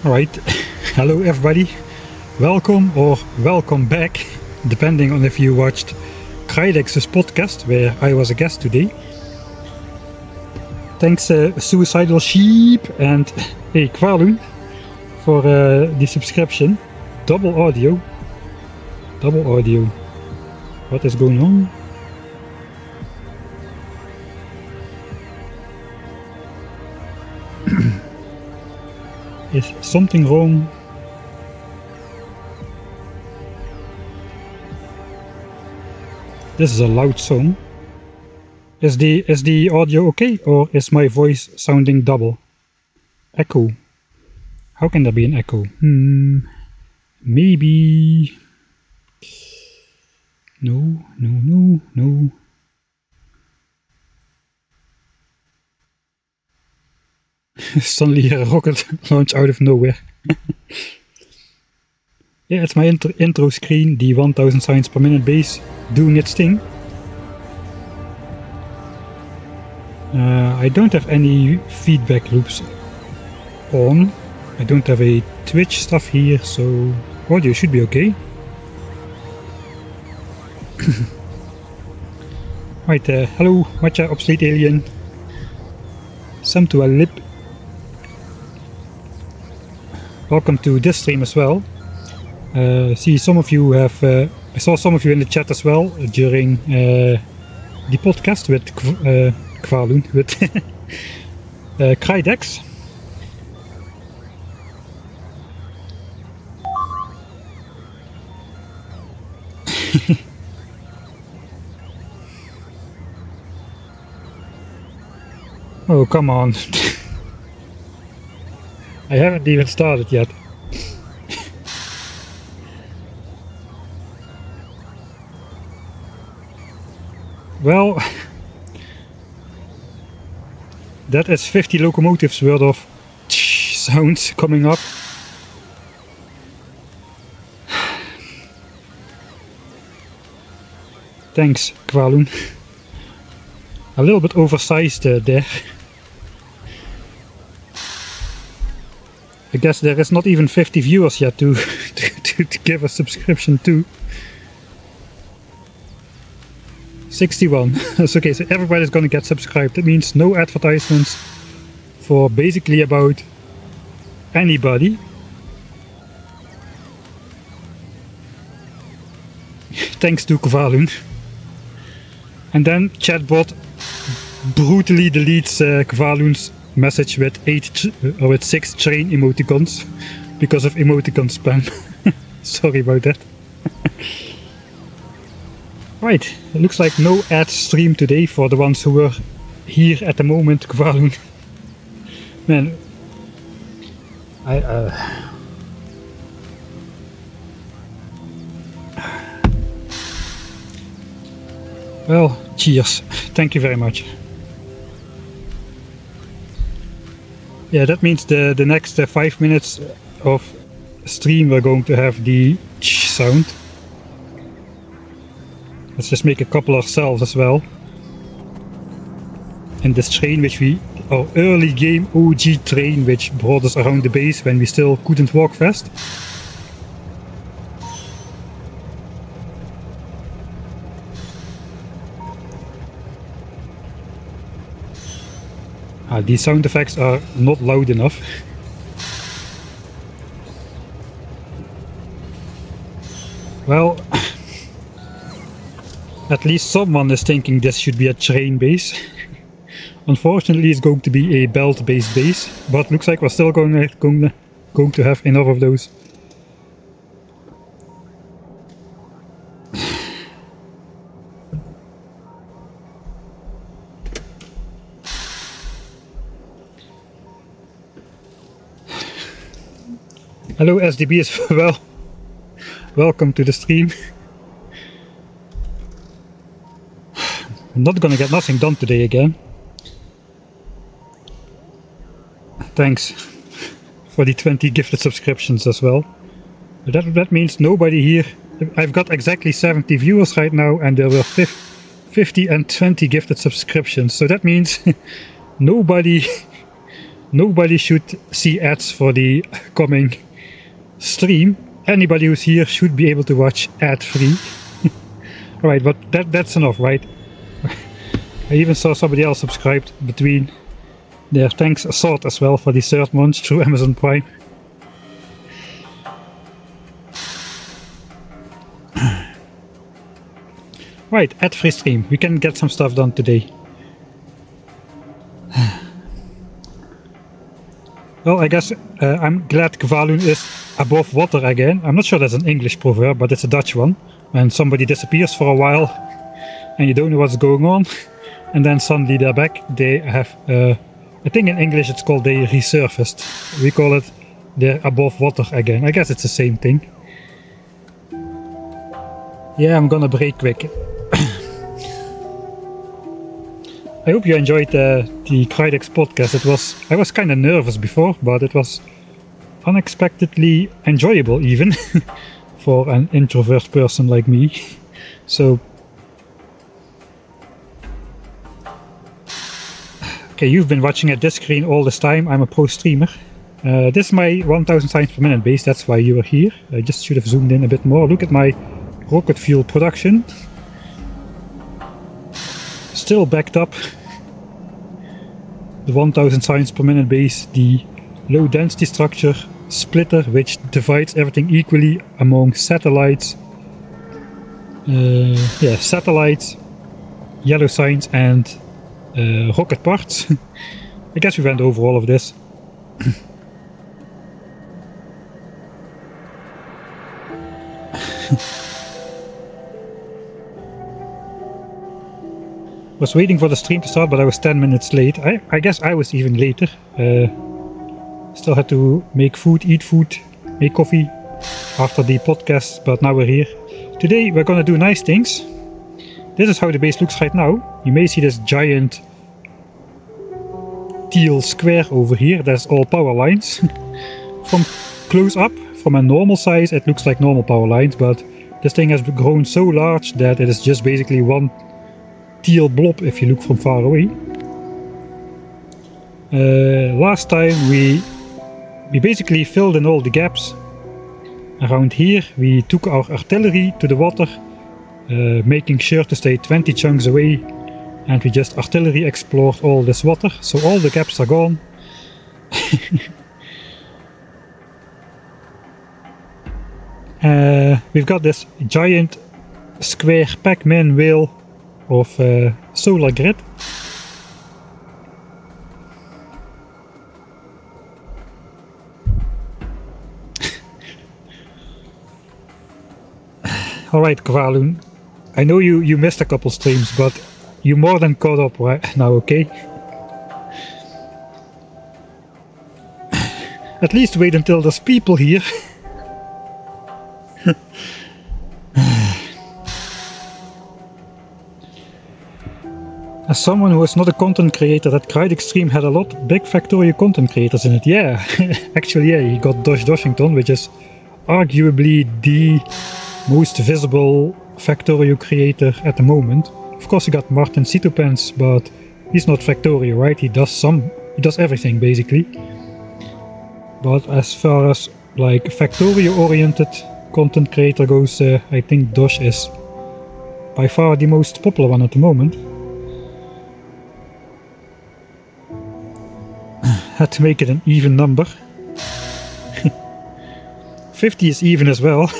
Alright, hello everybody, welcome or welcome back, depending on if you watched Krydex's podcast, where I was a guest today. Thanks Suicidal Sheep and Qualun for the subscription. Double audio. What is going on? Is something wrong? This is a loud song. Is the audio okay, or is my voice sounding double? Echo. How can there be an echo? Maybe. No. Suddenly a rocket launch out of nowhere. Yeah, it's my intro screen, the 1000 signs per minute bass doing its thing. I don't have any feedback loops on. I don't have a Twitch stuff here, so audio should be okay. Right, hello, Matcha, Obsolete Alien. Some to a lip. Welcome to this stream as well. See, some of you have. I saw some of you in the chat as well during the podcast with Qualun, with Krydex. Oh, come on. I haven't even started yet. Well, that is 50 locomotives worth of sounds coming up. Thanks, Qualun. A little bit oversized there. I guess there is not even 50 viewers yet to give a subscription to. 61. That's okay, so everybody's gonna get subscribed. That means no advertisements for basically about anybody. Thanks to Qualun. And then chatbot brutally deletes Qualun's message with 6 train emoticons because of emoticon spam. Sorry about that. Right, it looks like no ad stream today for the ones who were here at the moment, Qualun. Man, well, cheers. Thank you very much. Yeah, that means the next 5 minutes of stream we're going to have the sound. Let's just make a couple ourselves as well. And this train our early game OG train which brought us around the base when we still couldn't walk fast. These sound effects are not loud enough. Well, at least someone is thinking this should be a train base. Unfortunately, it's going to be a belt-based base, but looks like we're still going to have enough of those. Hello SDB as well. Welcome to the stream. I'm not gonna get nothing done today again. Thanks for the 20 gifted subscriptions as well. But that means nobody here. I've got exactly 70 viewers right now and there were 50 and 20 gifted subscriptions. So that means nobody nobody should see ads for the coming stream. Anybody who's here should be able to watch ad-free. Alright, but that's enough, right? I even saw somebody else subscribed between there. Thanks Assault as well for the 3rd month through Amazon Prime. Right, ad-free stream. We can get some stuff done today. Well, I guess I'm glad Kvalun is above water again. I'm not sure that's an English proverb, but it's a Dutch one. When somebody disappears for a while and you don't know what's going on, and then suddenly they're back, they have, I think in English it's called they resurfaced. We call it they're above water again. I guess it's the same thing. Yeah, I'm gonna break quick. I hope you enjoyed the Crydex podcast. I was kind of nervous before, but it was unexpectedly enjoyable even for an introvert person like me. So, okay, you've been watching at this screen all this time. I'm a pro streamer. This is my 1000 signs per minute base, that's why you are here. I just should have zoomed in a bit more. Look at my rocket fuel production. Still backed up. The 1000 signs per minute base, the low density structure splitter which divides everything equally among satellites, satellites, yellow signs and rocket parts. I guess we went over all of this. Was waiting for the stream to start, but I was 10 minutes late. I guess I was even later. Still had to make food, eat food, make coffee after the podcast, but now we're here. Today we're gonna do nice things. This is how the base looks right now. You may see this giant teal square over here. That's all power lines. From close up, from a normal size, it looks like normal power lines, but this thing has grown so large that it is just basically one teal blob if you look from far away. Last time we basically filled in all the gaps around here. We took our artillery to the water, making sure to stay 20 chunks away, and we just artillery explored all this water, so all the gaps are gone. We've got this giant square Pac-Man whale of solar grid. Alright, Kvalun, I know you missed a couple streams, but you more than caught up right now, okay? At least wait until there's people here. As someone who is not a content creator, that Crydex stream had a lot big Factorio content creators in it. Yeah, actually, yeah, you got Dosh Doshington, which is arguably the most visible Factorio creator at the moment. Of course, you got Martin Citopens, but he's not Factorio, right? He does everything basically. But as far as like Factorio-oriented content creator goes, I think Dosh is by far the most popular one at the moment. Had to make it an even number. 50 is even as well.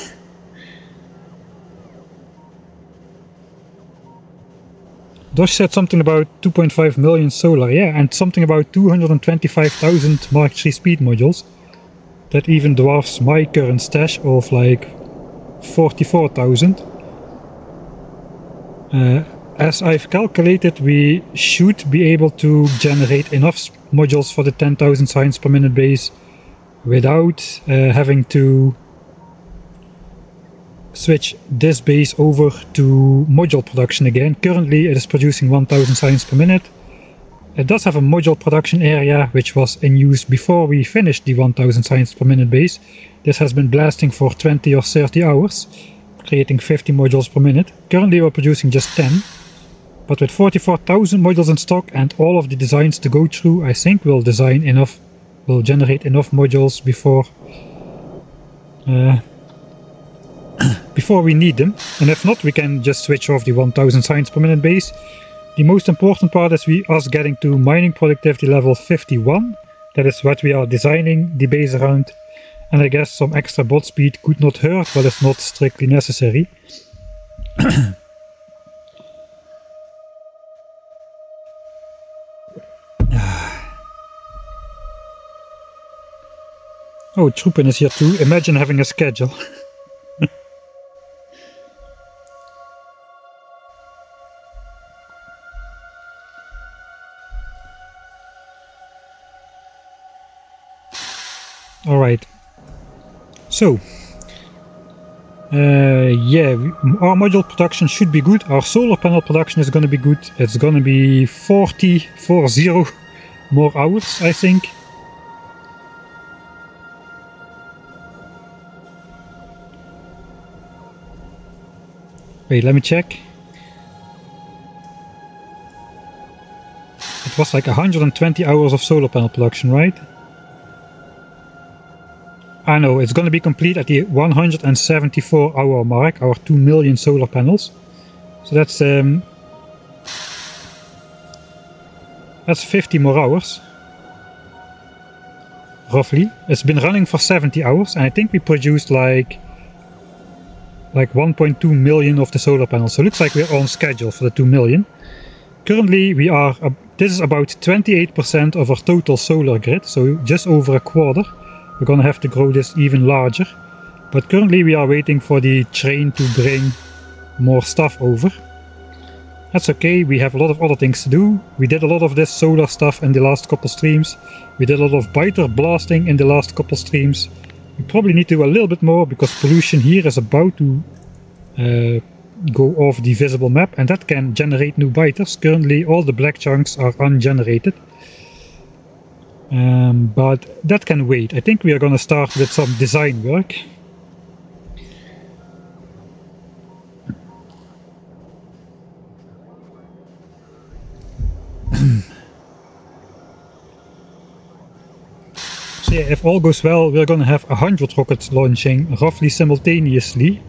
Dosh said something about 2.5 million solar, yeah, and something about 225,000 Mark III speed modules. That even dwarfs my current stash of like 44,000. As I've calculated, we should be able to generate enough modules for the 10,000 signs per minute base without having to switch this base over to module production again. Currently it is producing 1000 signs per minute. It does have a module production area which was in use before we finished the 1000 signs per minute base. This has been blasting for 20 or 30 hours, creating 50 modules per minute. Currently we're producing just 10. But with 44,000 modules in stock and all of the designs to go through, I think we'll generate enough modules before before we need them. And if not, we can just switch off the 1000 signs per minute base. The most important part is us getting to mining productivity level 51. That is what we are designing the base around. And I guess some extra bot speed could not hurt, but it's not strictly necessary. Oh, Troopin is here too. Imagine having a schedule. Alright. So, yeah, our module production should be good. Our solar panel production is going to be good. It's going to be 40 more hours, I think. Wait, let me check. It was like 120 hours of solar panel production, right? I know, it's going to be complete at the 174 hour mark, our 2 million solar panels. So that's 50 more hours. Roughly. It's been running for 70 hours and I think we produced like 1.2 million of the solar panels. So it looks like we're on schedule for the 2 million. Currently this is about 28% of our total solar grid, so just over a quarter. We're gonna have to grow this even larger, but currently we are waiting for the train to bring more stuff over. That's okay, we have a lot of other things to do. We did a lot of this solar stuff in the last couple streams. We did a lot of biter blasting in the last couple streams. We probably need to do a little bit more because pollution here is about to go off the visible map and that can generate new biters. Currently all the black chunks are ungenerated. But that can wait. I think we are going to start with some design work. So yeah, if all goes well, we're going to have 100 rockets launching roughly simultaneously.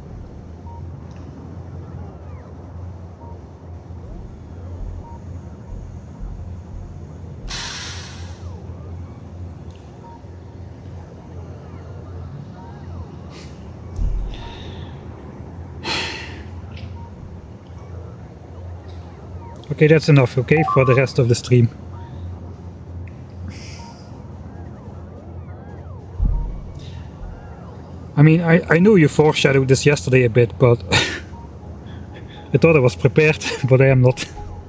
Okay, that's enough, okay, for the rest of the stream. I mean, I know you foreshadowed this yesterday a bit, but I thought I was prepared, but I am not.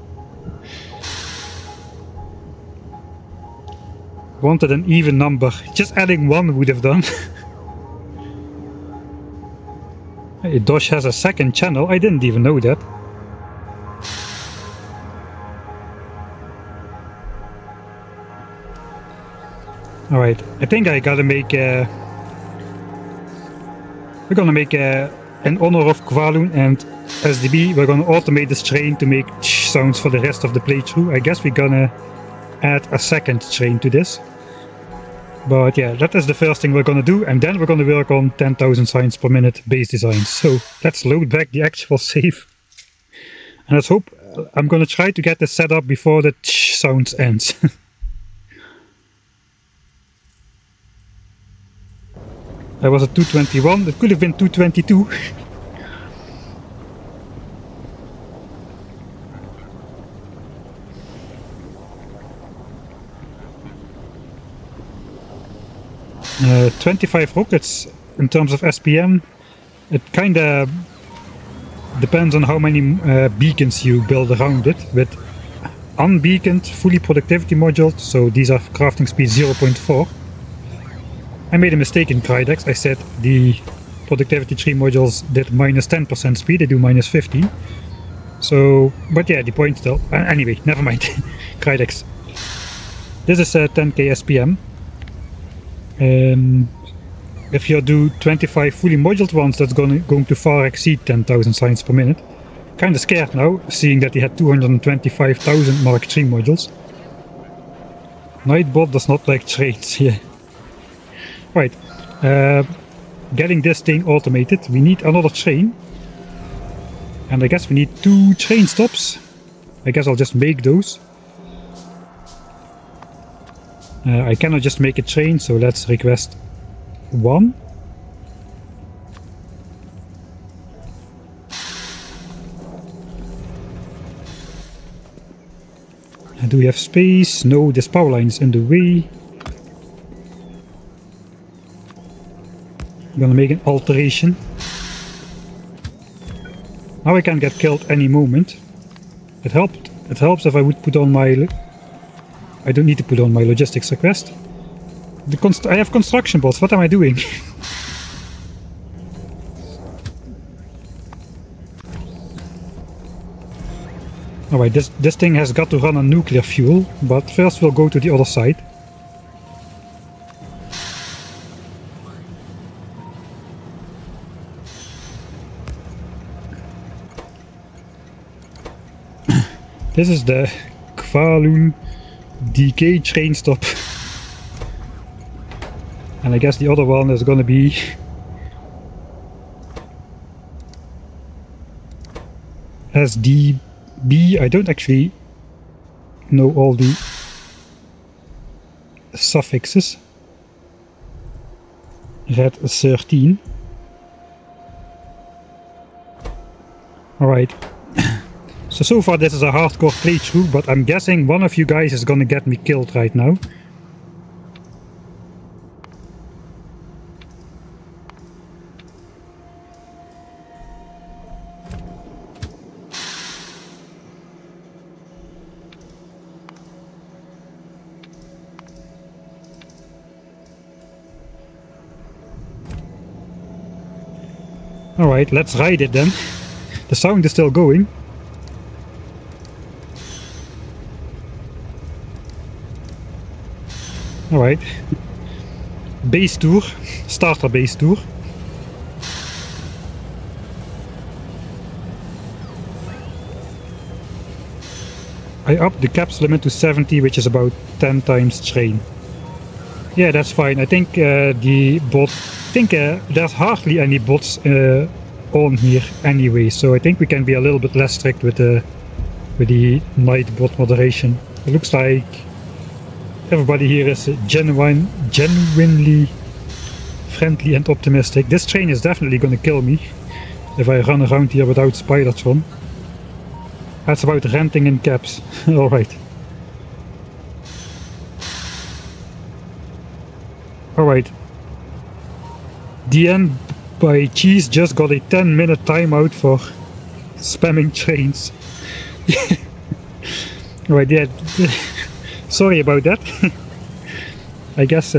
Wanted an even number. Just adding one would have done. Hey, Dosh has a second channel, I didn't even know that. Alright, I think I gotta make we're gonna make in honor of Kvaloon and SDB, we're gonna automate this train to make sounds for the rest of the playthrough. I guess we're gonna add a second train to this. But yeah, that is the first thing we're gonna do, and then we're gonna work on 10,000 signs per minute base design. So let's load back the actual save. And let's hope, I'm gonna try to get this set up before the sounds ends. That was a 221, it could have been 222. Uh, 25 rockets in terms of SPM. It kinda depends on how many beacons you build around it. With unbeaconed, fully productivity modules, so these are crafting speed 0.4. I made a mistake in Krydex. I said the productivity 3 modules did minus 10% speed, they do minus 15. So, but yeah, the point still. Anyway, never mind. Krydex. This is 10k SPM. If you do 25 fully moduled ones, that's going to far exceed 10,000 signs per minute. kind of scared now, seeing that he had 225,000 Mark III modules. Nightbot does not like trains, yeah. Right, getting this thing automated, we need another train. And I guess we need 2 train stops. I guess I'll just make those. I cannot just make a train, so let's request 1. Do we have space? No, this power line is in the way. I'm gonna make an alteration. Now I can get killed any moment. It helps if I would put on my... I don't need to put on my logistics request. I have construction bots, what am I doing? Alright, this thing has got to run on nuclear fuel, but first we'll go to the other side. This is the Kvalun DK train stop. And I guess the other one is gonna be SDB. I don't actually know all the suffixes. Red 13. Alright. So far this is a hardcore playthrough, but I'm guessing one of you guys is gonna get me killed right now. Alright, let's ride it then. The sound is still going. Alright. Base tour. Starter base tour. I upped the caps limit to 70, which is about 10 times train. Yeah, that's fine. I think the bot... I think there's hardly any bots on here anyway, so I think we can be a little bit less strict with the night bot moderation. It looks like everybody here is genuinely friendly and optimistic. This train is definitely gonna kill me if I run around here without Spidertron. That's about renting in caps. Alright. Alright. DN by Cheese just got a 10-minute timeout for spamming trains. Right, yeah. Sorry about that. I guess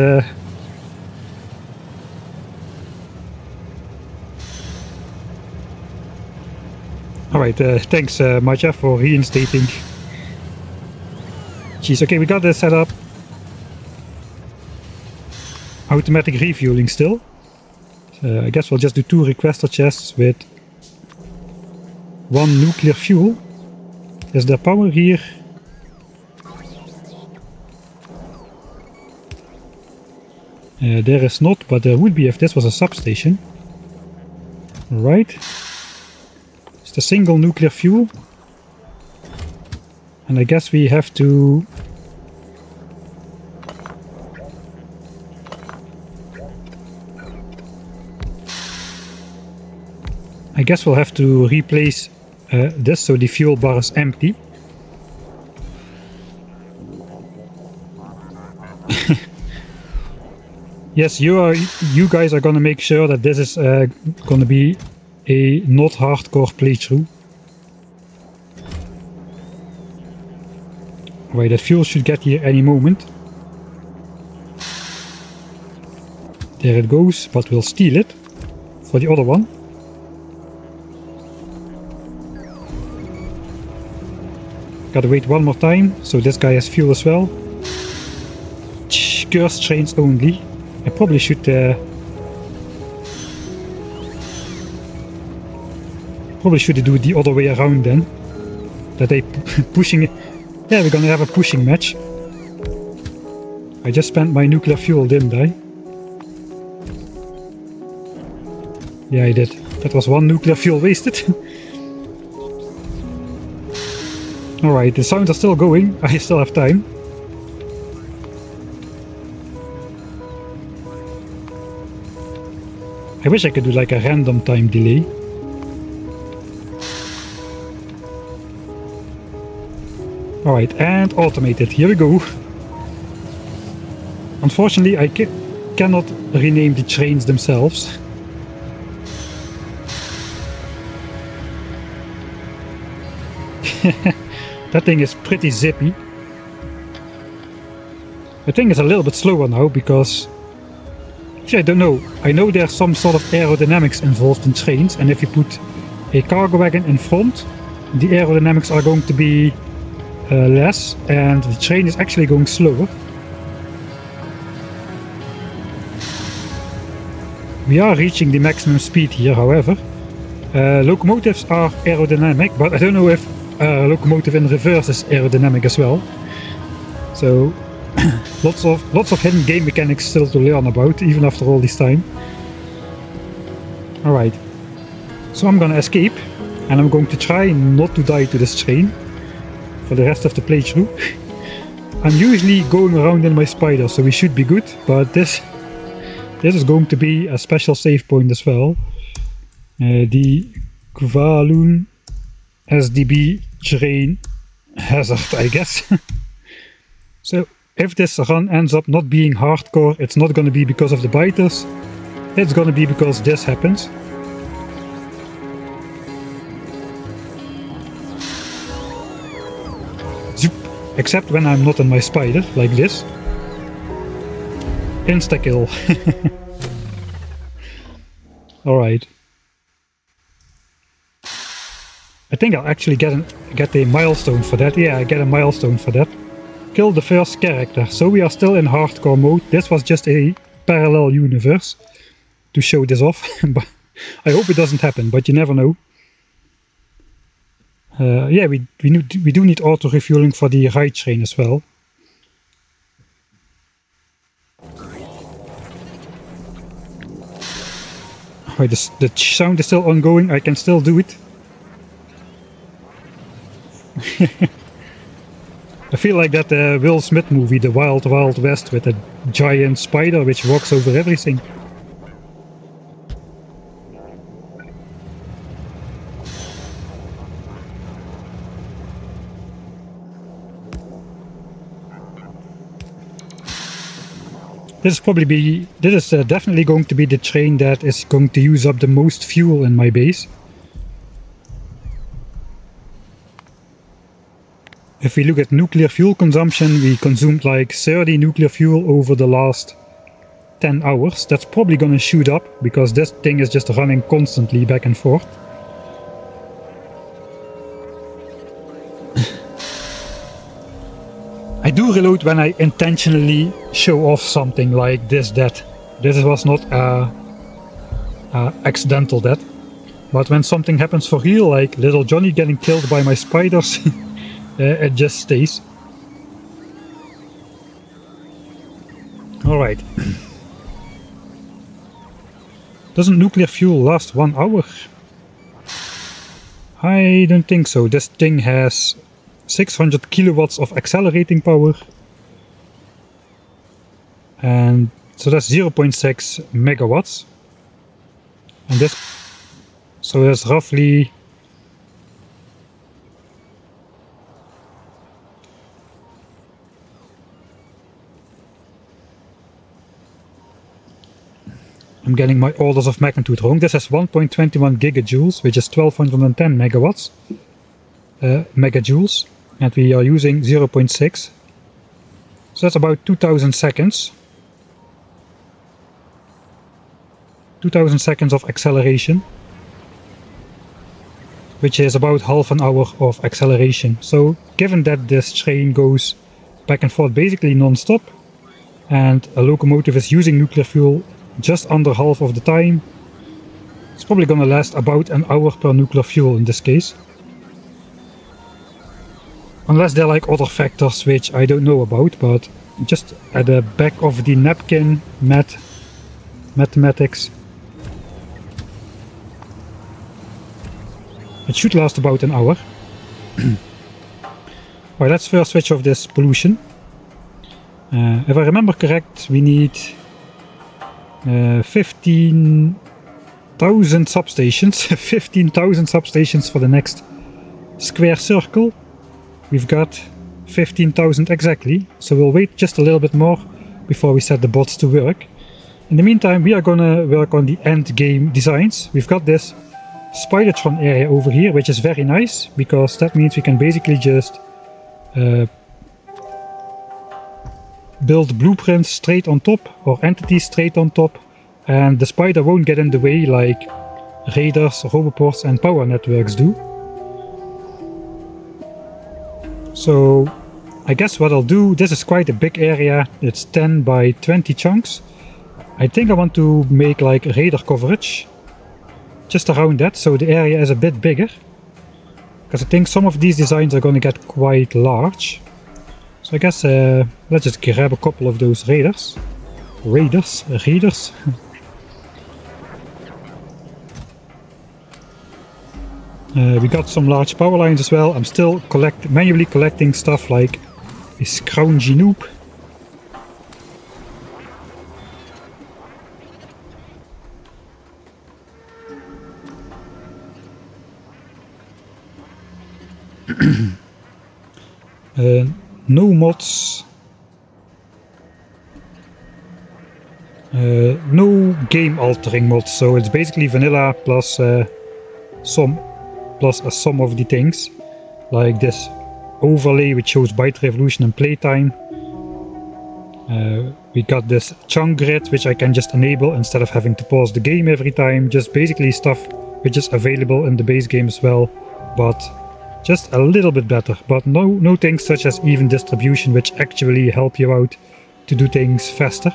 alright, thanks Maja for reinstating. Jeez, okay, we got this set up. Automatic refueling still. I guess we'll just do 2 requester chests with 1 nuclear fuel. Is there power here? There is not, but there would be if this was a substation. Right. It's the single nuclear fuel. And I guess we have to... I guess we'll have to replace this so the fuel bar is empty. Yes, you guys are gonna make sure that this is gonna be a not hardcore playthrough. Right, that fuel should get here any moment. There it goes, but we'll steal it for the other one. Gotta wait one more time, so this guy has fuel as well. Cursed trains only. I probably should... Probably should do it the other way around then. That they pushing it. Yeah, we're gonna have a pushing match. I just spent my nuclear fuel, didn't I? Yeah, I did. That was one nuclear fuel wasted. Alright, the sounds are still going. I still have time. I wish I could do like a random time delay. Alright, and automated. Here we go. Unfortunately, I cannot rename the trains themselves. That thing is pretty zippy. The thing is a little bit slower now because... Actually, I don't know. I know there's some sort of aerodynamics involved in trains, and if you put a cargo wagon in front, the aerodynamics are going to be less, and the train is actually going slower. We are reaching the maximum speed here, however. Locomotives are aerodynamic, but I don't know if a locomotive in reverse is aerodynamic as well. So lots of hidden game mechanics still to learn about, even after all this time. Alright, so I'm gonna escape, and I'm going to try not to die to this train for the rest of the playthrough. I'm usually going around in my spider, so we should be good, but this is going to be a special save point as well. The Kowloon SDB train hazard, I guess. So if this run ends up not being hardcore, it's not going to be because of the biters, it's going to be because this happens. Zoop. Except when I'm not in my spider, like this. Insta-kill. Alright. I think I'll actually get a milestone for that. Yeah, I get a milestone for that. Kill the first character. So we are still in hardcore mode. This was just a parallel universe to show this off. But I hope it doesn't happen, but you never know. Yeah, we do need auto refueling for the right train as well. Right, the sound is still ongoing. I can still do it. I feel like that Will Smith movie, The Wild Wild West, with a giant spider which walks over everything. This is definitely going to be the train that is going to use up the most fuel in my base. If we look at nuclear fuel consumption, we consumed like 30 nuclear fuel over the last 10 hours. That's probably gonna shoot up, because this thing is just running constantly back and forth. I do reload when I intentionally show off something like this death. This was not accidental death. But when something happens for real, like little Johnny getting killed by my spiders, it just stays. Alright. Doesn't nuclear fuel last 1 hour? I don't think so. This thing has 600 kilowatts of accelerating power. And so that's 0.6 megawatts. And this... So that's roughly... I'm getting my orders of magnitude wrong. This has 1.21 gigajoules, which is 1210 megawatts. Megajoules. And we are using 0.6. So that's about 2000 seconds. 2000 seconds of acceleration. Which is about half an hour of acceleration. So given that this train goes back and forth basically non-stop, and a locomotive is using nuclear fuel just under half of the time, It's probably gonna last about an hour per nuclear fuel in this case. Unless there are like other factors which I don't know about, but just at the back of the napkin, mathematics. It should last about an hour. Alright, let's first switch off this pollution. If I remember correct, we need 15,000 substations. 15,000 substations for the next square circle. We've got 15,000 exactly, so we'll wait just a little bit more before we set the bots to work. In the meantime, we are gonna work on the end game designs. We've got this Spidertron area over here, which is very nice, because that means we can basically just build blueprints straight on top, or entities straight on top, and the spider won't get in the way like radars, roboports and power networks do. So I guess what I'll do, this is quite a big area, it's 10 by 20 chunks. I think I want to make like radar coverage just around that, so the area is a bit bigger. Because I think some of these designs are going to get quite large. So I guess let's just grab a couple of those radars. Raiders? We got some large power lines as well. I'm still manually collecting stuff like a scroungy noob. No mods. No game altering mods, so it's basically vanilla plus a sum of the things, like this overlay which shows byte revolution and playtime. We got this chunk grid which I can just enable instead of having to pause the game every time, just basically stuff which is available in the base game as well, but just a little bit better. But no things such as even distribution which actually help you out to do things faster.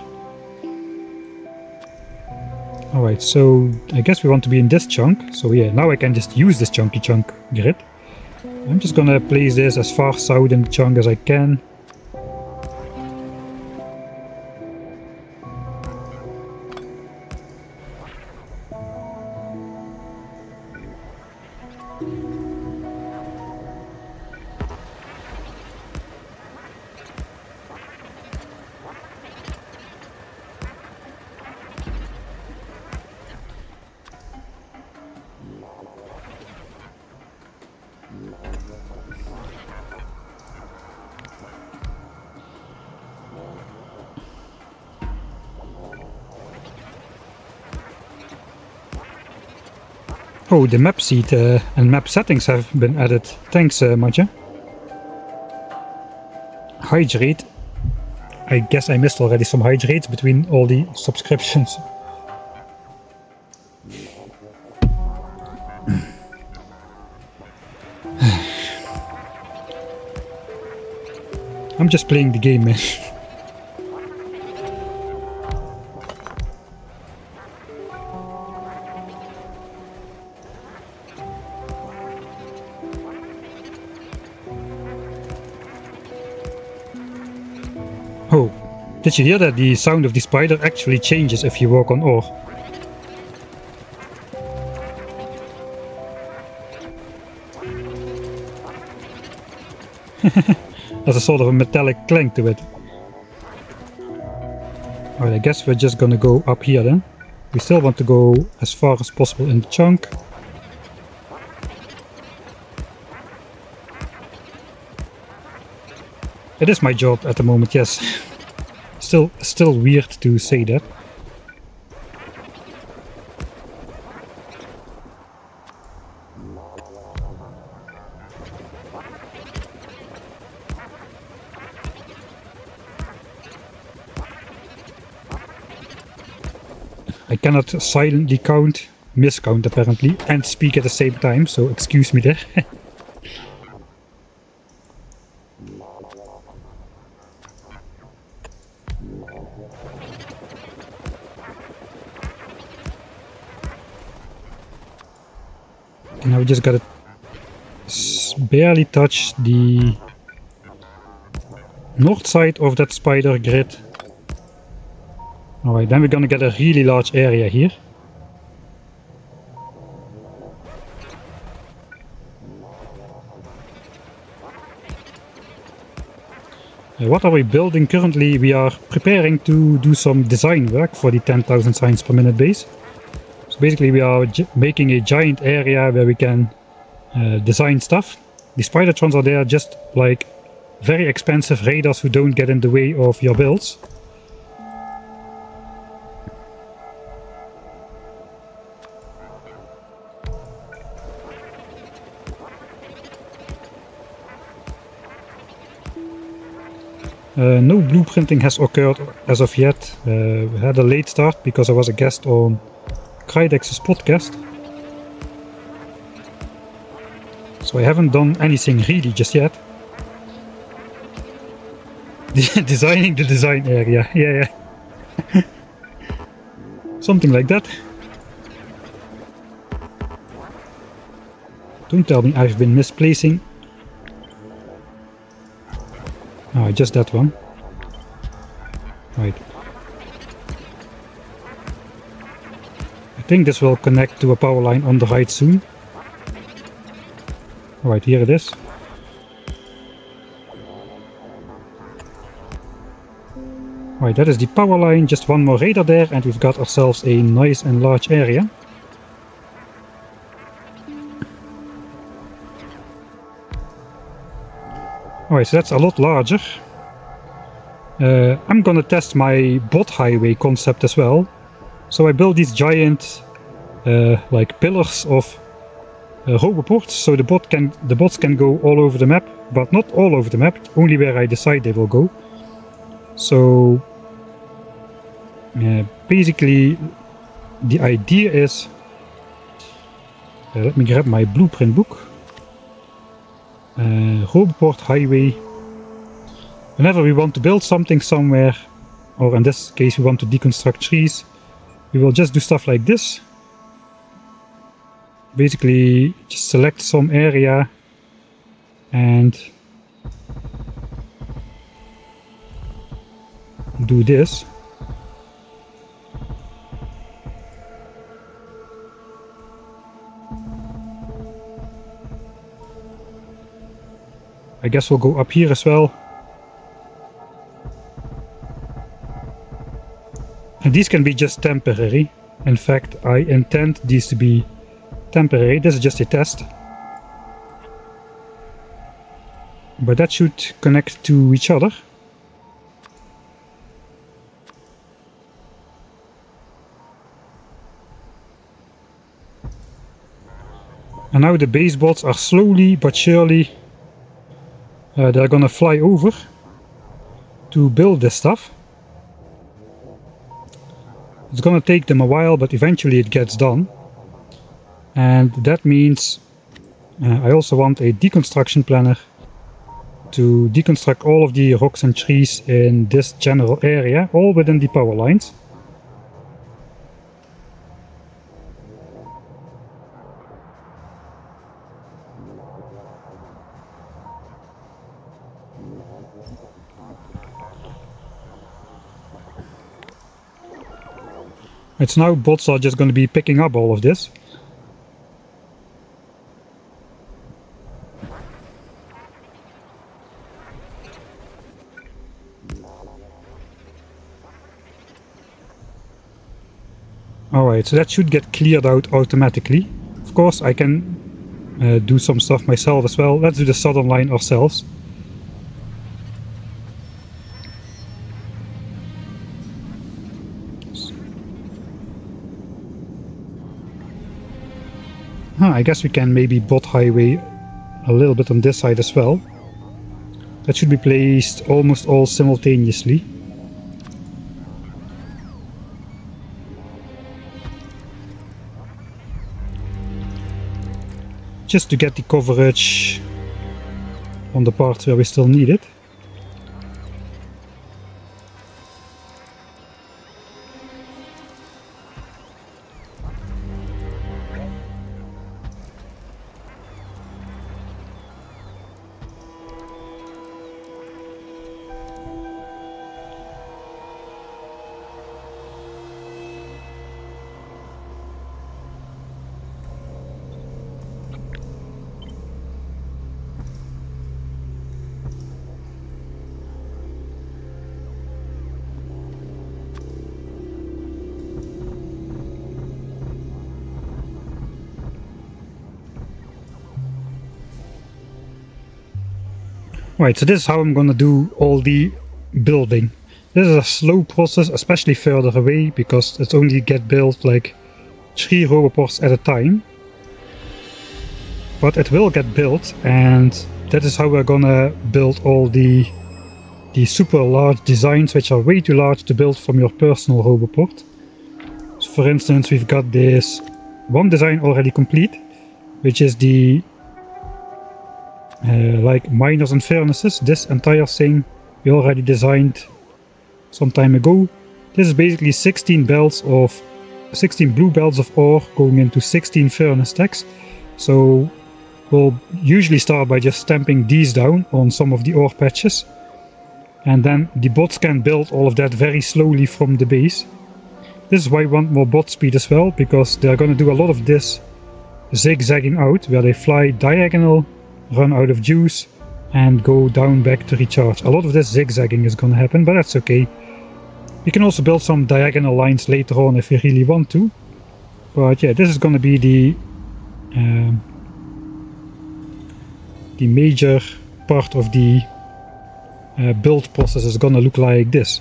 Alright, so I guess we want to be in this chunk, so yeah, now I can just use this chunky chunk grid. I'm just gonna place this as far south in the chunk as I can. Oh, the map seed and map settings have been added. Thanks, Matja. Hydrate. I guess I missed already some hydrates between all the subscriptions. I'm just playing the game, man. Oh, did you hear that the sound of the spider actually changes if you walk on ore? There's a sort of a metallic clank to it. Alright, I guess we're just gonna go up here then. We still want to go as far as possible in the chunk. It is my job at the moment, yes. Still weird to say that. I cannot silently count, miscount apparently, and speak at the same time, so excuse me there. Now we just gotta barely touch the north side of that spider grid. Alright, then we're gonna get a really large area here. What are we building currently? We are preparing to do some design work for the 10,000 signs per minute base. So basically we are making a giant area where we can design stuff. The Spidertrons are there just like very expensive raiders who don't get in the way of your builds. No blueprinting has occurred as of yet. We had a late start because I was a guest on Krydex's podcast. So I haven't done anything really just yet. Designing the design area, yeah. Something like that. Don't tell me I've been misplacing. Oh, just that one. Right. I think this will connect to a power line on the right soon. Alright, here it is. Alright, that is the power line, just one more radar there and we've got ourselves a nice and large area. Alright, so that's a lot larger. I'm gonna test my bot highway concept as well. So I built these giant like pillars of roboports, so the bots can go all over the map, but not all over the map, only where I decide they will go. So basically the idea is, let me grab my blueprint book. Roboport highway. Whenever we want to build something somewhere, or in this case we want to deconstruct trees, we will just do stuff like this. Basically just select some area and do this. I guess we'll go up here as well. And these can be just temporary. In fact, I intend these to be temporary. This is just a test. But that should connect to each other. And now the base bots are slowly but surely they're gonna fly over to build this stuff. It's gonna take them a while, but eventually it gets done. And that means I also want a deconstruction planner to deconstruct all of the rocks and trees in this general area, all within the power lines. It's now bots are just going to be picking up all of this. Alright, so that should get cleared out automatically. Of course I can do some stuff myself as well. Let's do the southern line ourselves. I guess we can maybe bot highway a little bit on this side as well. That should be placed almost all simultaneously. Just to get the coverage on the parts where we still need it. Right, so this is how I'm gonna do all the building. This is a slow process, especially further away, because it's only get built like 3 roboports at a time. But it will get built, and that is how we're gonna build all the super large designs, which are way too large to build from your personal roboport. So for instance, we've got this one design already complete, which is the like miners and furnaces. This entire thing we already designed some time ago. This is basically 16 blue belts of ore going into 16 furnace stacks. So we'll usually start by just stamping these down on some of the ore patches, and then the bots can build all of that very slowly from the base. This is why we want more bot speed as well, because they're going to do a lot of this zigzagging out, where they fly diagonal, run out of juice, and go down back to recharge. A lot of this zigzagging is going to happen, but that's okay. You can also build some diagonal lines later on if you really want to. But yeah, this is going to be the major part of the build process is going to look like this.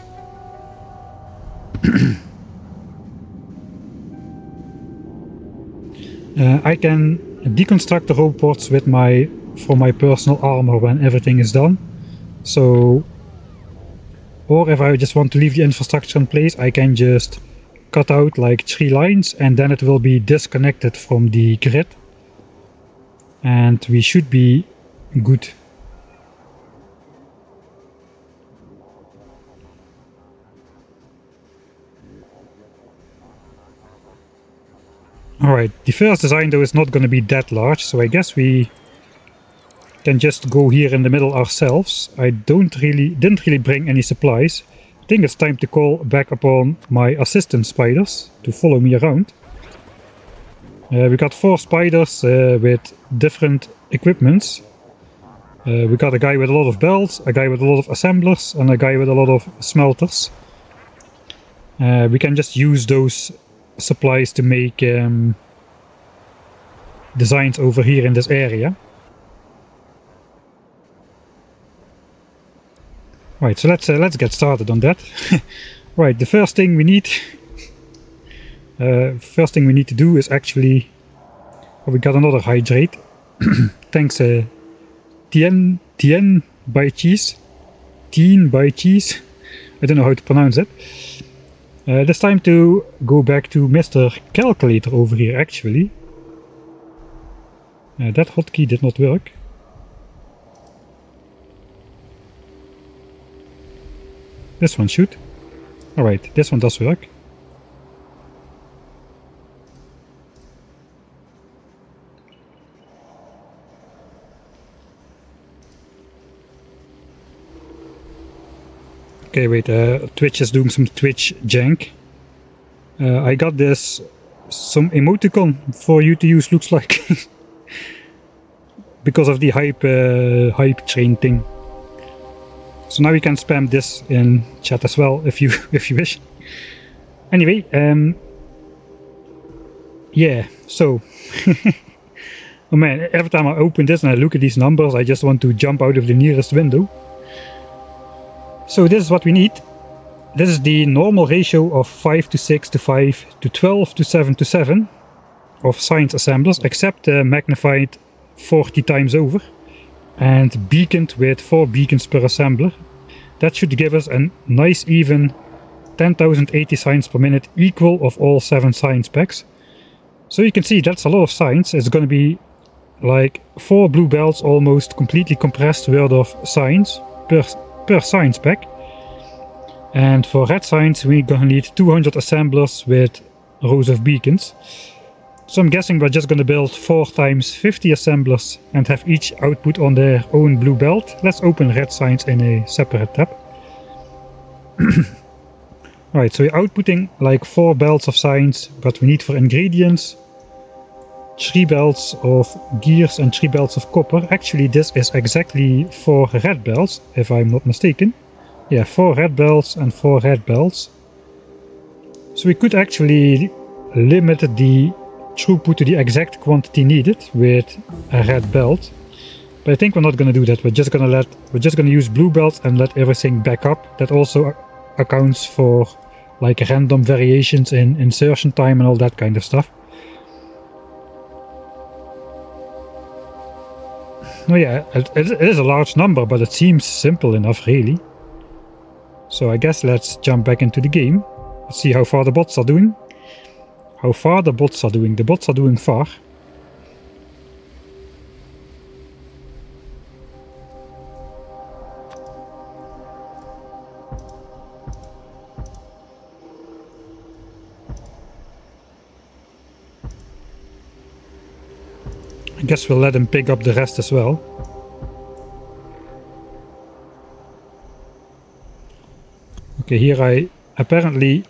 I can deconstruct the roboports with from my personal armor when everything is done. So, or if I just want to leave the infrastructure in place, I can just cut out like 3 lines, and then it will be disconnected from the grid, and we should be good. Alright, the first design though is not going to be that large, so I guess we can just go here in the middle ourselves. I didn't really bring any supplies. I think it's time to call back upon my assistant spiders to follow me around. We got 4 spiders with different equipments. We got a guy with a lot of belts, a guy with a lot of assemblers, and a guy with a lot of smelters. We can just use those supplies to make designs over here in this area. Right, so let's get started on that. Right, the first thing we need to do is actually, oh, we got another hydrate. Thanks, Tien by cheese. I don't know how to pronounce it. It's time to go back to Mr. Calculator over here, actually. That hotkey did not work. This one should. Alright, this one does work. Okay, wait, Twitch is doing some Twitch jank. I got some emoticon for you to use, looks like. Because of the hype train thing. So now you can spam this in chat as well if you wish. Anyway, yeah, so oh man, every time I open this and I look at these numbers, I just want to jump out of the nearest window. So this is what we need. This is the normal ratio of 5 to 6 to 5 to 12 to 7 to 7 of science assemblers, except magnified 40 times over and beaconed with 4 beacons per assembler. That should give us a nice even 10,080 science per minute, equal of all 7 science packs. So you can see that's a lot of science. It's going to be like 4 blue belts almost completely compressed worth of science per science pack. And for red science we're going to need 200 assemblers with rows of beacons. So I'm guessing we're just going to build 4 times 50 assemblers and have each output on their own blue belt. Let's open red science in a separate tab. Right, so we're outputting like 4 belts of science, but we need for ingredients 3 belts of gears and 3 belts of copper. Actually this is exactly 4 red belts, if I'm not mistaken. Yeah, 4 red belts and 4 red belts. So we could actually limit the throughput to the exact quantity needed with a red belt. But I think we're not going to do that. We're just going to use blue belts and let everything back up. That also accounts for like random variations in insertion time and all that kind of stuff. Oh yeah, it is a large number, but it seems simple enough really. So I guess let's jump back into the game. Let's see how far the bots are doing. How far the bots are doing. The bots are doing far. I guess we'll let him pick up the rest as well. Okay, here I apparently...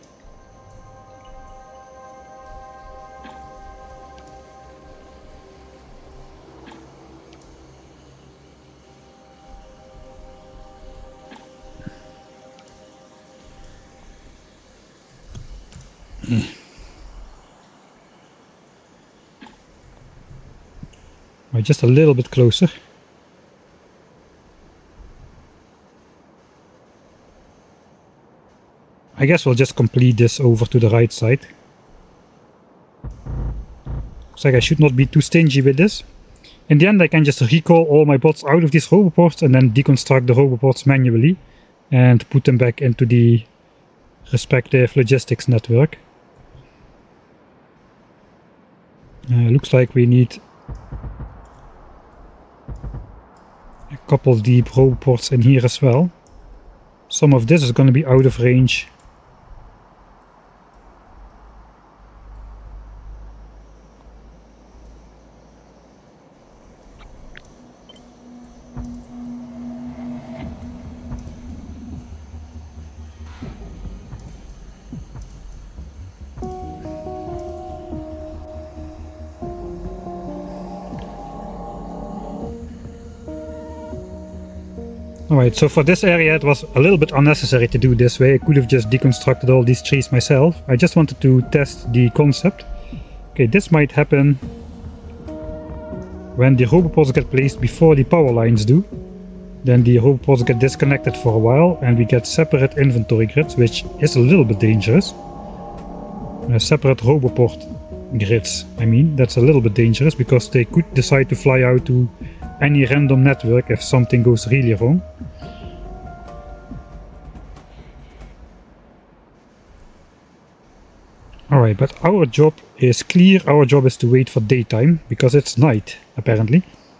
just a little bit closer. I guess we'll just complete this over to the right side. Looks like I should not be too stingy with this. In the end I can just recall all my bots out of these roboports and then deconstruct the roboports manually and put them back into the respective logistics network. Looks like we need a couple of deep roboports in here as well. Some of this is going to be out of range. Alright, so for this area it was a little bit unnecessary to do this way. I could have just deconstructed all these trees myself. I just wanted to test the concept. Okay, this might happen when the roboports get placed before the power lines do. Then the roboports get disconnected for a while and we get separate inventory grids, which is a little bit dangerous. Separate roboport grids, I mean, that's a little bit dangerous because they could decide to fly out to any random network if something goes really wrong. Alright, but our job is clear. Our job is to wait for daytime because it's night, apparently.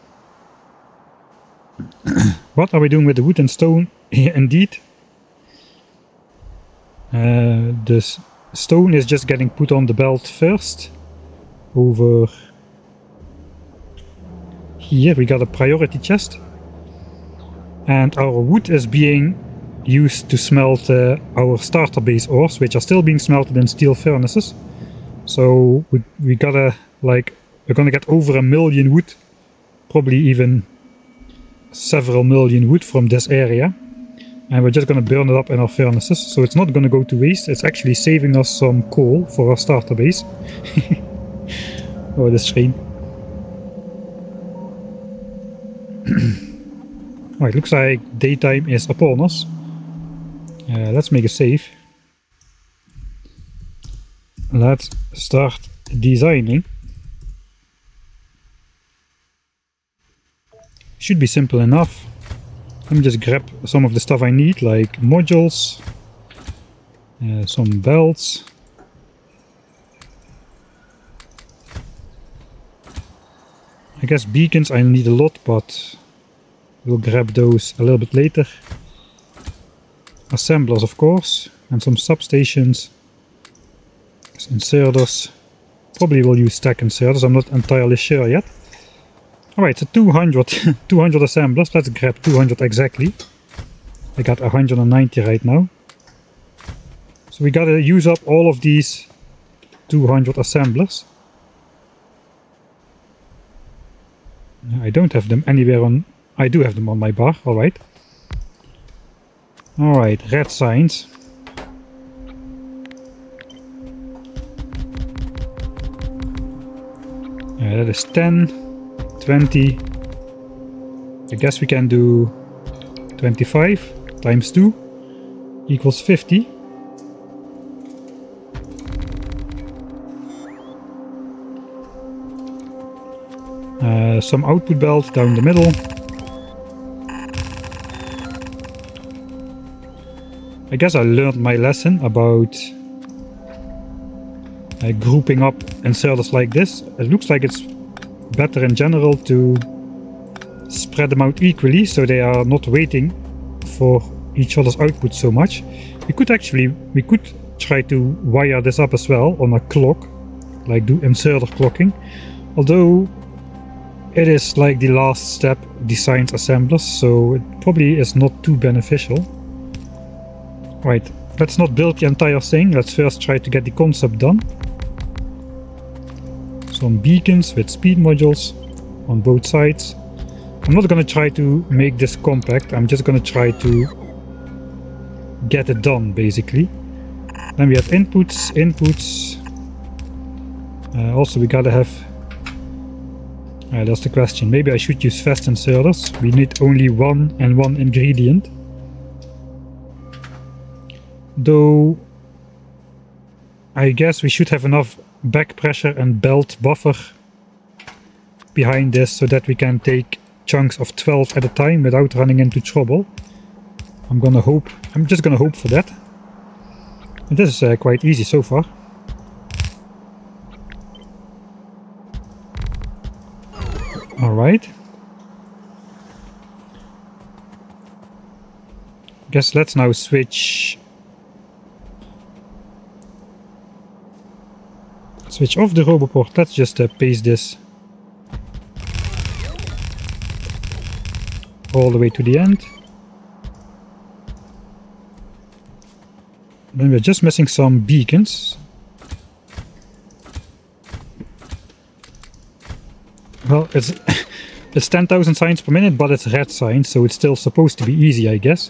What are we doing with the wood and stone? Indeed. The stone is just getting put on the belt first. Over here we got a priority chest. And our wood is being used to smelt our starter base ores, which are still being smelted in steel furnaces. So we gotta, like, we're gonna get over 1 million wood, probably even several million wood from this area, and we're just gonna burn it up in our furnaces. So it's not gonna go to waste, it's actually saving us some coal for our starter base. Oh, this train. Alright, looks like daytime is upon us. Let's make a save. Let's start designing. Should be simple enough. Let me just grab some of the stuff I need, like modules, some belts. I guess beacons I need a lot, but we'll grab those a little bit later. Assemblers, of course, and some substations. Inserters. Probably will use stack inserters, I'm not entirely sure yet. Alright, so 200, 200 assemblers. Let's grab 200 exactly. I got 190 right now. So we gotta use up all of these 200 assemblers. I don't have them anywhere on... I do have them on my bar, alright. Alright, red signs. That is 10, 20, I guess we can do 25 times 2 equals 50. Some output belt down the middle. I guess I learned my lesson about grouping up inserters like this. It looks like it's better in general to spread them out equally so they are not waiting for each other's output so much. We could try to wire this up as well on a clock, like do inserter clocking, although it is like the last step designs assemblers, so it probably is not too beneficial. Right, let's not build the entire thing, let's first try to get the concept done. Some beacons with speed modules on both sides. I'm not going to try to make this compact, I'm just going to try to get it done basically. Then we have inputs. Also we gotta have... that's the question. Maybe I should use fast inserters. We need only one ingredient. Though I guess we should have enough back pressure and belt buffer behind this so that we can take chunks of 12 at a time without running into trouble. I'm just gonna hope for that. And this is quite easy so far. Alright. Guess let's now switch off the Roboport. Let's just paste this all the way to the end. Then we're just missing some beacons. Well, it's 10,000 signs per minute, but it's red signs, so it's still supposed to be easy, I guess.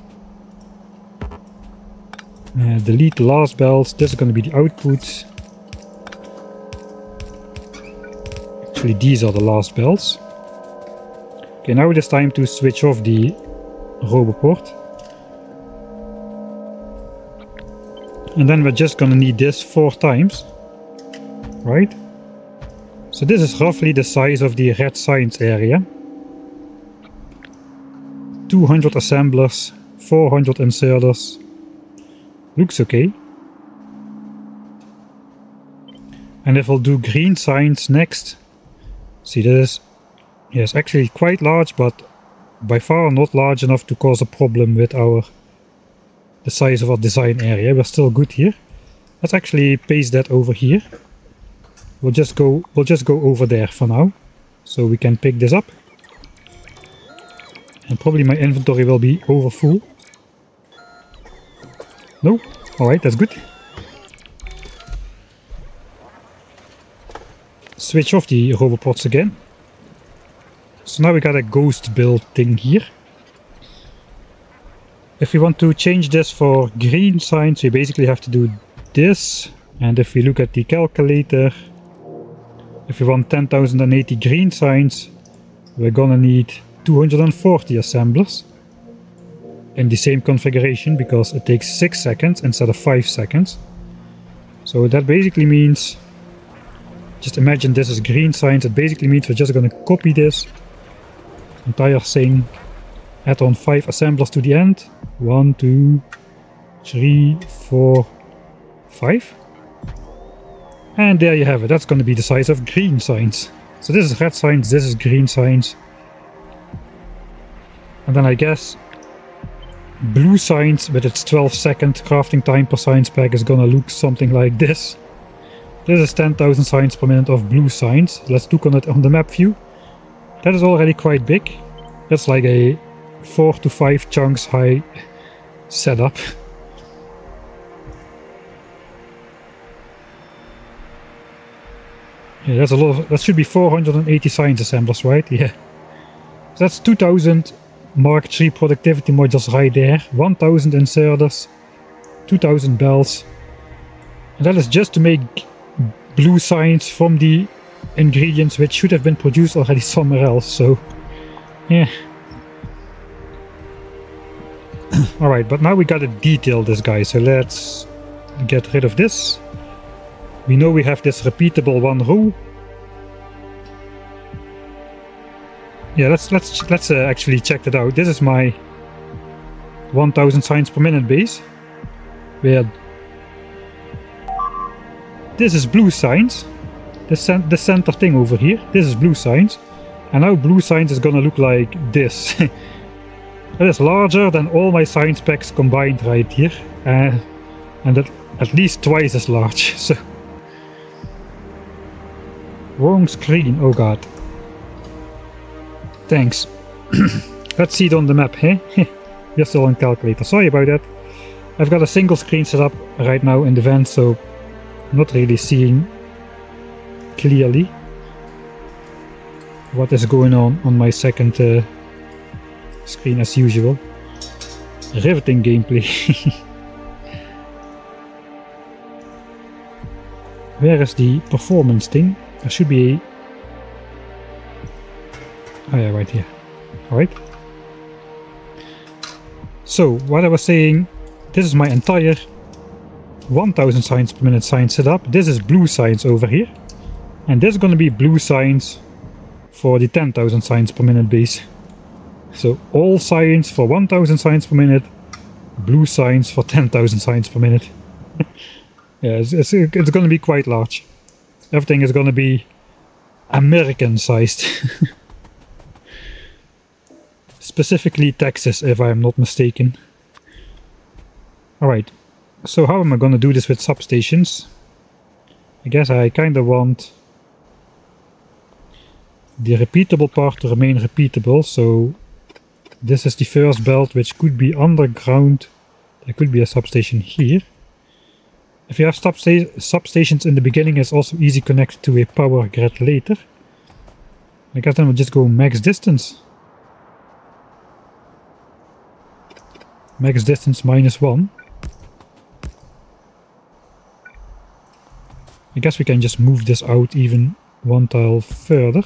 Delete the last belts. This is going to be the outputs. Actually, these are the last belts. Okay, now it is time to switch off the Roboport. And then we're just gonna need this 4 times, right? So this is roughly the size of the red signs area. 200 assemblers, 400 inserters. Looks okay. And if we'll do green signs next, see this is, yes, actually quite large, but by far not large enough to cause a problem with the size of our design area. We're still good here. Let's actually paste that over here. We'll just go over there for now, so we can pick this up. And probably my inventory will be over full. No? Alright, that's good. Switch off the Roboports again. So now we got a ghost build thing here. If we want to change this for green signs, we basically have to do this. And if we look at the calculator, if we want 10,080 green signs, we're gonna need 240 assemblers in the same configuration, because it takes 6 seconds instead of 5 seconds. So that basically means, just imagine this is green signs, it basically means we're just gonna copy this entire thing, add on 5 assemblers to the end. 1, 2, 3, 4, 5. And there you have it. That's going to be the size of green signs. So this is red signs, this is green signs. And then I guess blue signs with its 12-second crafting time per signs pack is going to look something like this. This is 10,000 signs per minute of blue signs. Let's look on it on the map view. That is already quite big. That's like a 4 to 5 chunks high setup. Yeah, that's a lot of, that should be 480 signs assemblers, right? Yeah. So that's 2000 Mark III productivity modules right there, 1000 inserters, 2000 bells. And that is just to make blue signs from the ingredients which should have been produced already somewhere else. So Yeah. Alright, but now we gotta detail this guy, so let's get rid of this. We know we have this repeatable one row. Yeah, let's actually check that out. This is my 1000 signs per minute base, where this is blue signs. The center thing over here, this is blue signs, and now blue signs is gonna look like this. It is larger than all my science packs combined right here, and that at least twice as large. So wrong screen. Oh god. Thanks. Let's see it on the map, hey? We're still on calculator. Sorry about that. I've got a single screen set up right now in the van, so I'm not really seeing clearly what is going on my second screen as usual. Riveting gameplay. Where is the performance thing? There should be a... Oh yeah, right here. Alright. So, what I was saying, this is my entire 1000 signs per minute sign setup. This is blue signs over here. And this is going to be blue signs for the 10,000 signs per minute base. So all signs for 1000 signs per minute, blue signs for 10,000 signs per minute. Yeah, it's going to be quite large. Everything is going to be American sized. Specifically Texas, if I am not mistaken. Alright, so how am I going to do this with substations? I guess I kind of want the repeatable part to remain repeatable, so this is the first belt, which could be underground. There could be a substation here. If you have substations in the beginning, it's also easy connected to a power grid later. I guess then we'll just go max distance. Max distance -1. I guess we can just move this out even one tile further.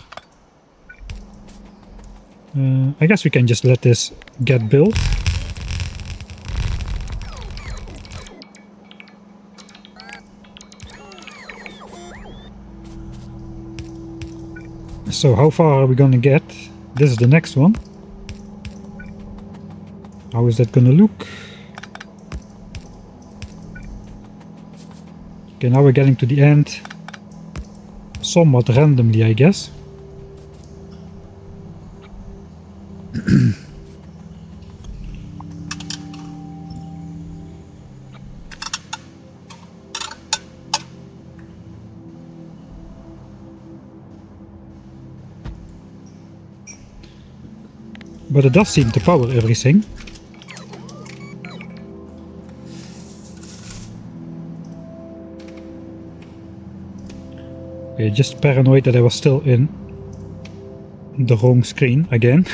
I guess we can just let this get built. So how far are we gonna get? This is the next one. How is that gonna look? Okay, now we're getting to the end. Somewhat randomly, I guess. But it does seem to power everything. Okay, just paranoid that I was still in the wrong screen again.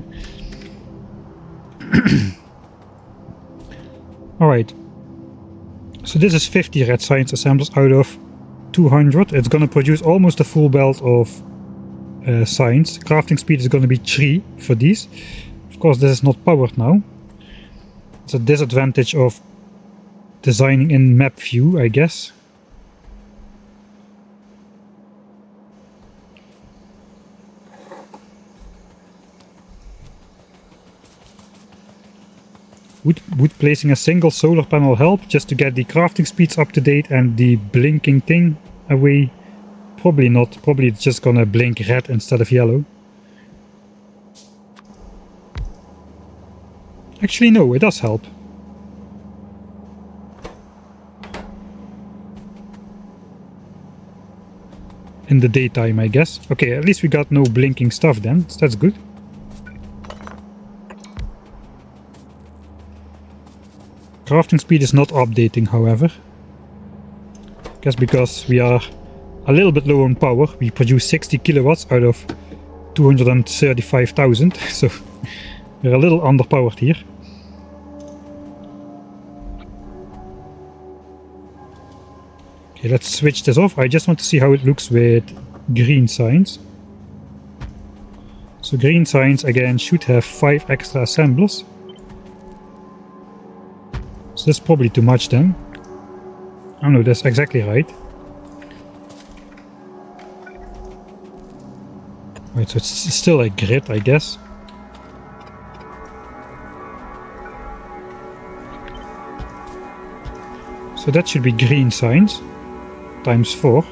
Alright, so this is 50 red science assemblers out of 200. It's gonna produce almost a full belt of science. Crafting speed is gonna be 3 for these. Of course, this is not powered now. It's a disadvantage of designing in map view, I guess. Would placing a single solar panel help just to get the crafting speeds up to date and the blinking thing away? Probably not. Probably it's just gonna blink red instead of yellow. Actually no, it does help. In the daytime, I guess. Okay, at least we got no blinking stuff then, so that's good. Crafting speed is not updating, however. I guess because we are a little bit low on power. We produce 60 kilowatts out of 235,000, so we're a little underpowered here. Okay, let's switch this off. I just want to see how it looks with green signs. So So green signs again should have 5 extra assemblers. So that's probably too much then. Oh no, that's exactly right. Right, so it's still a grid, I guess. So that should be green signs times 4.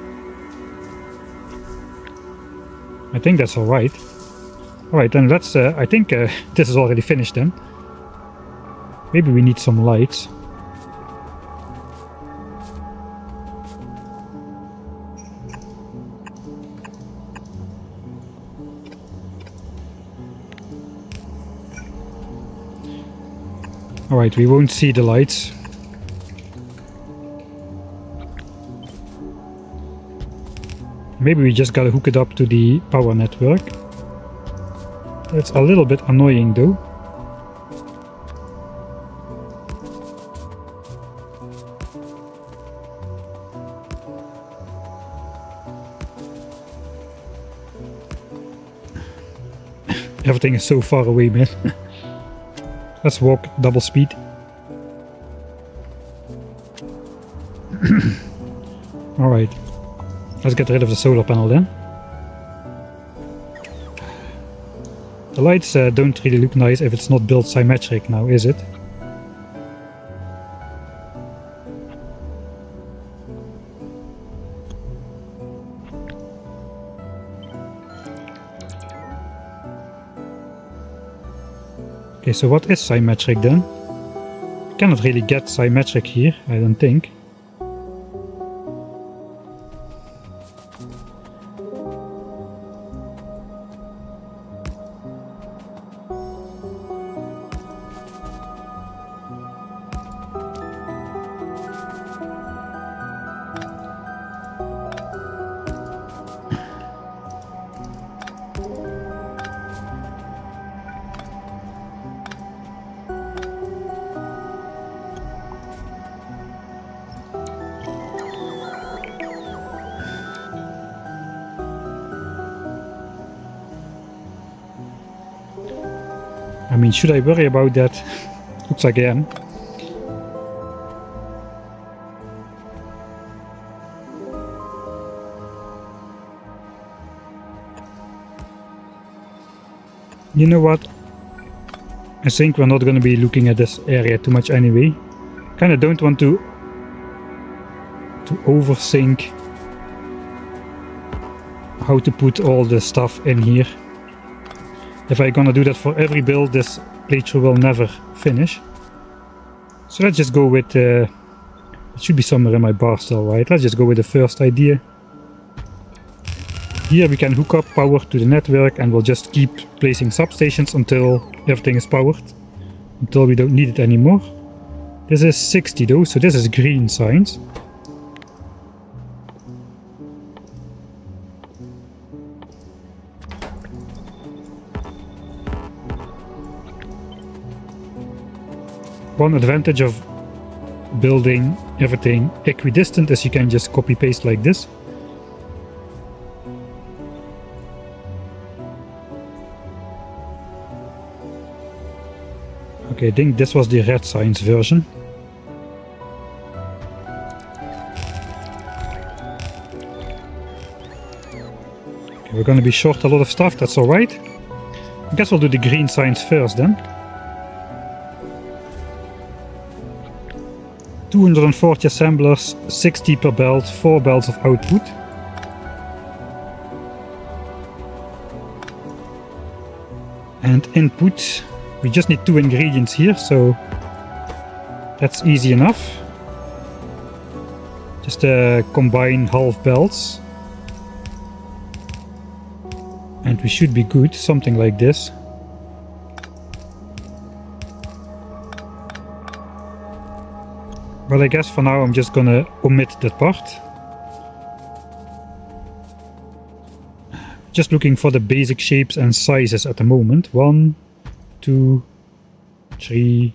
I think that's alright. Alright, then let's, I think this is already finished then. Maybe we need some lights. Alright, we won't see the lights. Maybe we just gotta hook it up to the power network. It's a little bit annoying though. Everything is so far away, man. Let's walk double speed. Alright. Let's get rid of the solar panel then. The lights don't really look nice if it's not built symmetric now, is it? Okay, so what is symmetric then? You cannot really get symmetric here, I don't think. I mean, should I worry about that? Looks like I am. You know what? I think we're not going to be looking at this area too much anyway. Kinda don't want to overthink how to put all the stuff in here. If I'm gonna do that for every build, this playthrough will never finish. So let's just go with, it should be somewhere in my bar still, right? Let's just go with the first idea. Here we can hook up power to the network and we'll just keep placing substations until everything is powered. Until we don't need it anymore. This is 60 though, so this is green signs. One advantage of building everything equidistant is you can just copy paste like this. Okay, I think this was the red signs version. Okay, we're gonna be short a lot of stuff, that's alright. I guess we'll do the green signs first then. 240 assemblers, 60 per belt, 4 belts of output. And input, we just need 2 ingredients here, so that's easy enough. Just combine half belts. And we should be good, something like this. Well, I guess for now I'm just gonna omit that part. Just looking for the basic shapes and sizes at the moment. 1, 2, 3,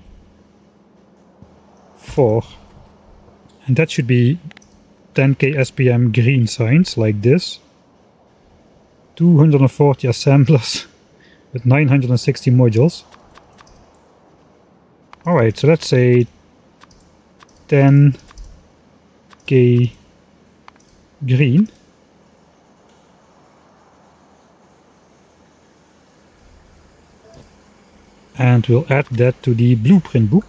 4. And that should be 10k SPM green signs like this. 240 assemblers. with 960 modules. Alright, so let's say 10k green. And we'll add that to the blueprint book.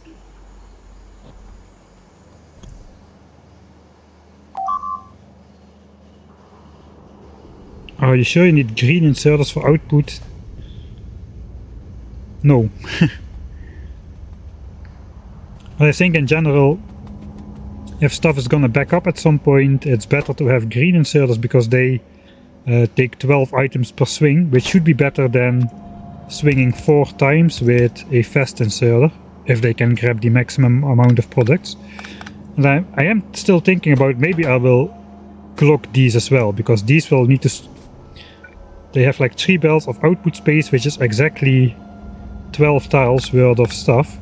Are you sure you need green inserters for output? No. I think in general, if stuff is gonna back up at some point, it's better to have green inserters because they take 12 items per swing, which should be better than swinging 4 times with a fast inserter, if they can grab the maximum amount of products. And I am still thinking about maybe I will clock these as well, because these will need to... They have like 3 belts of output space, which is exactly 12 tiles worth of stuff.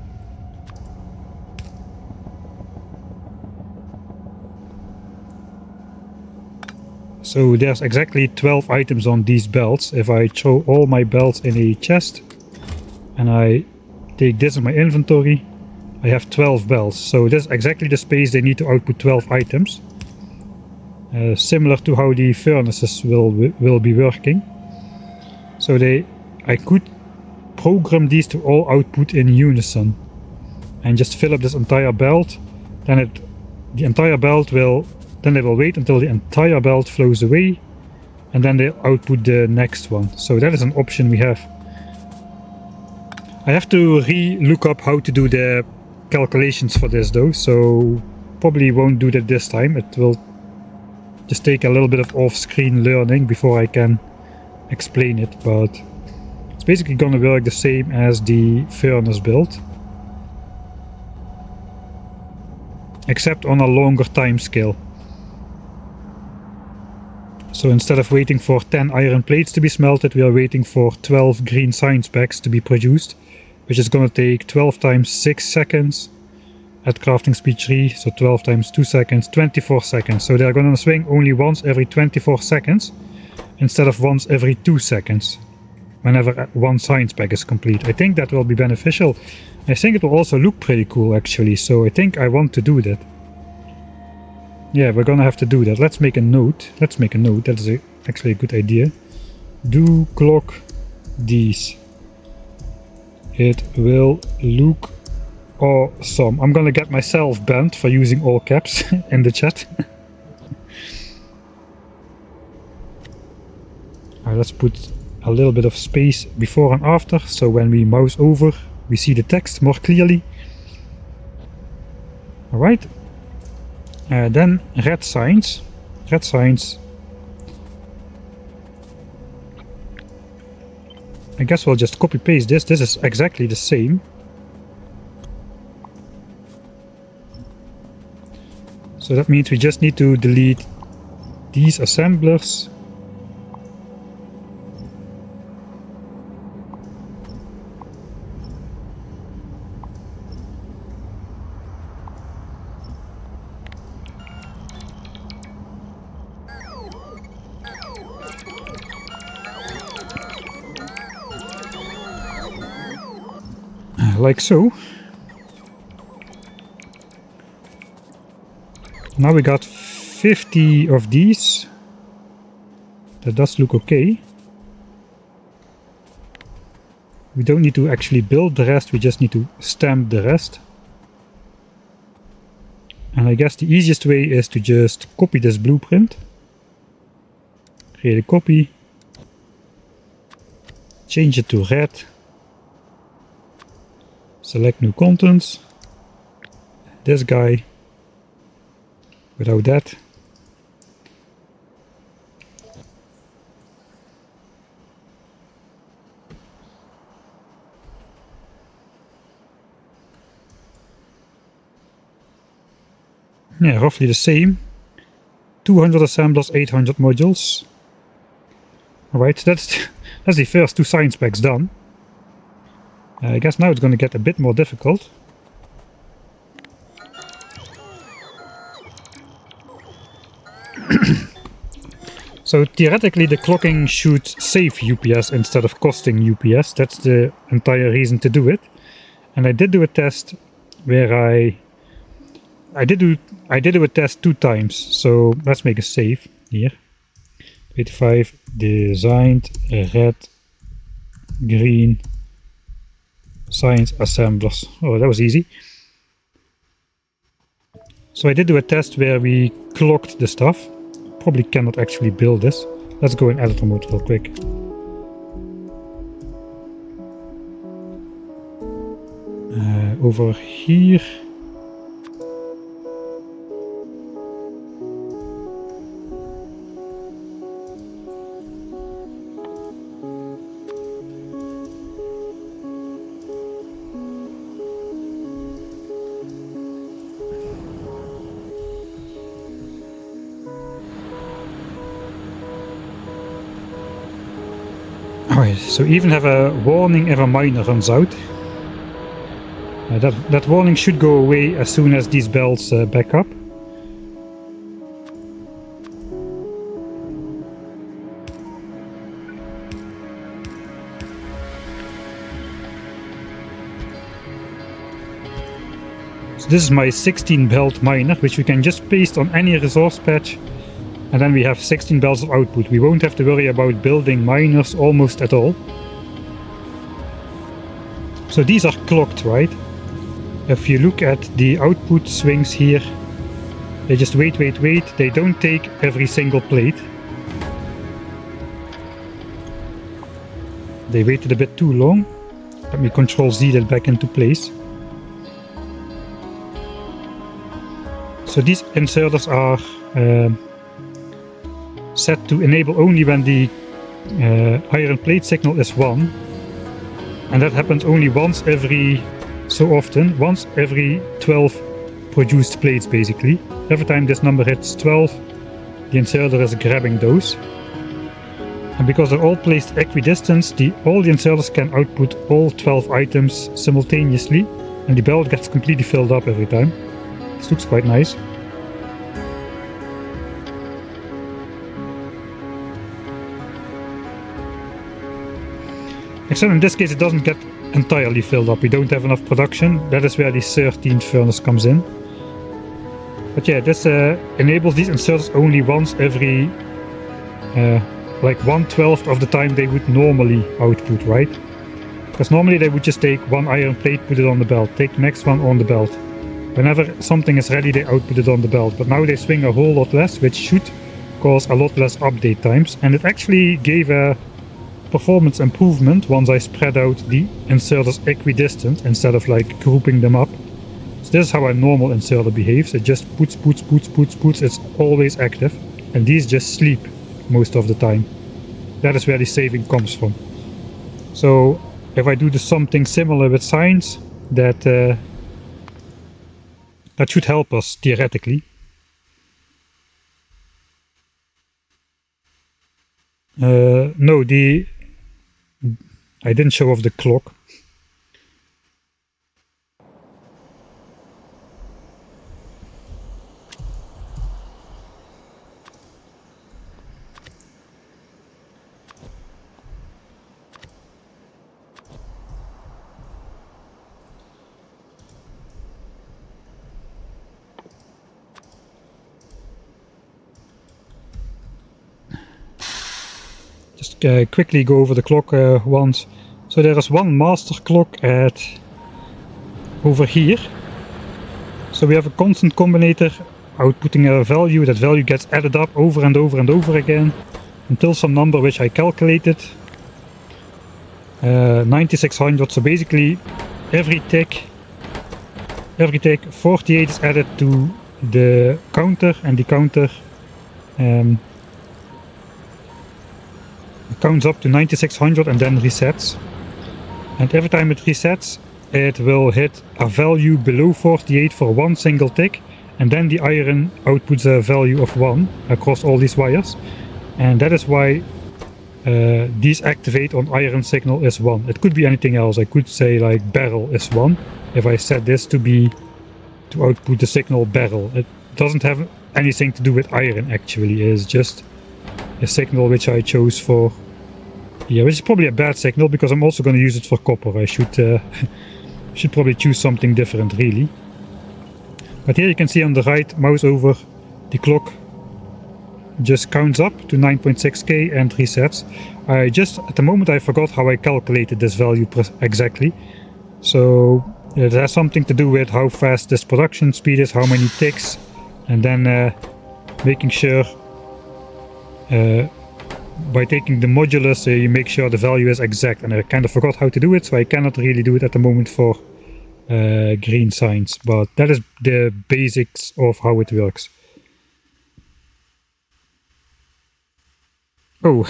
So there's exactly 12 items on these belts. If I throw all my belts in a chest and I take this in my inventory, I have 12 belts. So this is exactly the space they need to output 12 items. Similar to how the furnaces will be working. So I could program these to all output in unison and just fill up this entire belt. Then the entire belt will... Then they will wait until the entire belt flows away, and then they'll output the next one. So that is an option we have. I have to re-look up how to do the calculations for this though, so probably won't do that this time. It will just take a little bit of off-screen learning before I can explain it, but it's basically gonna work the same as the furnace build, except on a longer time scale. So instead of waiting for 10 iron plates to be smelted, we are waiting for 12 green science packs to be produced, which is going to take 12 times 6 seconds at crafting speed 3, so 12 times 2 seconds, 24 seconds. So they're going to swing only once every 24 seconds, instead of once every 2 seconds, whenever one science pack is complete. I think that will be beneficial. I think it will also look pretty cool actually, so I think I want to do that. Yeah, we're gonna have to do that. Let's make a note. That is actually a good idea. Do clock these. It will look awesome. I'm gonna get myself banned for using all caps in the chat. Alright, let's put a little bit of space before and after, so when we mouse over, we see the text more clearly. Alright. Then red signs. Red signs. I guess we'll just copy paste this. This is exactly the same. So that means we just need to delete these assemblers. Like so. Now we got 50 of these. That does look okay. We don't need to actually build the rest, we just need to stamp the rest. And I guess the easiest way is to just copy this blueprint. Create a copy. Change it to red. Select new contents, this guy, without that. Yeah, roughly the same. 200 assemblers, 800 modules. Alright, that's the first 2 science packs done. I guess now it's going to get a bit more difficult. So theoretically the clocking should save UPS instead of costing UPS. That's the entire reason to do it. And I did do a test where I did do a test 2 times. So let's make a save here. 85 designed red green science assemblers. Oh, that was easy. So I did do a test where we clocked the stuff. Probably cannot actually build this. Let's go in editor mode real quick. Over here. Alright, so even have a warning if a miner runs out. That warning should go away as soon as these bells back up. So this is my 16 belt miner, which we can just paste on any resource patch. And then we have 16 bells of output. We won't have to worry about building miners almost at all. So these are clocked, right? If you look at the output swings here, they just wait. They don't take every single plate. They waited a bit too long. Let me Control Z that back into place. So these inserters are set to enable only when the iron plate signal is 1. And that happens only once every so often, once every 12 produced plates basically. Every time this number hits 12, the inserter is grabbing those. And because they're all placed equidistant, all the inserters can output all 12 items simultaneously, and the belt gets completely filled up every time. This looks quite nice. Except in this case it doesn't get entirely filled up. We don't have enough production. That is where the 13th furnace comes in. But yeah, this enables these inserters only once every like 1/12 of the time they would normally output, right? Because normally they would just take one iron plate, put it on the belt, take the next one on the belt. Whenever something is ready they output it on the belt, but now they swing a whole lot less, which should cause a lot less update times. And it actually gave a performance improvement once I spread out the inserters equidistant instead of like grouping them up. So this is how a normal inserter behaves. It just puts, it's always active, and these just sleep most of the time. That is where the saving comes from. So if I do something similar with science, that should help us theoretically. No, I didn't show off the clock. Just quickly go over the clock once. So there is one master clock at over here. So we have a constant combinator outputting a value. That value gets added up over and over and over again until some number which I calculated. 9600. So basically every tick 48 is added to the counter, and the counter counts up to 9600 and then resets. And every time it resets, it will hit a value below 48 for one single tick, and then the iron outputs a value of 1 across all these wires. And that is why these activate on iron signal is 1. It could be anything else. I could say like barrel is 1 if I set this to output the signal barrel. It doesn't have anything to do with iron actually. It is just a signal which I chose for here, which is probably a bad signal because I'm also going to use it for copper. I should probably choose something different really. But here you can see on the right, mouse over, the clock just counts up to 9.6k and resets. At the moment I forgot how I calculated this value exactly. So it has something to do with how fast this production speed is, how many ticks, and then making sure by taking the modulus you make sure the value is exact, and I kind of forgot how to do it, so I cannot really do it at the moment for green signs, but that is the basics of how it works. Oh,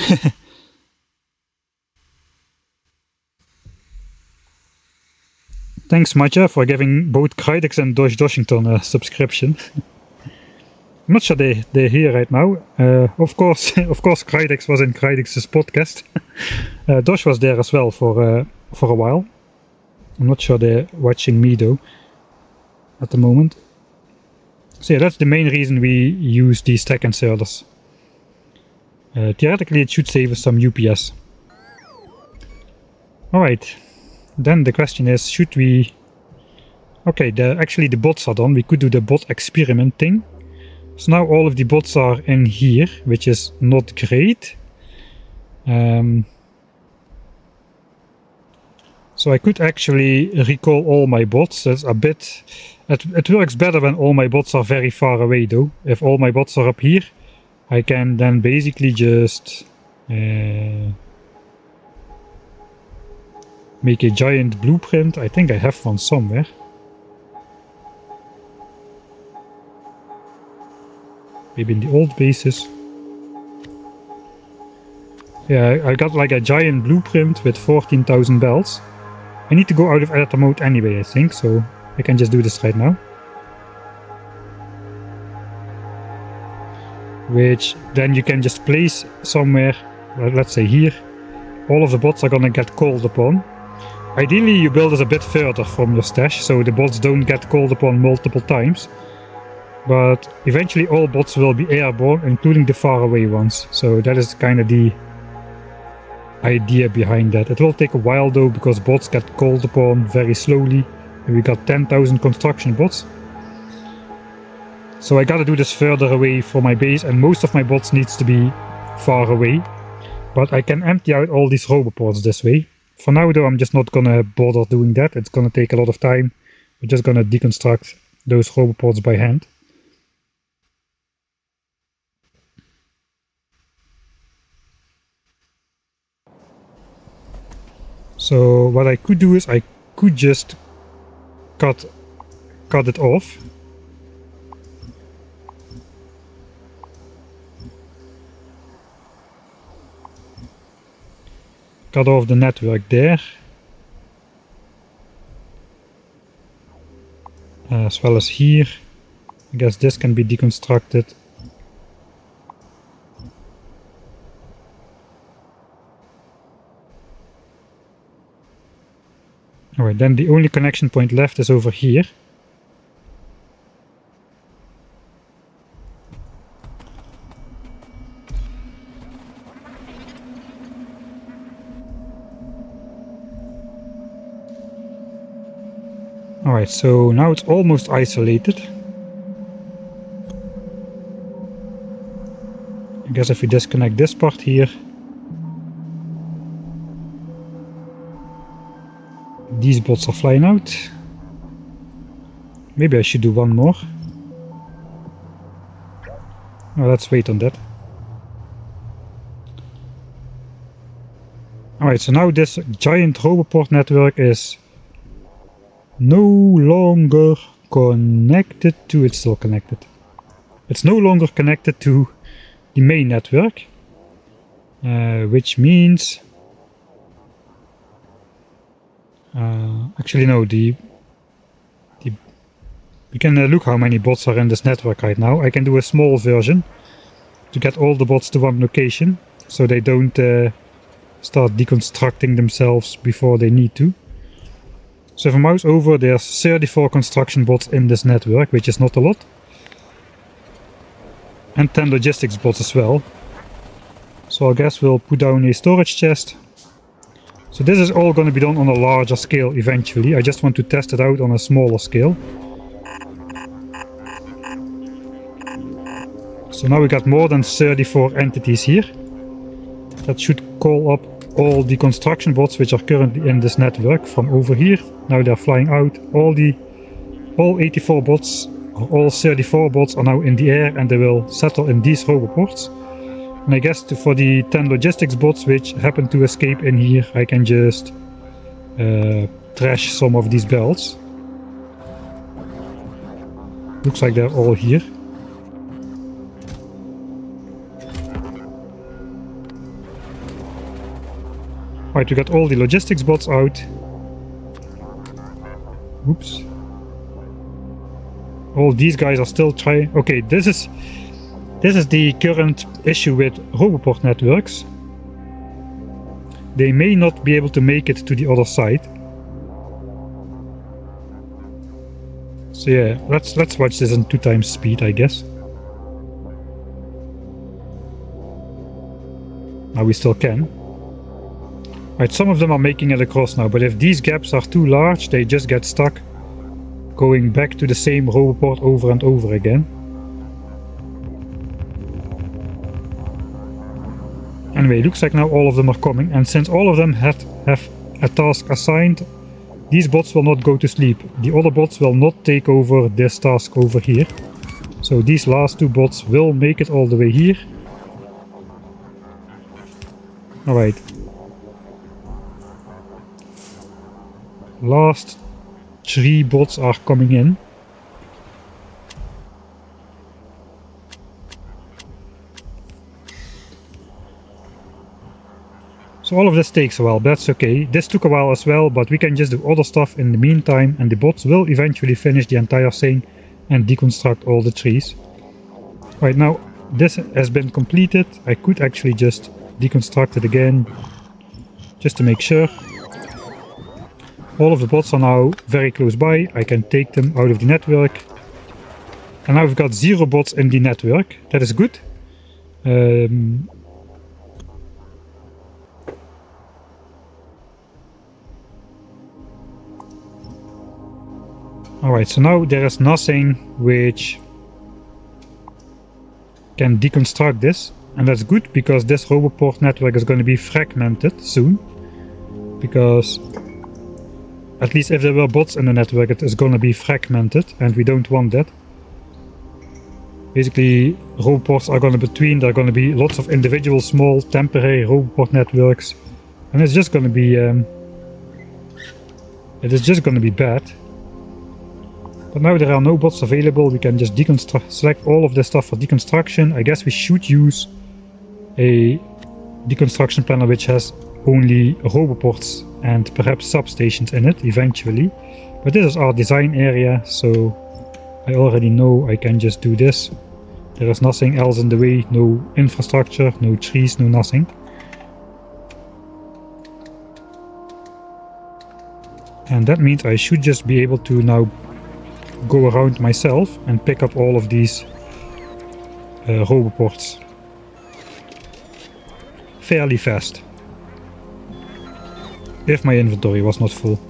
thanks Matja for giving both Crydex and Dosh Doshington a subscription. I'm not sure they're here right now. Of course, Crydex was in Crydex's podcast. Dosh was there as well for a while. I'm not sure they're watching me though at the moment. So yeah, that's the main reason we use these stack inserters. Theoretically it should save us some UPS. Alright, then the question is, should we... Okay, actually the bots are done. We could do the bot experiment thing. So now all of the bots are in here, which is not great. So I could actually recall all my bots. That's a bit... It works better when all my bots are very far away though. If all my bots are up here, I can then basically just make a giant blueprint. I think I have one somewhere. Maybe in the old bases. Yeah, I got like a giant blueprint with 14,000 bells. I need to go out of editor mode anyway, I think, so I can just do this right now. Which then you can just place somewhere, let's say here. All of the bots are gonna get called upon. Ideally you build this a bit further from your stash, so the bots don't get called upon multiple times. But eventually all bots will be airborne, including the faraway ones. So that is kind of the idea behind that. It will take a while though, because bots get called upon very slowly. And we got 10,000 construction bots. So I gotta do this further away from my base, and most of my bots needs to be far away. But I can empty out all these roboports this way. For now though, I'm just not gonna bother doing that. It's gonna take a lot of time. We're just gonna deconstruct those roboports by hand. So what I could do is I could just cut it off. Cut off the network there. As well as here. I guess this can be deconstructed. Alright, then the only connection point left is over here. Alright, so now it's almost isolated. I guess if we disconnect this part here, these bots are flying out. Maybe I should do one more. Oh, let's wait on that. Alright, so now this giant roboport network is no longer connected to... It's still connected. It's no longer connected to the main network. Which means... actually no, we can look how many bots are in this network right now. I can do a small version to get all the bots to one location, so they don't start deconstructing themselves before they need to. So if I mouse over, there's 34 construction bots in this network, which is not a lot. And 10 logistics bots as well. So I guess we'll put down a storage chest. So this is all going to be done on a larger scale eventually. I just want to test it out on a smaller scale. So now we got more than 34 entities here. That should call up all the construction bots which are currently in this network from over here. Now they're flying out. All 84 bots, or all 34 bots are now in the air and they will settle in these roboports. And I guess for the 10 logistics bots which happen to escape in here, I can just trash some of these belts. Looks like they're all here. Right, we got all the logistics bots out. Oops. All these guys are still trying. Okay, this is the current issue with Roboport networks. They may not be able to make it to the other side. So yeah, let's watch this in 2x speed, I guess. Now we still can. Right, some of them are making it across now, but if these gaps are too large, they just get stuck going back to the same Roboport over and over again. Anyway, looks like now all of them are coming, and since all of them have a task assigned, these bots will not go to sleep. The other bots will not take over this task over here. So these last two bots will make it all the way here. Alright. Last 3 bots are coming in. So all of this takes a while, but that's okay. This took a while as well, but we can just do other stuff in the meantime, and the bots will eventually finish the entire thing and deconstruct all the trees. Right, now this has been completed. I could actually just deconstruct it again, just to make sure. All of the bots are now very close by. I can take them out of the network. And now we've got 0 bots in the network. That is good. Alright, so now there is nothing which can deconstruct this. And that's good, because this Roboport network is going to be fragmented soon. Because at least if there were bots in the network, it is going to be fragmented, and we don't want that. Basically, Roboports are going to between, there are going to be lots of individual small temporary Roboport networks, and it's just going to be bad. But now there are no bots available, we can just select all of this stuff for deconstruction. I guess we should use a deconstruction planner which has only Roboports and perhaps substations in it eventually. But this is our design area, so I already know I can just do this. There is nothing else in the way, no infrastructure, no trees, no nothing. And that means I should just be able to now go around myself and pick up all of these Roboports fairly fast. If my inventory was not full.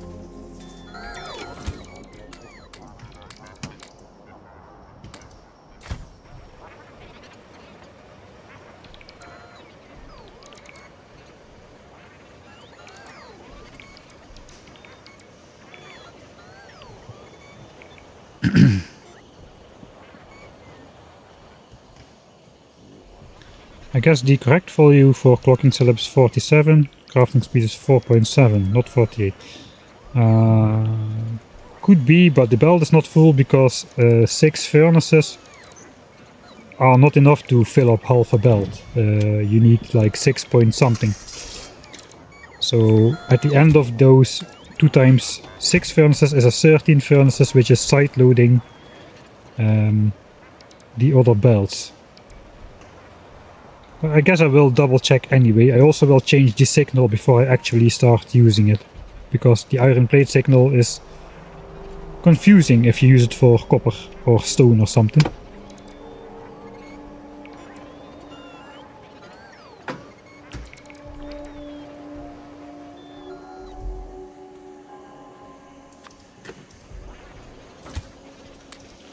I guess the correct value for clocking cell is 47, crafting speed is 4.7, not 48. Could be, but the belt is not full because 6 furnaces are not enough to fill up half a belt. You need like 6 point something. So at the end of those 2 times 6 furnaces is a 13 furnaces, which is side loading the other belts. I guess I will double check anyway. I also will change the signal before I actually start using it, because the iron plate signal is confusing if you use it for copper or stone or something.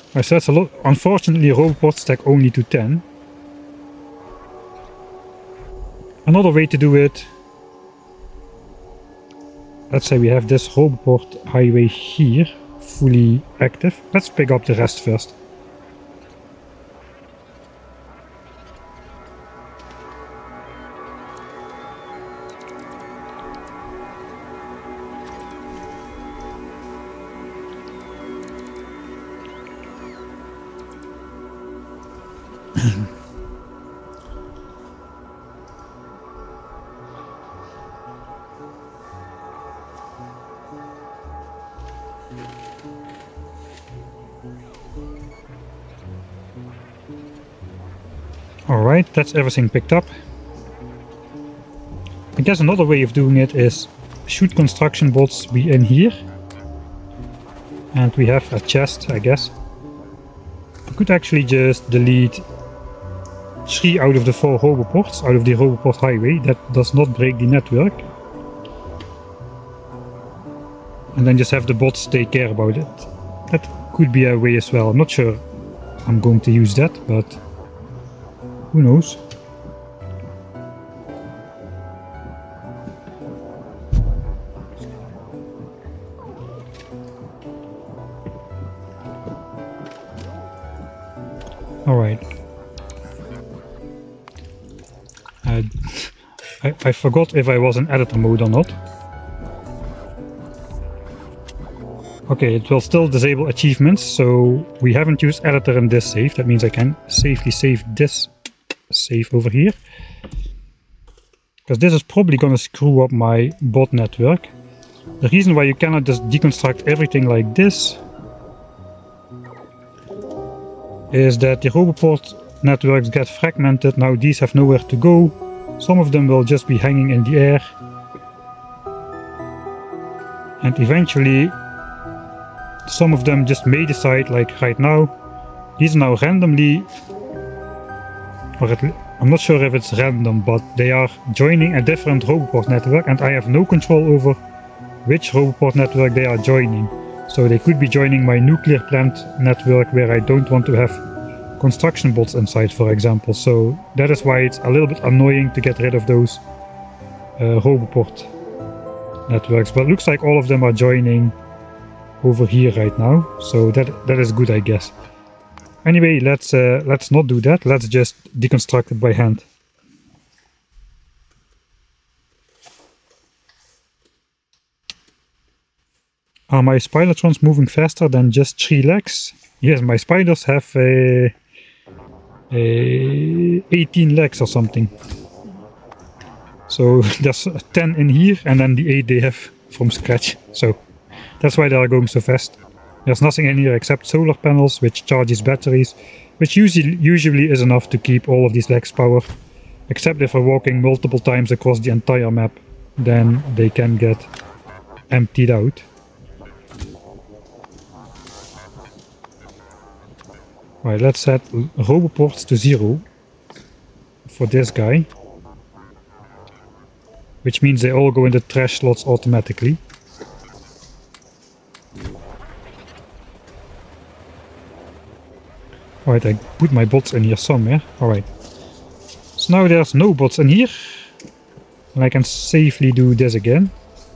I said a lot. Unfortunately, roboports stack only to 10. Another way to do it. Let's say we have this roboport highway here, fully active. Let's pick up the rest first. Alright, that's everything picked up. I guess another way of doing it is should construction bots be in here? And we have a chest, I guess. I could actually just delete 3 out of the 4 roboports out of the roboport highway. That does not break the network. And then just have the bots take care about it. That could be a way as well. I'm not sure I'm going to use that, but who knows? Alright. I forgot if I was in editor mode or not. Okay, it will still disable achievements, so we haven't used editor in this save. That means I can safely save this save over here. Because this is probably gonna screw up my bot network. The reason why you cannot just deconstruct everything like this is that the roboport networks get fragmented. Now these have nowhere to go. Some of them will just be hanging in the air. And eventually some of them just may decide, like right now, these are now randomly, or I'm not sure if it's random, but they are joining a different roboport network and I have no control over which roboport network they are joining. So they could be joining my nuclear plant network where I don't want to have construction bots inside, for example. So that is why it's a little bit annoying to get rid of those roboport networks. But it looks like all of them are joining over here right now, so that is good, I guess. Anyway, let's not do that. Let's just deconstruct it by hand. Are my spidertrons moving faster than just 3 legs? Yes, my spiders have 18 legs or something. So there's 10 in here and then the 8 they have from scratch. So that's why they are going so fast. There's nothing in here except solar panels, which charges batteries, which usually is enough to keep all of these legs power. Except if we're walking multiple times across the entire map, then they can get emptied out. Right, let's set roboports to 0 for this guy. Which means they all go in the trash slots automatically. Alright, I put my bots in here somewhere. Alright. So now there's no bots in here. And I can safely do this again.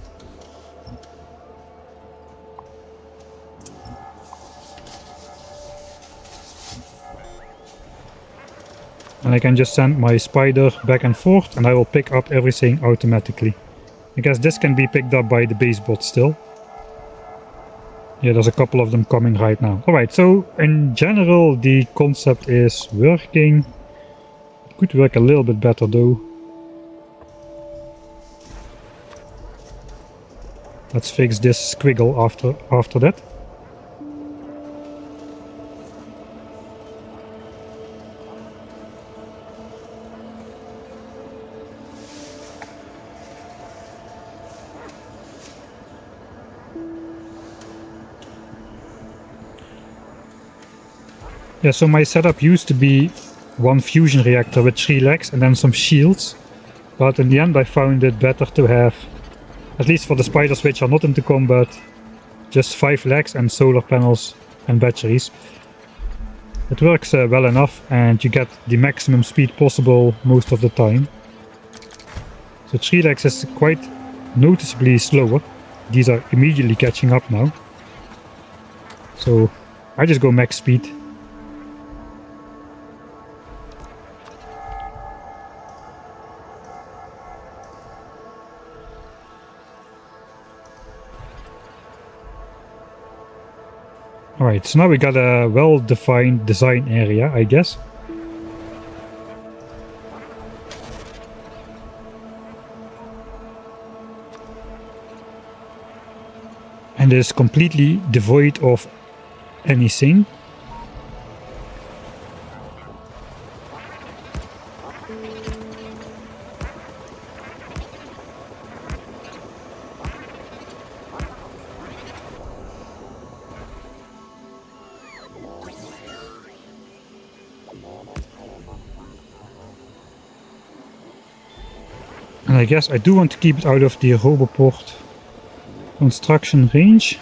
And I can just send my spider back and forth and I will pick up everything automatically. I guess this can be picked up by the base bot still. Yeah, there's a couple of them coming right now. Alright, so in general the concept is working. It could work a little bit better though. Let's fix this squiggle after that. Yeah, so my setup used to be one fusion reactor with 3 legs and then some shields. But in the end I found it better to have, at least for the spiders which are not into combat, just 5 legs and solar panels and batteries. It works well enough, and you get the maximum speed possible most of the time. So 3 legs is quite noticeably slower. These are immediately catching up now. So I just go max speed. Alright, so now we got a well-defined design area, I guess. And is completely devoid of anything. And I guess I do want to keep it out of the Roboport construction range.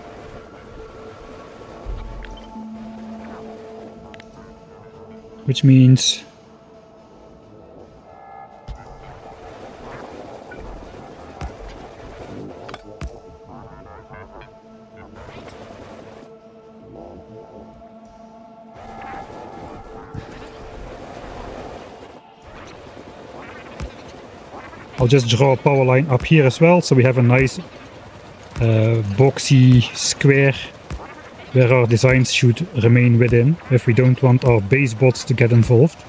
Which means I'll just draw a power line up here as well, so we have a nice boxy square where our designs should remain within, if we don't want our base bots to get involved.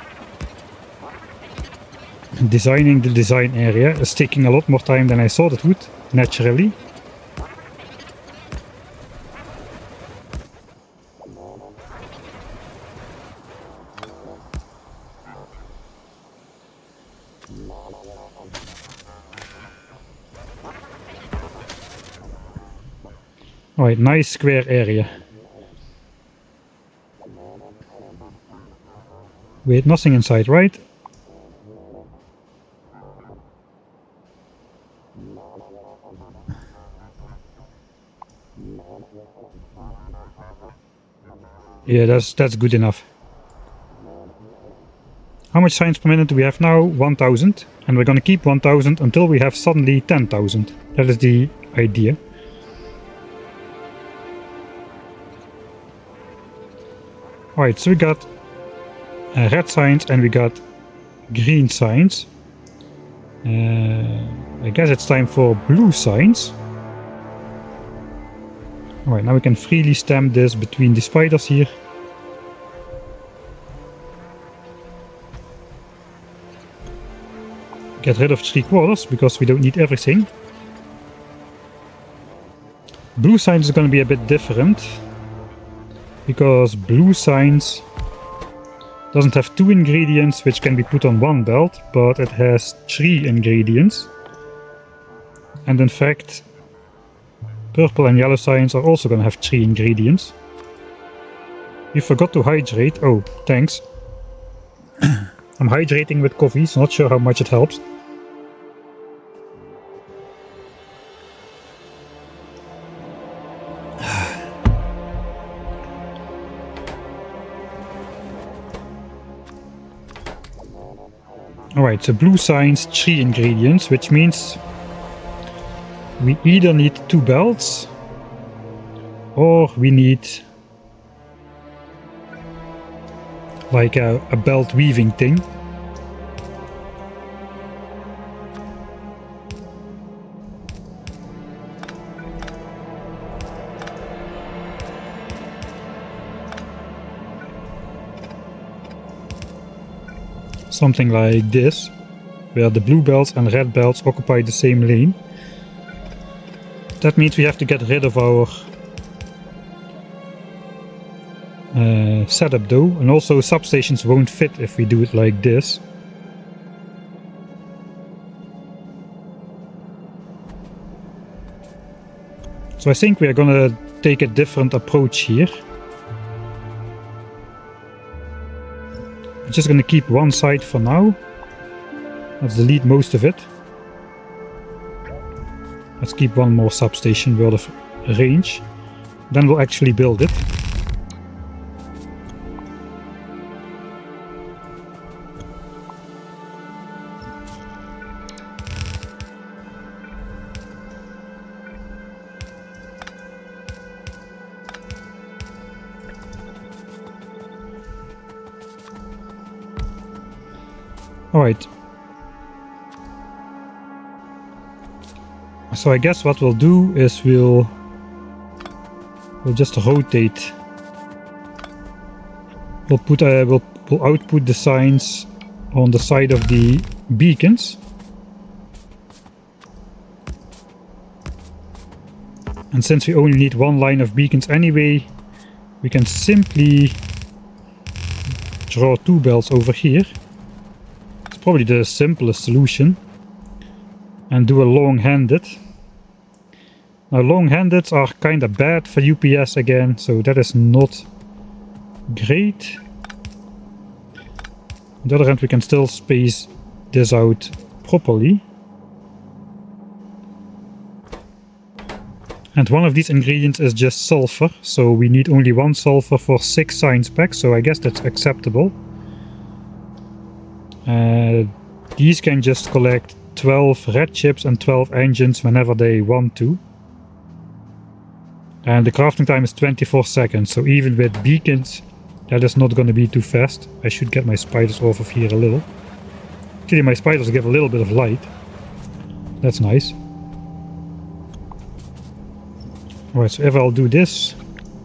Designing the design area is taking a lot more time than I thought it would, naturally. Alright, nice square area. Wait, nothing inside, right? Yeah, that's good enough. How much signs per minute do we have now? 1000. And we're gonna keep 1000 until we have suddenly 10,000. That is the idea. Alright, so we got red signs and we got green signs. I guess it's time for blue signs. Alright, now we can freely stamp this between the spiders here. Get rid of 3/4 because we don't need everything. Blue signs is going to be a bit different, because blue signs doesn't have 2 ingredients which can be put on one belt, but it has 3 ingredients. And in fact, purple and yellow signs are also going to have 3 ingredients. You forgot to hydrate. Oh, thanks. I'm hydrating with coffee, so not sure how much it helps. Alright, so blue signs, 3 ingredients, which means we either need 2 belts or we need like a belt weaving thing. Something like this, where the blue belts and red belts occupy the same lane. That means we have to get rid of our setup though, and also substations won't fit if we do it like this. So I think we're gonna take a different approach here. I'm just going to keep one side for now. Let's delete most of it. Let's keep one more substation worth of range. Then we'll actually build it. Alright. So I guess what we'll do is we'll just rotate. We'll output the signs on the side of the beacons. And since we only need one line of beacons anyway, we can simply draw 2 bells over here. It's probably the simplest solution. And do a long-handed. Now long-handeds are kinda bad for UPS again, so that is not great. On the other hand, we can still space this out properly. And one of these ingredients is just sulfur, so we need only 1 sulfur for 6 signs packs, so I guess that's acceptable. These can just collect 12 red chips and 12 engines whenever they want to. And the crafting time is 24 seconds, so even with beacons, that is not going to be too fast. I should get my spiders off of here a little. Actually, my spiders give a little bit of light. That's nice. Alright, so if I'll do this.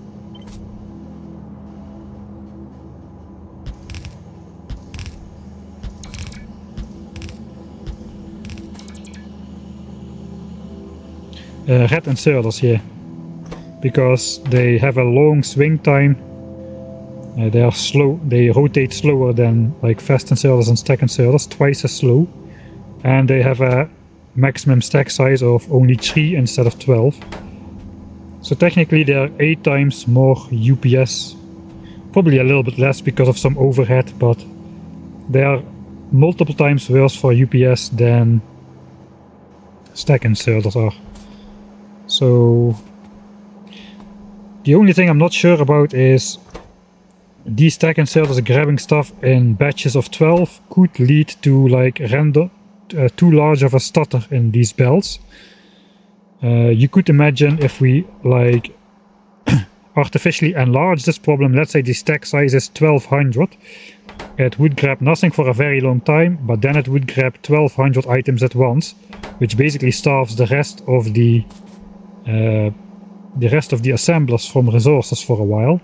Red inserters, yeah. Because they have a long swing time. They are slow, they rotate slower than like fast inserters and stack inserters, twice as slow. And they have a maximum stack size of only 3 instead of 12. So technically they are 8 times more UPS. Probably a little bit less because of some overhead, but they are multiple times worse for UPS than stack inserters are. So the only thing I'm not sure about is these stack inserters grabbing stuff in batches of 12 could lead to like random too large of a stutter in these bells. You could imagine if we like artificially enlarge this problem, let's say the stack size is 1200, it would grab nothing for a very long time, but then it would grab 1200 items at once, which basically starves the rest of the assemblers from resources for a while.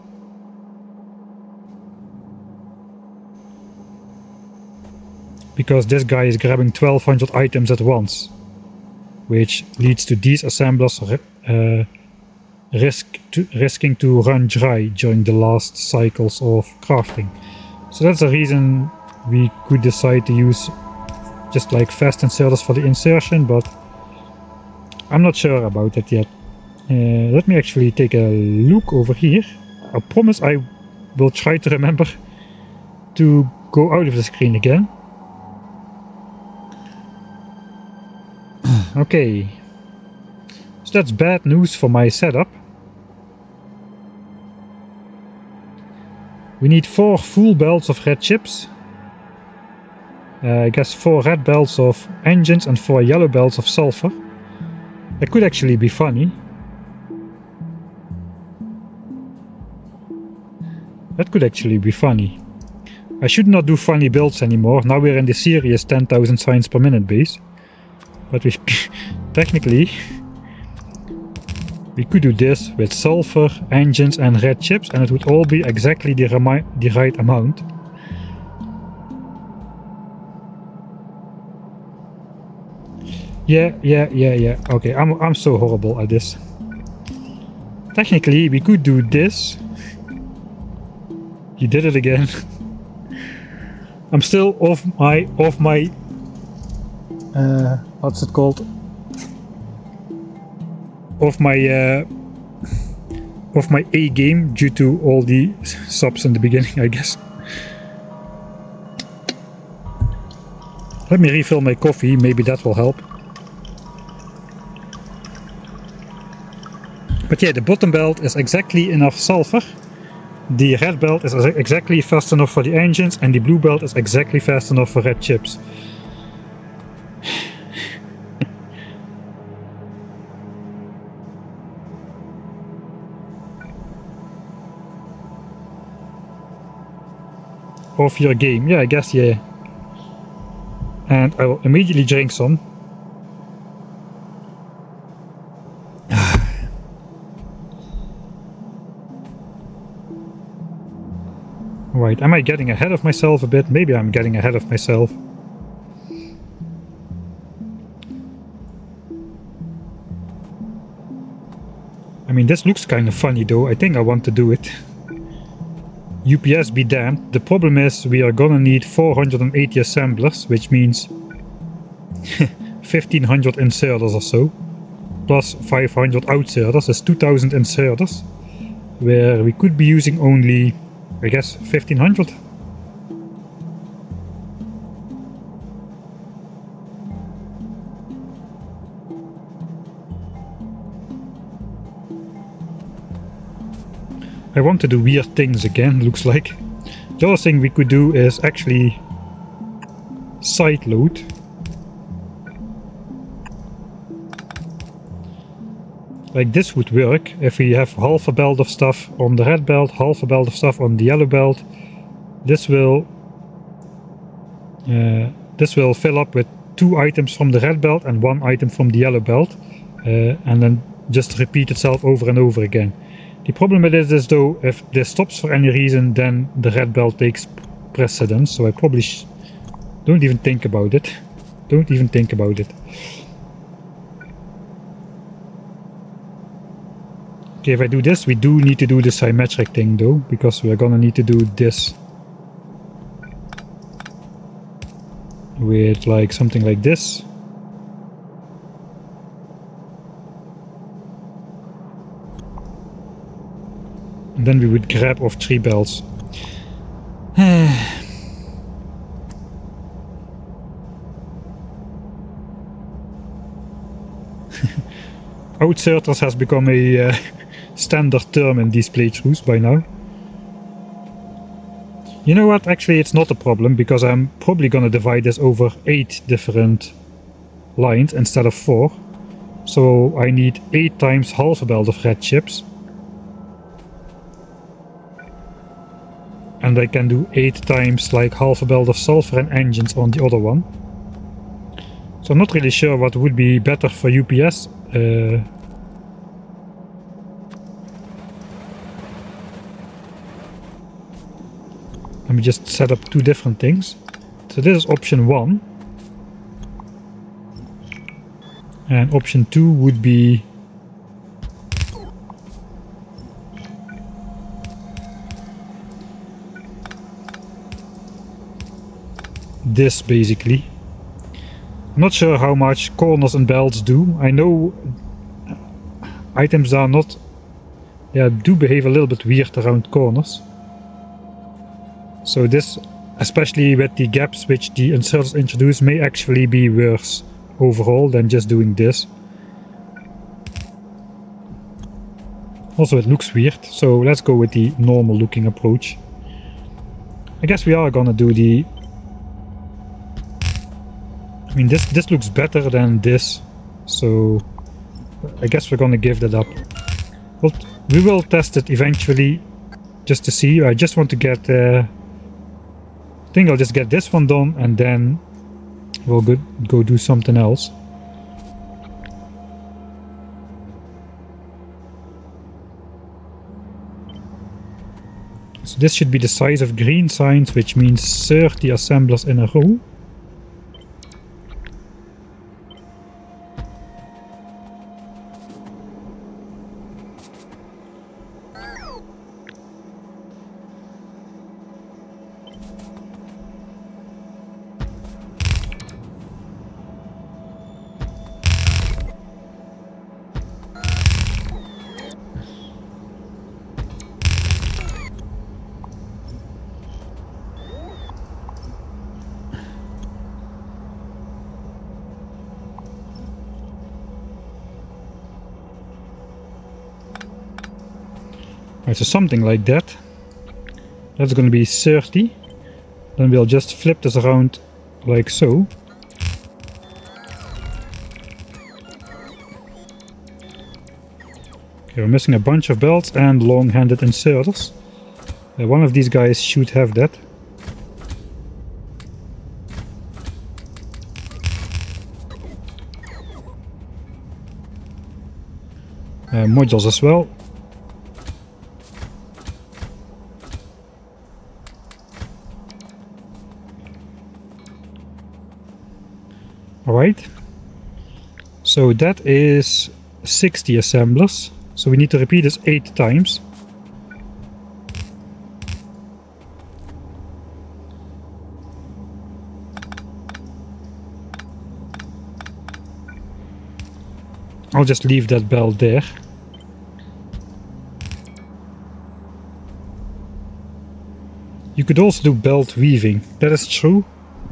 Because this guy is grabbing 1200 items at once, which leads to these assemblers risking to run dry during the last cycles of crafting. So that's the reason we could decide to use just like fast inserters for the insertion, but I'm not sure about that yet. Let me actually take a look over here. I promise I will try to remember to go out of the screen again. Okay, so that's bad news for my setup. We need 4 full belts of red chips. I guess 4 red belts of engines and 4 yellow belts of sulfur. That could actually be funny. That could actually be funny. I should not do funny builds anymore. Now we're in the serious 10,000 signs per minute base. But we technically we could do this with sulfur, engines and red chips, and it would all be exactly the right amount. Yeah. Okay, I'm so horrible at this. Technically we could do this. You did it again. I'm still off my what's it called? Off my A game due to all the subs in the beginning, I guess. Let me refill my coffee, maybe that will help. But yeah, the bottom belt is exactly enough sulfur. The red belt is exactly fast enough for the engines, and the blue belt is exactly fast enough for red chips. Of your game, yeah, I guess, yeah. And I will immediately drink some. Right, am I getting ahead of myself a bit? Maybe I'm getting ahead of myself. I mean, this looks kind of funny though. I think I want to do it. UPS be damned. The problem is we are gonna need 480 assemblers, which means 1500 inserters or so. Plus 500 outserters, that's 2000 inserters. Where we could be using only, I guess, 1500. I want to do weird things again, looks like. The other thing we could do is actually side load. Like this would work if we have half a belt of stuff on the red belt, half a belt of stuff on the yellow belt. This will fill up with 2 items from the red belt and 1 item from the yellow belt, and then just repeat itself over and over again. The problem with this is though, if this stops for any reason, then the red belt takes precedence, so I probably don't even think about it. Don't even think about it. Okay, if I do this, we do need to do the symmetric thing though, because we're gonna need to do this with like something like this. And then we would grab off 3 belts. Outserters has become a standard term in these playthroughs by now. You know what, actually it's not a problem, because I'm probably gonna divide this over 8 different lines instead of 4. So I need 8 times half a belt of red chips. And I can do 8 times like half a belt of sulfur and engines on the other one. So I'm not really sure what would be better for UPS. Let me just set up 2 different things. So this is option 1. And option 2 would be this basically. I'm not sure how much corners and belts do. I know items are not, do behave a little bit weird around corners. So this, especially with the gaps which the inserters introduce, may actually be worse overall than just doing this. Also it looks weird, so let's go with the normal looking approach. I guess we are gonna do the... I mean, this looks better than this, so I guess we're gonna give that up. Well, we will test it eventually, just to see. I just want to get... I think I'll just get this one done, and then we'll go do something else. So this should be the size of green signs, which means 30 assemblers in a row. Right, so something like that. That's going to be 30. Then we'll just flip this around like so. Okay, we're missing a bunch of belts and long-handed inserters. One of these guys should have that. modules as well. Alright, so that is 60 assemblers, so we need to repeat this 8 times. I'll just leave that belt there. You could also do belt weaving, that is true.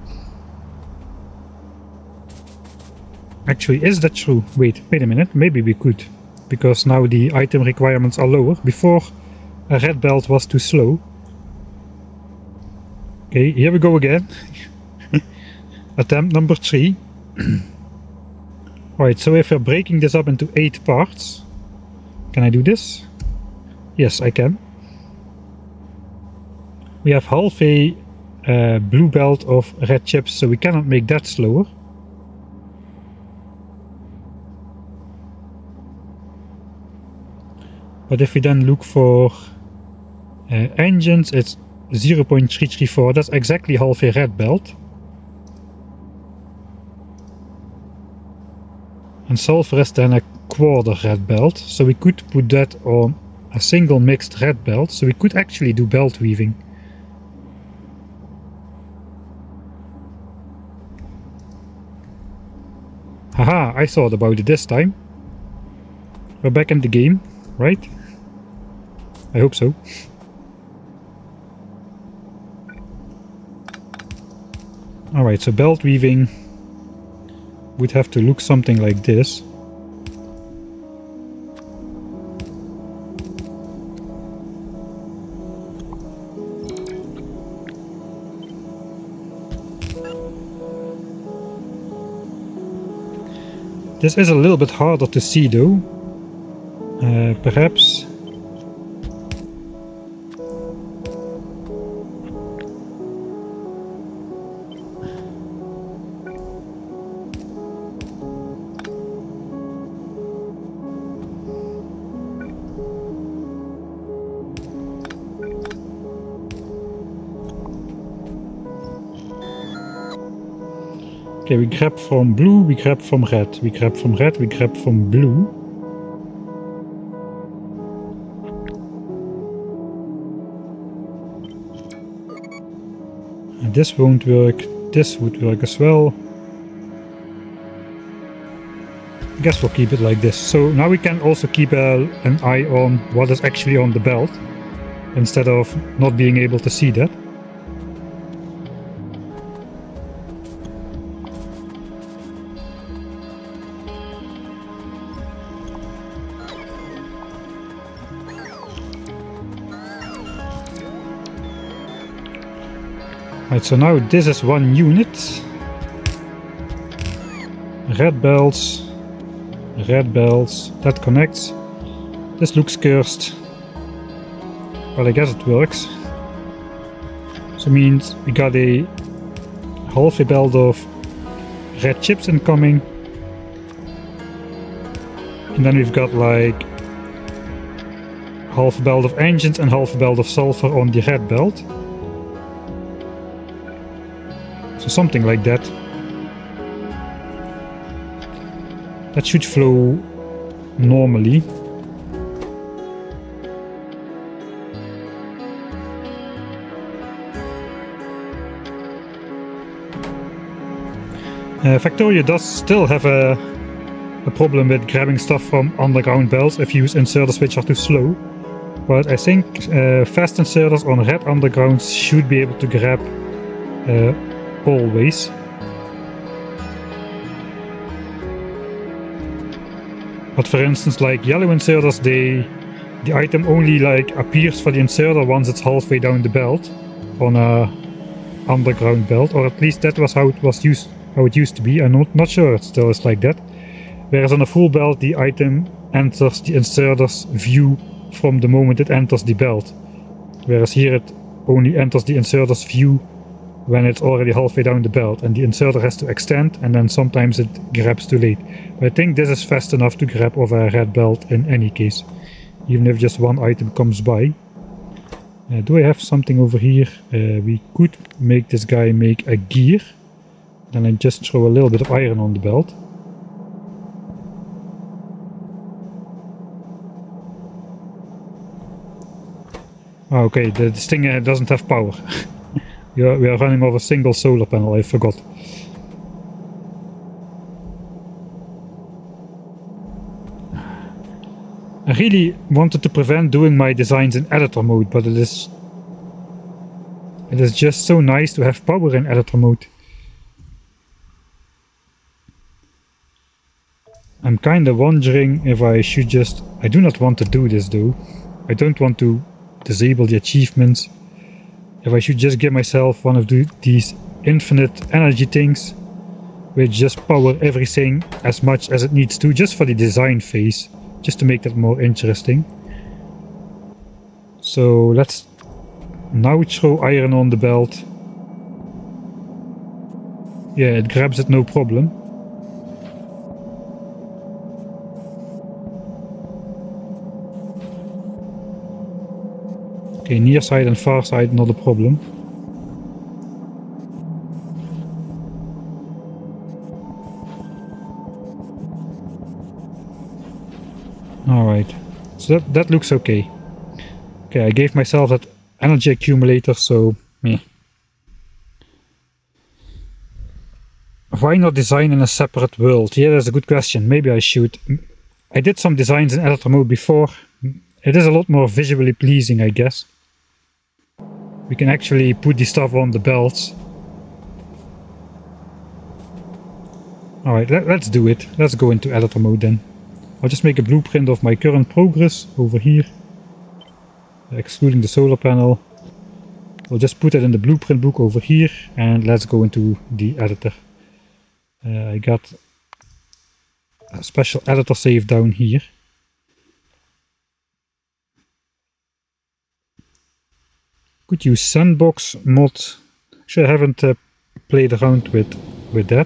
Actually, is that true? Wait a minute, maybe we could. Because now the item requirements are lower. Before, a red belt was too slow. Okay, here we go again. Attempt number 3. Alright, so if we're breaking this up into 8 parts, can I do this? Yes, I can. We have half a blue belt of red chips, so we cannot make that slower. But if we then look for engines, it's 0.334, that's exactly half a red belt. And sulfur is then a quarter red belt, so we could put that on a single mixed red belt, so we could actually do belt weaving. Haha, I thought about it this time. We're back in the game, right? I hope so. Alright, so belt weaving would have to look something like this. This is a little bit harder to see though. Perhaps okay, we grab from blue, we grab from red, we grab from red, we grab from blue. And this won't work, this would work as well. I guess we'll keep it like this. So now we can also keep an eye on what is actually on the belt, instead of not being able to see that. Right, so now this is one unit. Red belts, that connects. This looks cursed. Well, I guess it works. So it means we got a half a belt of red chips incoming. And then we've got like half a belt of engines and half a belt of sulfur on the red belt. So something like that. That should flow normally. Factorio does still have a problem with grabbing stuff from underground belts if you use inserters which are too slow. But I think fast inserters on red undergrounds should be able to grab always. But for instance, like yellow inserters, the item only like appears for the inserter once it's halfway down the belt on a underground belt, or at least that was how it used to be. I'm not sure it still is like that. Whereas on a full belt, the item enters the inserter's view from the moment it enters the belt. Whereas here it only enters the inserter's view when it's already halfway down the belt and the inserter has to extend, and then sometimes it grabs too late. But I think this is fast enough to grab over a red belt in any case, even if just one item comes by. Do I have something over here? We could make this guy make a gear. Then I just throw a little bit of iron on the belt. Okay, this thing doesn't have power. we are running off a single solar panel, I forgot. I really wanted to prevent doing my designs in editor mode, but it is just so nice to have power in editor mode. I'm kinda wondering if I should just... I do not want to do this though. I don't want to disable the achievements. If I should just give myself one of these infinite energy things, which just power everything as much as it needs to, just for the design phase, just to make that more interesting. So let's now throw iron on the belt. Yeah, it grabs it no problem. Okay, near side and far side, not a problem. Alright, so that looks okay. Okay, I gave myself that energy accumulator, so meh. Why not design in a separate world? Yeah, that's a good question. Maybe I should. I did some designs in editor mode before. It is a lot more visually pleasing, I guess. We can actually put the stuff on the belts. Alright, let's do it. Let's go into editor mode then. I'll just make a blueprint of my current progress over here, excluding the solar panel. We'll just put it in the blueprint book over here, and let's go into the editor. I got a special editor save down here. Could use sandbox mod. Actually, I haven't played around with that.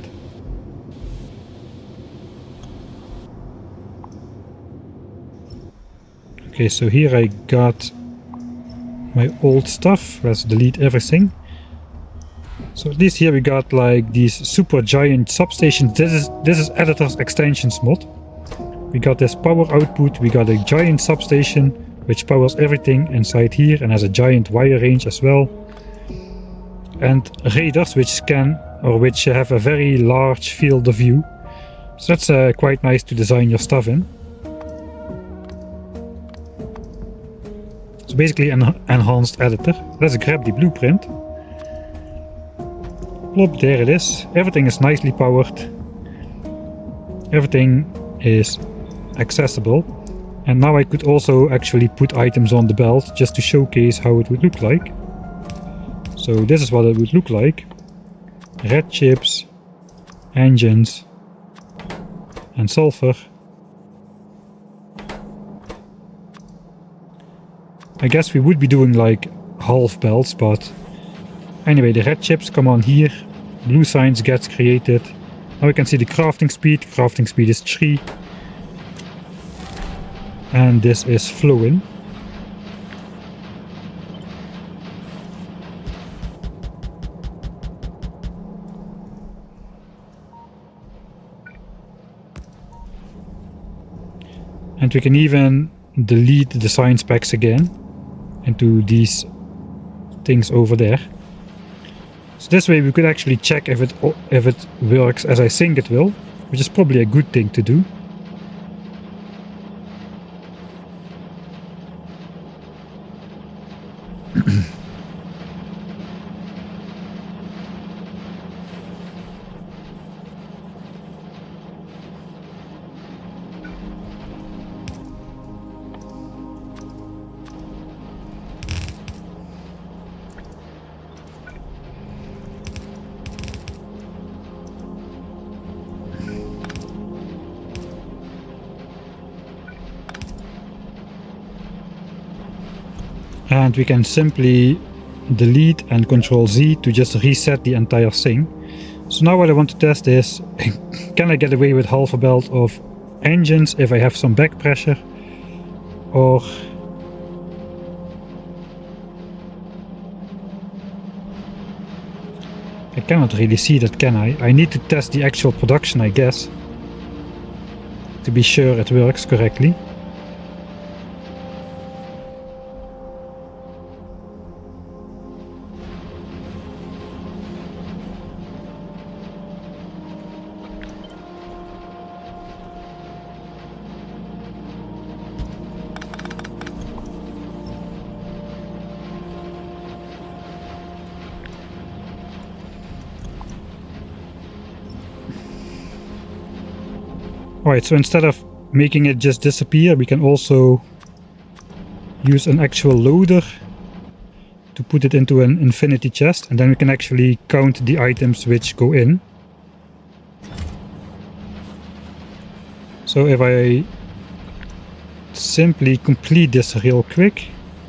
Okay, so here I got my old stuff. Let's delete everything. So at least here we got like these super giant substations. This is editor's extensions mod. We got this power output. We got a giant substation which powers everything inside here and has a giant wire range as well. And radars which have a very large field of view. So that's quite nice to design your stuff in. So basically an enhanced editor. Let's grab the blueprint. Plop, there it is. Everything is nicely powered. Everything is accessible. And now I could also actually put items on the belt just to showcase how it would look like. So this is what it would look like. Red chips, engines, and sulfur. I guess we would be doing like half belts, but anyway, the red chips come on here, blue signs gets created. Now we can see the crafting speed is 3. And this is flowing. And we can even delete the design specs again into these things over there. So this way we could actually check if it works as I think it will, which is probably a good thing to do. And we can simply delete and Control Z to just reset the entire thing. So now what I want to test is, can I get away with half a belt of engines if I have some back pressure? Or I cannot really see that, can I? I need to test the actual production, I guess, to be sure it works correctly. Alright, so instead of making it just disappear, we can also use an actual loader to put it into an infinity chest, and then we can actually count the items which go in. So if I simply complete this real quick.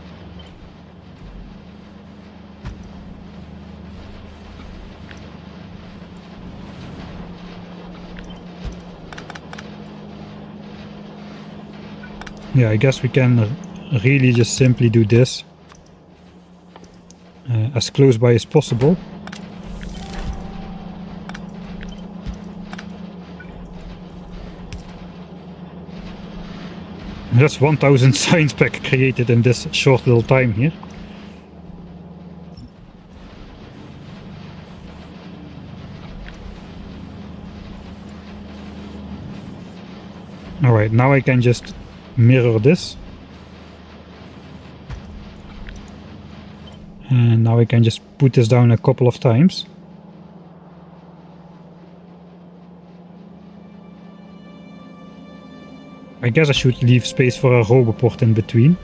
Yeah, I guess we can really just simply do this as close by as possible. That's 1000 science pack created in this short little time here. Alright, now I can just mirror this. And now I can just put this down a couple of times. I guess I should leave space for a Roboport in between.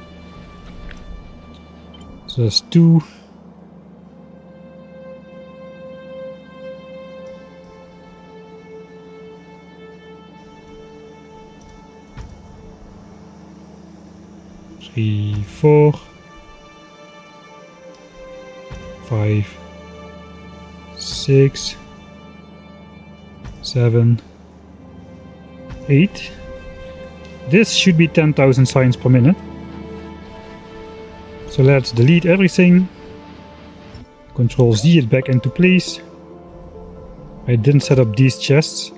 So there's 2. Three, 4, 5, 6, 7, 8. This should be 10,000 signs per minute. So let's delete everything. Control Z it back into place. I didn't set up these chests.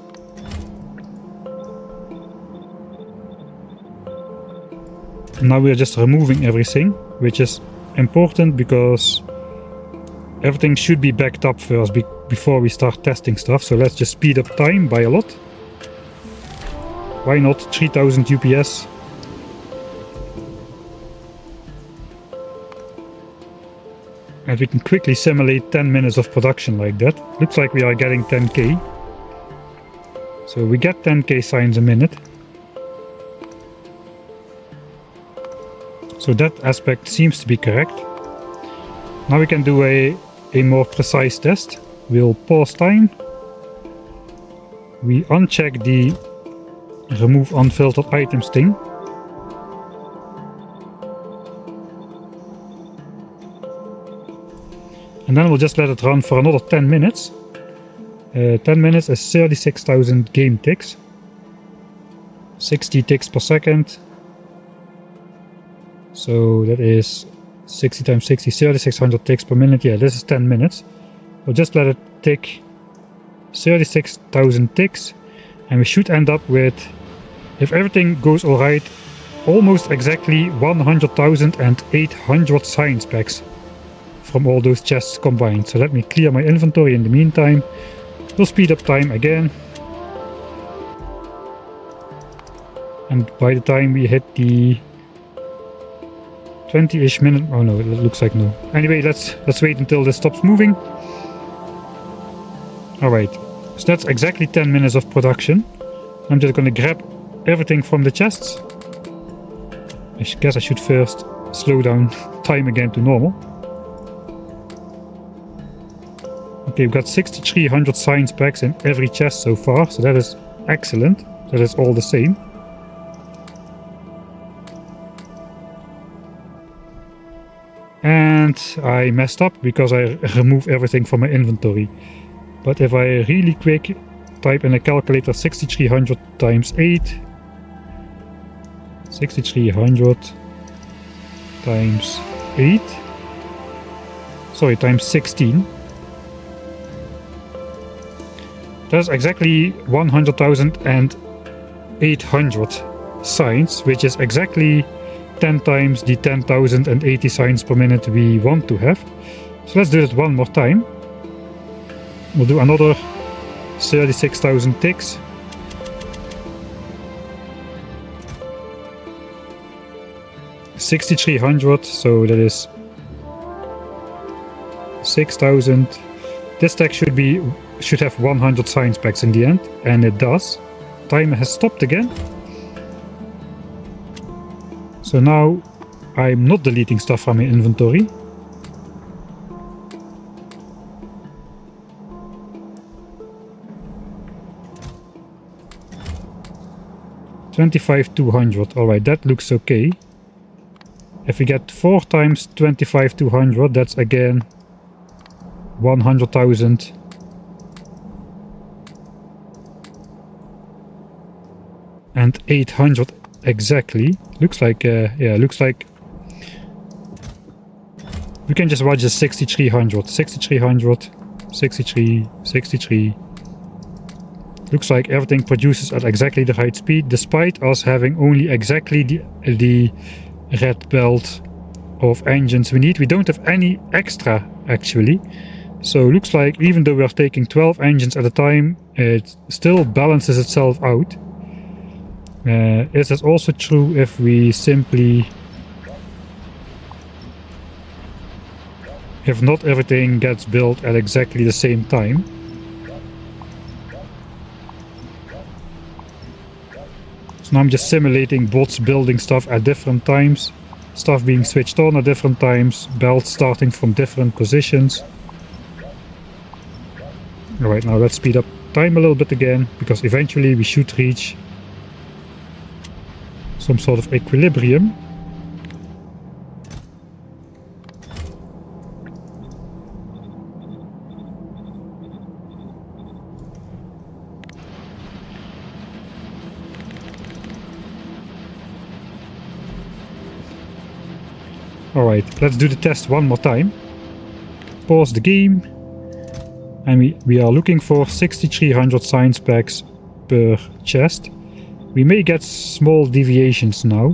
Now we are just removing everything, which is important because everything should be backed up first before we start testing stuff. So let's just speed up time by a lot. Why not 3000 UPS? And we can quickly simulate 10 minutes of production like that. Looks like we are getting 10k. So we get 10k signs a minute. So that aspect seems to be correct. Now we can do a more precise test. We'll pause time. We uncheck the remove unfiltered items thing. And then we'll just let it run for another 10 minutes. 10 minutes is 36,000 game ticks. 60 ticks per second. So that is 60 times 60, 3600 ticks per minute. Yeah, this is 10 minutes. We'll just let it tick 36,000 ticks. And we should end up with, if everything goes alright, almost exactly 100,800 science packs from all those chests combined. So let me clear my inventory in the meantime. We'll speed up time again. And by the time we hit the 20-ish minute, oh no, it looks like no. Anyway, let's wait until this stops moving. Alright, so that's exactly 10 minutes of production. I'm just gonna grab everything from the chests. I guess I should first slow down time again to normal. Okay, we've got 6,300 science packs in every chest so far, so that is excellent. That is all the same. And I messed up because I removed everything from my inventory. But if I really quick type in a calculator 6300 times 8, 6300 times 8, sorry, times 16, that's exactly 100,800 signs, which is exactly 10 times the 10,080 signs per minute we want to have. So let's do it one more time. We'll do another 36,000 ticks. $6,300, so that is 6,000. This stack should have 100 science packs in the end, and it does. Timer has stopped again. So now I'm not deleting stuff from my inventory. $25,200. Alright, that looks okay. If we get 4 times 25,200, that's again 100,000. And 800 exactly. Looks like, yeah, looks like we can just watch the 6300, 6300, 63, 63. Looks like everything produces at exactly the right speed, despite us having only exactly the red belt of engines we need. We don't have any extra actually. So looks like even though we are taking 12 engines at a time, it still balances itself out. Is this also true if we simply, if not everything gets built at exactly the same time? So now I'm just simulating bots building stuff at different times, stuff being switched on at different times, belts starting from different positions. Alright, now let's speed up time a little bit again, because eventually we should reach some sort of equilibrium. Alright, let's do the test one more time. Pause the game. And we are looking for 6,300 science packs per chest. We may get small deviations now.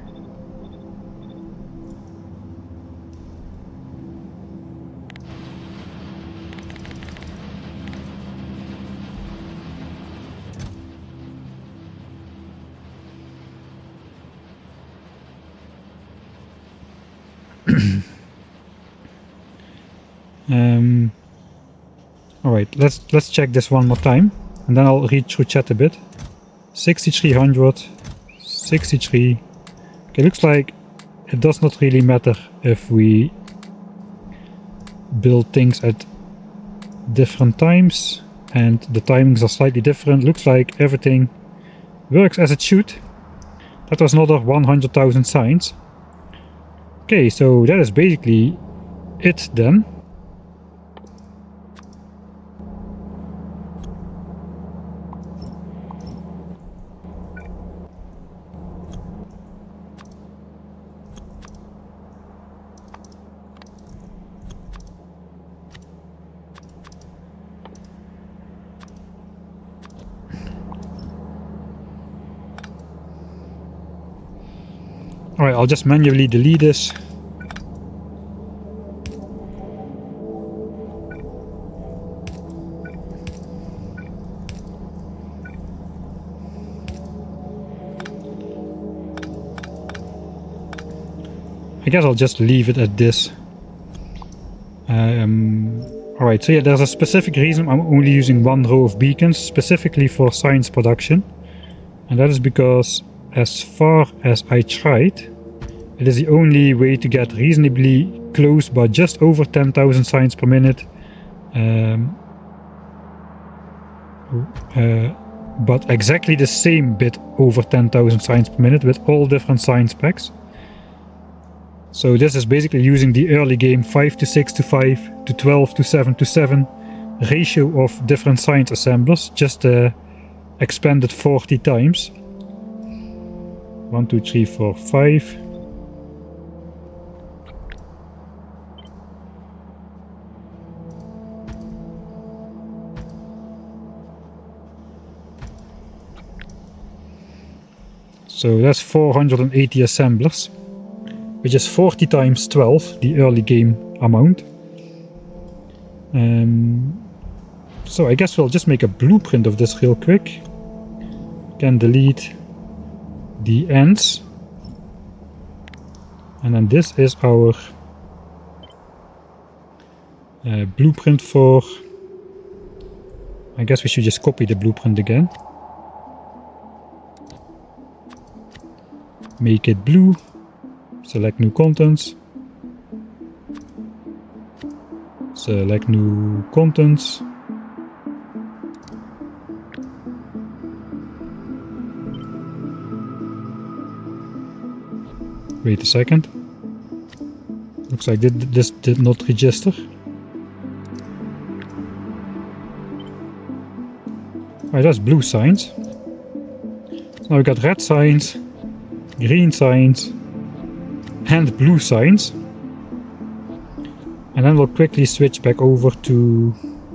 Alright, let's check this one more time, and then I'll read through chat a bit. 6,300, 63. Okay, looks like it does not really matter if we build things at different times, and the timings are slightly different. Looks like everything works as it should. That was another 100,000 signs. Okay, so that is basically it then. Alright, I'll just manually delete this. I guess I'll just leave it at this. Alright, so yeah, there's a specific reason I'm only using one row of beacons, specifically for science production. And that is because, as far as I tried, it is the only way to get reasonably close, but just over 10,000 signs per minute. But exactly the same bit over 10,000 signs per minute with all different science packs. So this is basically using the early game 5 to 6 to 5 to 12 to 7 to 7 ratio of different science assemblers, just expanded 40 times. 1, 2, 3, 4, 5. So that's 480 assemblers, which is 40 times 12, the early game amount. So I guess we'll just make a blueprint of this real quick. Can delete the ends. And then this is our blueprint for... I guess we should just copy the blueprint again. Make it blue. Select new contents. Select new contents. Wait a second. Looks like this did not register. Alright, that's blue signs. So now we got red signs, green signs, and blue signs. And then we'll quickly switch back over to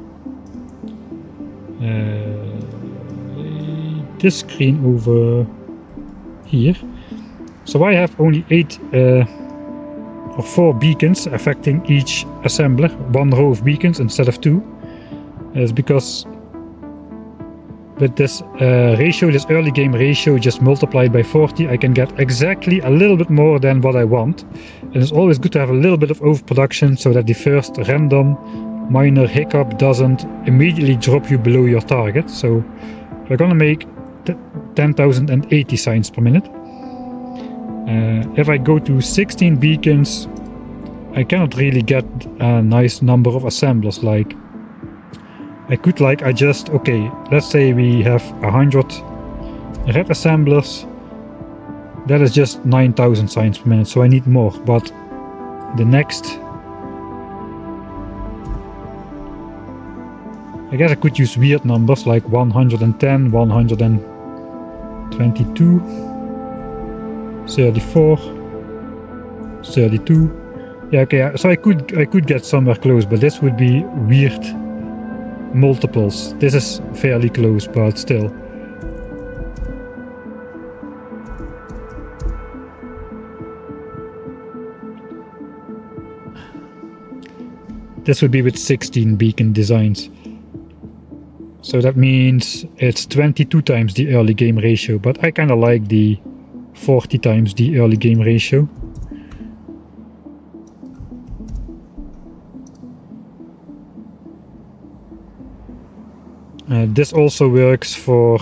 this screen over here. So I have only 8 or 4 beacons affecting each assembler, 1 row of beacons instead of 2. It's because with this ratio, this early game ratio just multiplied by 40, I can get exactly a little bit more than what I want. And it's always good to have a little bit of overproduction so that the first random minor hiccup doesn't immediately drop you below your target. So we're gonna make 10,080 signs per minute. If I go to 16 beacons, I cannot really get a nice number of assemblers. Like, I could adjust, okay, let's say we have 100 red assemblers. That is just 9,000 signs per minute, so I need more. But the next, I guess I could use weird numbers like 110, 122, 34, 32. Yeah, okay, so I could get somewhere close, but this would be weird multiples. This is fairly close, but still. This would be with 16 beacon designs. So that means it's 22 times the early game ratio, but I kind of like the 40 times the early game ratio. This also works for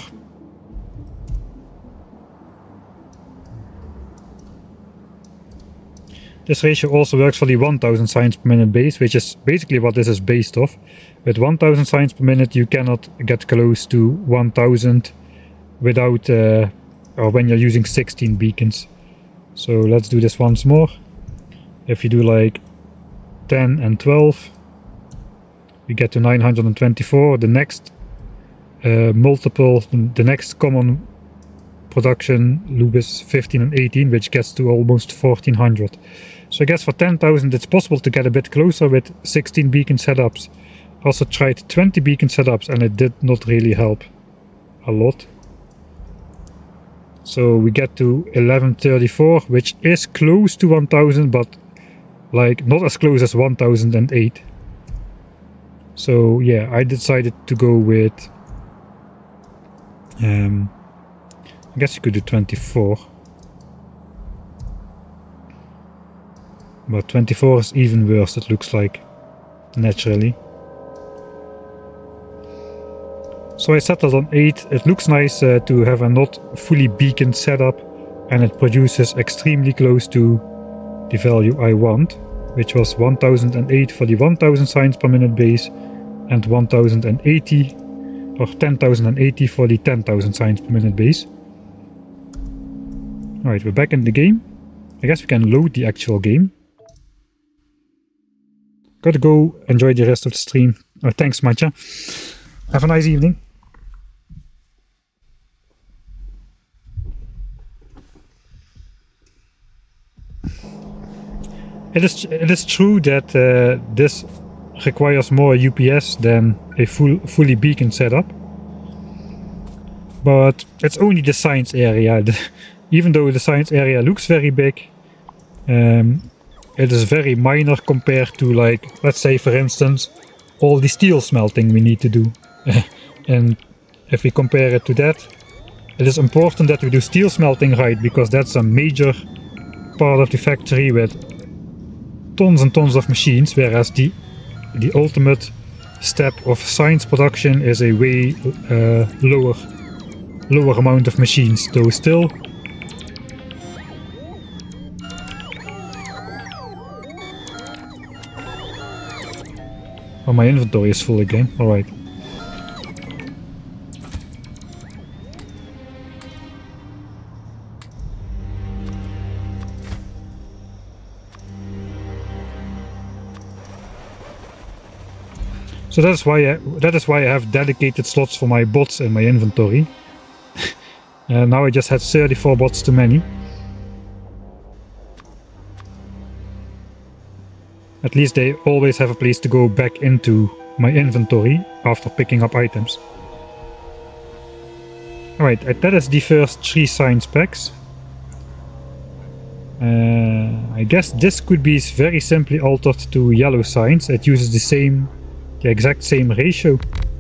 this ratio also works for the 1000 signs per minute base, which is basically what this is based off. With 1000 signs per minute you cannot get close to 1000 without or when you're using 16 beacons. So let's do this once more. If you do like 10 and 12, we get to 924. The next multiple, the next common production loop is 15 and 18, which gets to almost 1400. So I guess for 10,000 it's possible to get a bit closer with 16 beacon setups. Also tried 20 beacon setups and it did not really help a lot. So we get to 1134, which is close to 1000, but like not as close as 1008. So yeah, I decided to go with I guess you could do 24, but 24 is even worse, it looks like, naturally. So I settled on 8. It looks nice to have a not fully beaconed setup, and it produces extremely close to the value I want, which was 1008 for the 1000 signs per minute base and 1080 or 10,080 for the 10,000 signs per minute base. Alright, we're back in the game. I guess we can load the actual game. Gotta go enjoy the rest of the stream. Thanks, Matcha. Have a nice evening. It is true that this requires more UPS than a fully beacon setup. But it's only the science area. Even though the science area looks very big, it is very minor compared to, like, let's say for instance, all the steel smelting we need to do. And if we compare it to that, it is important that we do steel smelting right, because that's a major part of the factory with tons and tons of machines, whereas the ultimate step of science production is a way lower amount of machines, though still. Oh, my inventory is full again. Alright. So that is why I have dedicated slots for my bots in my inventory. Now I just had 34 bots too many. At least they always have a place to go back into my inventory after picking up items. Alright, that is the first 3 science packs. I guess this could be very simply altered to yellow science. It uses the exact same ratio.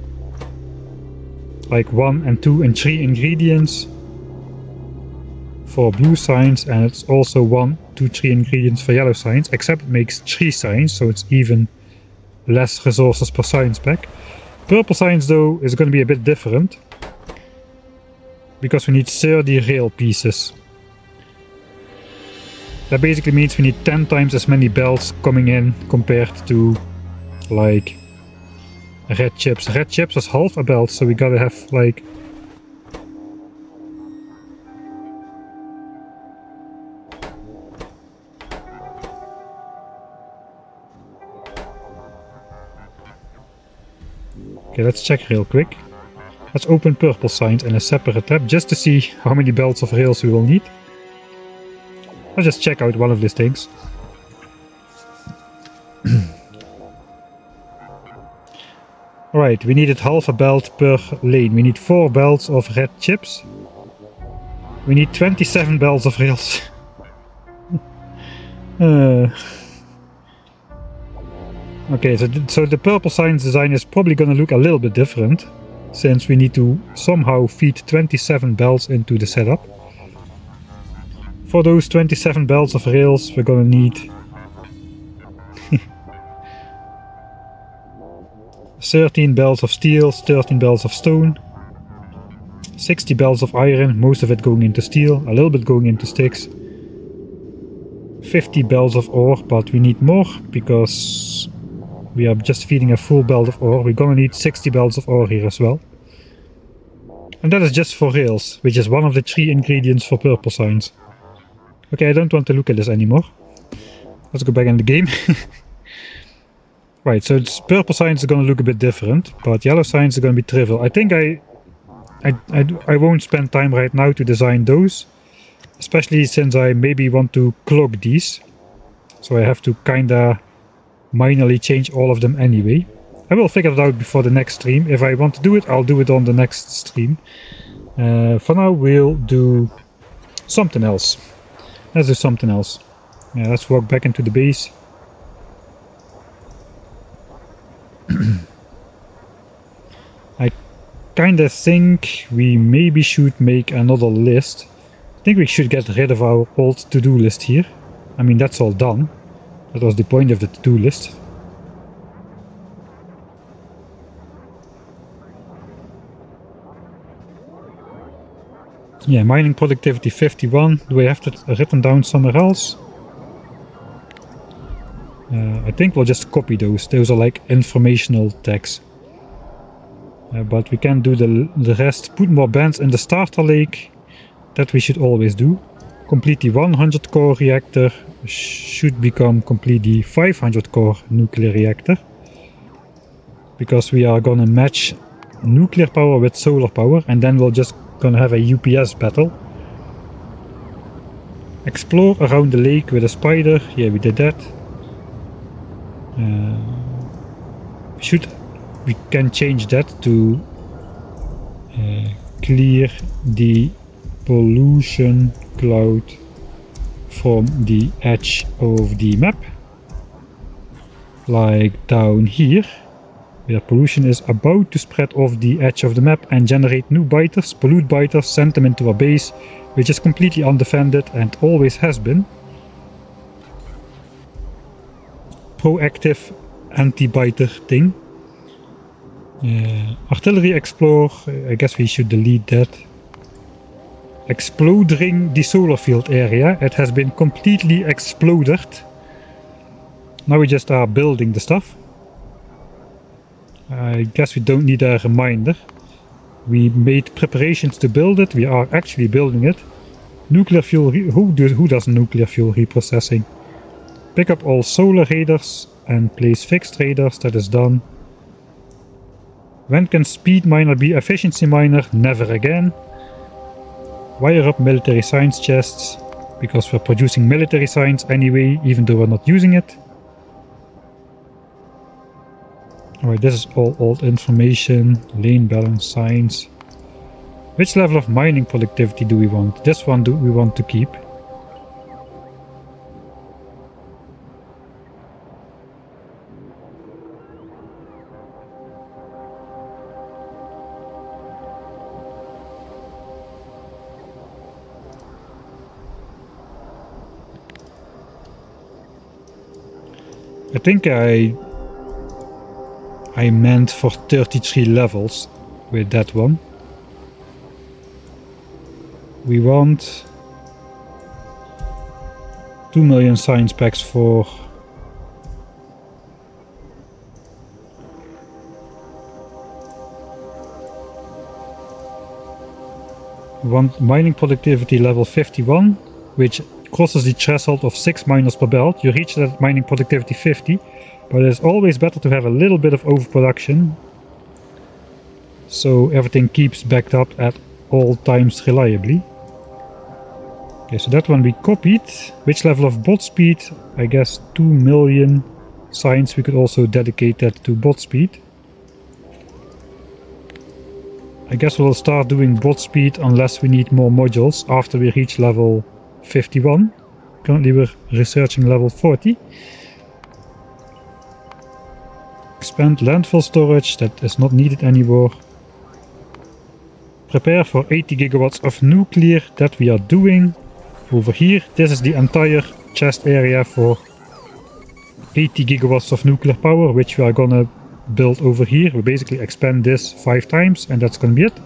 Like 1 and 2 and 3 ingredients for blue science, and it's also 1, 2, 3 ingredients for yellow science, except it makes 3 science, so it's even less resources per science pack. Purple science though is going to be a bit different, because we need 30 rail pieces. That basically means we need 10 times as many belts coming in compared to, like, red chips. Red chips is half a belt, so we gotta have, like, okay, let's check real quick. Let's open purple science in a separate tab just to see how many belts of rails we will need. I'll just check out one of these things. Alright, we needed half a belt per lane. We need 4 belts of red chips. We need 27 belts of rails. Okay, so the purple science design is probably gonna look a little bit different, since we need to somehow feed 27 belts into the setup. For those 27 belts of rails, we're gonna need 13 belts of steel, 13 belts of stone, 60 belts of iron, most of it going into steel, a little bit going into sticks, 50 belts of ore, but we need more because we are just feeding a full belt of ore. We're gonna need 60 belts of ore here as well. And that is just for rails, which is one of the 3 ingredients for purple science. Okay, I don't want to look at this anymore. Let's go back in the game. Right, so purple science is going to look a bit different, but yellow science is going to be trivial. I think I won't spend time right now to design those, especially since I maybe want to clog these. So I have to kinda minorly change all of them anyway. I will figure it out before the next stream. If I want to do it, I'll do it on the next stream. For now, we'll do something else. Let's do something else. Yeah, let's walk back into the base. I kinda think we maybe should make another list. I think we should get rid of our old to-do list here. I mean, that's all done. That was the point of the to-do list. Yeah, mining productivity 51. Do I have that written down somewhere else? I think we'll just copy those. Those are like informational tags. But we can do the rest. Put more bands in the starter lake. That we should always do. completely 100 core reactor should become completely 500 core nuclear reactor, because we are gonna match nuclear power with solar power, and then we're just gonna have a UPS battle. Explore around the lake with a spider. Yeah, we did that. We can change that to clear the pollution cloud from the edge of the map, like down here, where pollution is about to spread off the edge of the map and generate new biters, pollute biters, send them into a base which is completely undefended and always has been. Proactive anti-biter thing. Artillery explore, I guess we should delete that. Exploding the solar field area. It has been completely exploded. Now we just are building the stuff. I guess we don't need a reminder. We made preparations to build it. We are actually building it. Nuclear fuel. Who does nuclear fuel reprocessing? Pick up all solar radars and place fixed radars. That is done. When can speed miner be efficiency miner? Never again. Wire up military science chests, because we're producing military science anyway, even though we're not using it. Alright, this is all old information. Lane balance science. Which level of mining productivity do we want? This one do we want to keep. I think I meant for 33 levels with that one. We want 2 million science packs for mining productivity level 51, which crosses the threshold of 6 miners per belt. You reach that mining productivity 50, but it's always better to have a little bit of overproduction, so everything keeps backed up at all times reliably. Okay, so that one we copied. Which level of bot speed? I guess 2 million science. We could also dedicate that to bot speed. I guess we'll start doing bot speed unless we need more modules after we reach level 51. Currently we're researching level 40. Expand landfill storage, that is not needed anymore. Prepare for 80 gigawatts of nuclear, that we are doing. Over here, this is the entire chest area for 80 gigawatts of nuclear power, which we are gonna build over here. We basically expand this 5 times and that's gonna be it.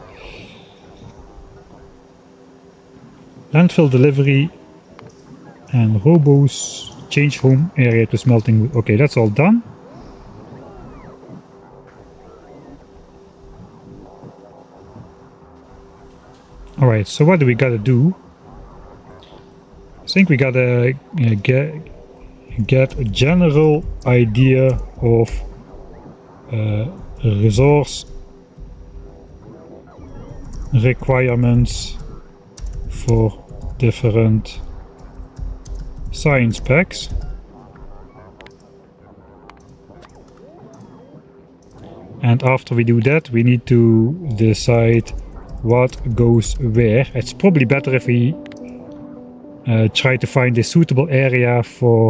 Landfill delivery and robos, change home area to smelting wood. Okay, that's all done. Alright, so what do we gotta do? I think we gotta get a general idea of resource requirements for different science packs. And after we do that, we need to decide what goes where. It's probably better if we try to find a suitable area for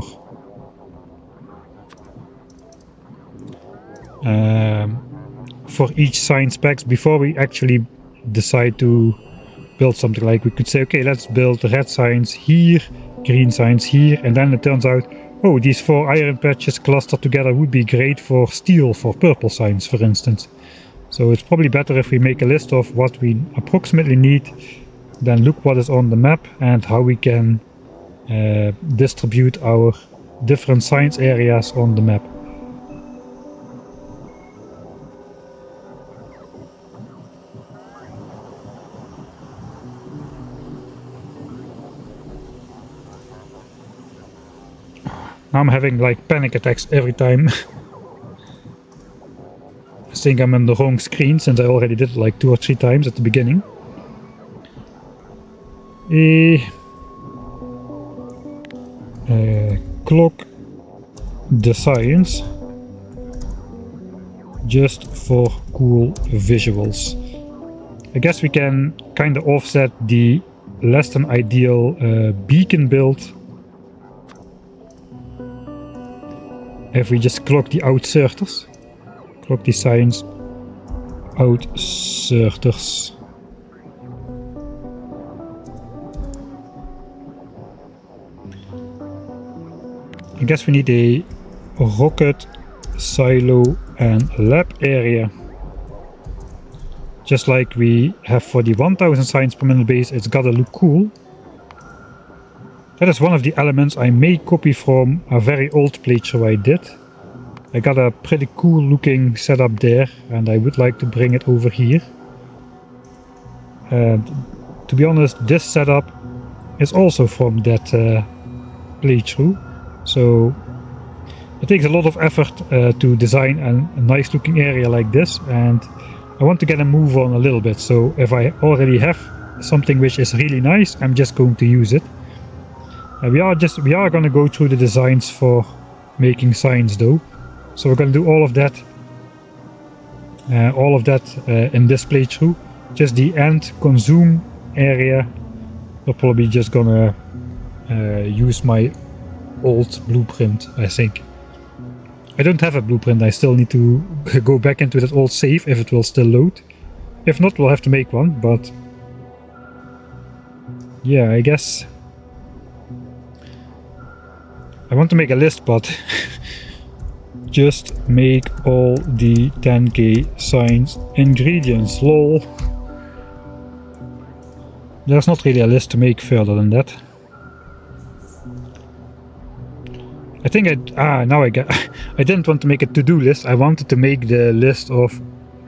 each science packs before we actually decide to build something. Like we could say, okay, let's build red science here, green science here, and then it turns out, oh, these 4 iron patches clustered together would be great for steel, for purple science, for instance. So it's probably better if we make a list of what we approximately need, then look what is on the map and how we can distribute our different science areas on the map. Now I'm having like panic attacks every time. I think I'm on the wrong screen since I already did it like 2 or 3 times at the beginning. Clock the science just for cool visuals. I guess we can kind of offset the less than ideal beacon build if we just clock the outserters. Clock the science outserters. I guess we need a rocket, silo and lab area. Just like we have for the 1000 science per minute base, it's gotta look cool. That is one of the elements I may copy from a very old playthrough I did. I got a pretty cool looking setup there and I would like to bring it over here. And to be honest, this setup is also from that playthrough. So it takes a lot of effort to design a nice looking area like this, and I want to get a move on a little bit. So if I already have something which is really nice, I'm just going to use it. We are going to go through the designs for making signs though. So we're going to do all of that in this playthrough. Just the end consume area, we're probably just gonna use my old blueprint, I think. I don't have a blueprint, I still need to go back into that old save if it will still load. If not, we'll have to make one, but yeah, I guess I want to make a list, but just make all the 10k science ingredients, lol. There's not really a list to make further than that. I think I didn't want to make a to-do list. I wanted to make the list of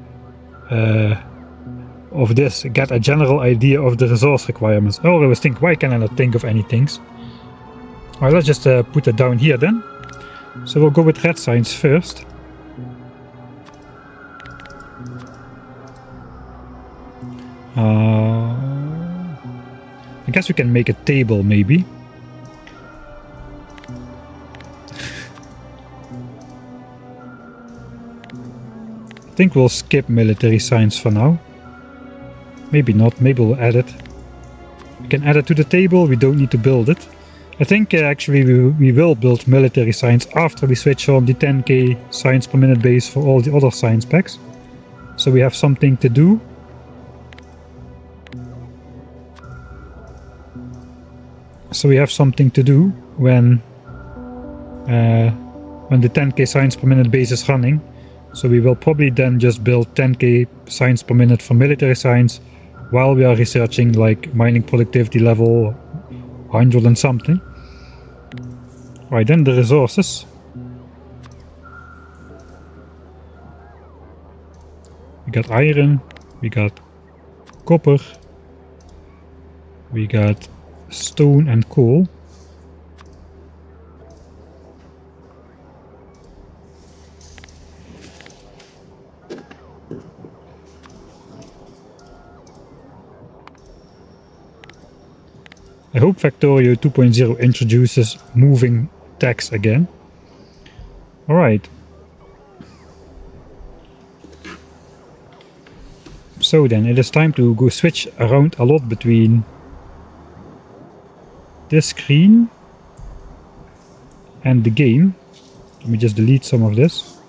this, get a general idea of the resource requirements. I always think, why can I not think of any things? Alright, let's just put it down here then. So we'll go with red science first. I guess we can make a table maybe. I think we'll skip military science for now. Maybe not, maybe we'll add it. We can add it to the table, we don't need to build it. I think actually we will build military science after we switch on the 10k science per minute base for all the other science packs. So we have something to do. When the 10k science per minute base is running. So we will probably then just build 10k science per minute for military science while we are researching like mining productivity level 100 and something. Right, then the resources. We got iron, we got copper, we got stone and coal. I hope Factorio 2.0 introduces moving text again. Alright. So then, it is time to go switch around a lot between this screen and the game. Let me just delete some of this.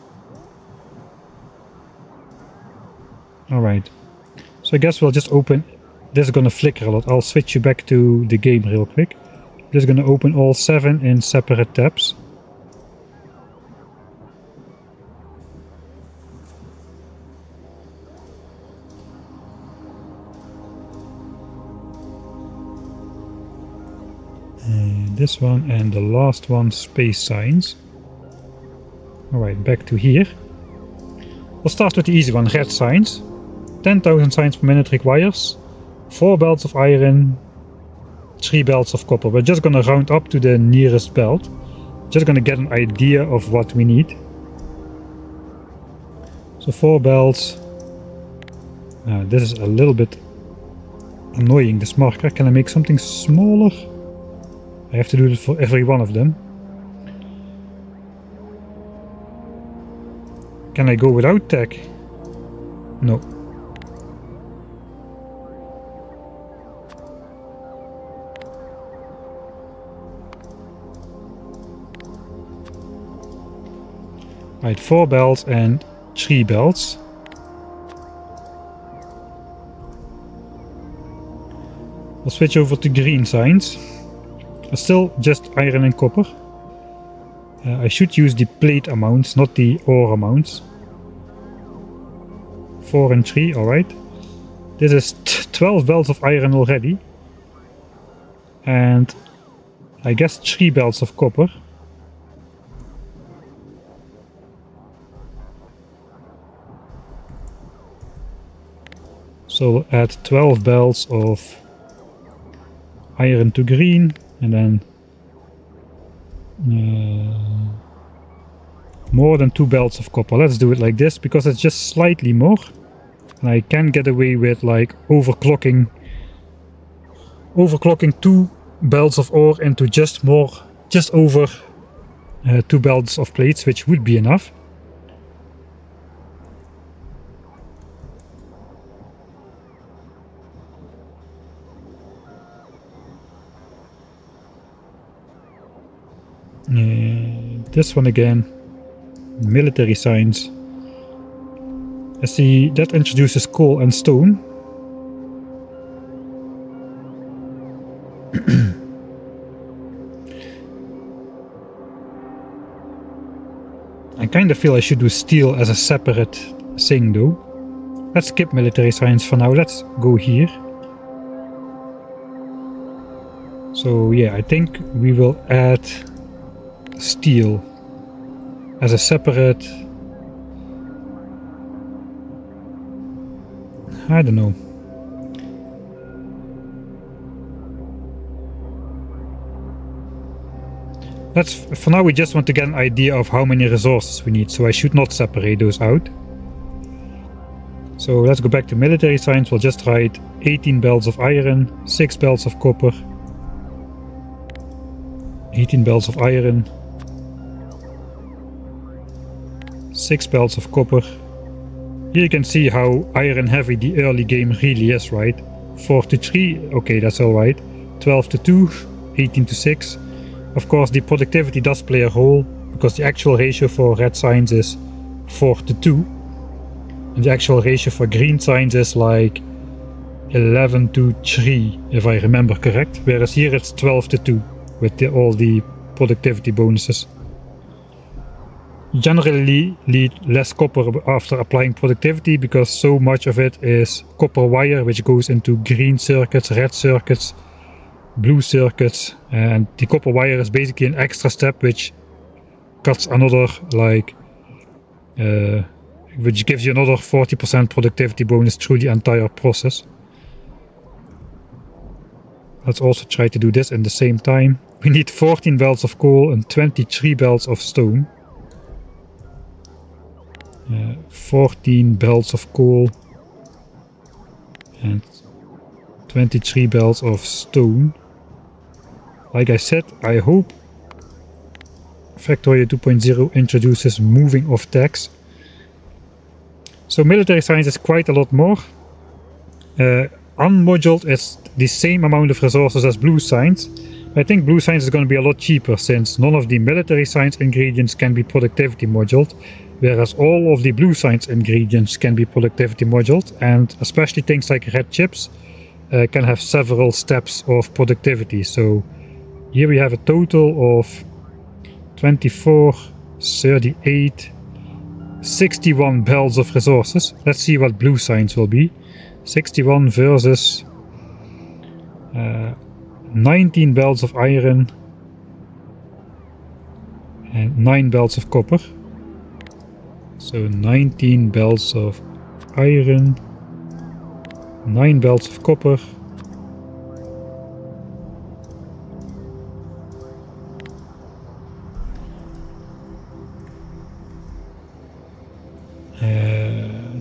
Alright. So I guess we'll just open. This is gonna flicker a lot. I'll switch you back to the game real quick. This is gonna open all 7 in separate tabs. And this one and the last one, space science. Alright, back to here. We'll start with the easy one, red science. 10,000 science per minute requires 4 belts of iron, 3 belts of copper. We're just gonna round up to the nearest belt. Just gonna get an idea of what we need. So 4 belts. This is a little bit annoying, this marker. Can I make something smaller? I have to do it for every one of them. Can I go without tag? No. Right, 4 belts and 3 belts. I'll switch over to green signs. Still just iron and copper. I should use the plate amounts, not the ore amounts. 4 and 3, alright. This is 12 belts of iron already. And I guess 3 belts of copper. So we'll add 12 belts of iron to green, and then more than 2 belts of copper. Let's do it like this, because it's just slightly more. And I can get away with like overclocking 2 belts of ore into just over 2 belts of plates, which would be enough. This one again, military signs. I see that introduces coal and stone. I kind of feel I should do steel as a separate thing though. Let's skip military signs for now, let's go here. So yeah, I think we will add steel as a separate, I don't know. For now we just want to get an idea of how many resources we need, so I should not separate those out. So let's go back to military signs. We'll just write 18 belts of iron, 6 belts of copper, 18 belts of iron, 6 belts of copper. Here you can see how iron heavy the early game really is, right? 4 to 3, okay, that's alright. 12 to 2, 18 to 6. Of course the productivity does play a role, because the actual ratio for red signs is 4 to 2. And the actual ratio for green signs is like 11 to 3, if I remember correct. Whereas here it's 12 to 2, with all the productivity bonuses. Generally need less copper after applying productivity, because so much of it is copper wire, which goes into green circuits, red circuits, blue circuits, and the copper wire is basically an extra step which cuts another, like which gives you another 40% productivity bonus through the entire process. Let's also try to do this in the same time. We need 14 belts of coal and 23 belts of stone. 14 belts of coal and 23 belts of stone. Like I said, I hope Factorio 2.0 introduces moving of tags. So military science is quite a lot more. Unmoduled is the same amount of resources as blue science. I think blue science is going to be a lot cheaper, since none of the military science ingredients can be productivity moduled, whereas all of the blue science ingredients can be productivity moduled, and especially things like red chips can have several steps of productivity. So here we have a total of 24, 38, 61 belts of resources. Let's see what blue science will be. 61 versus 19 belts of iron and 9 belts of copper. So 19 belts of iron, 9 belts of copper,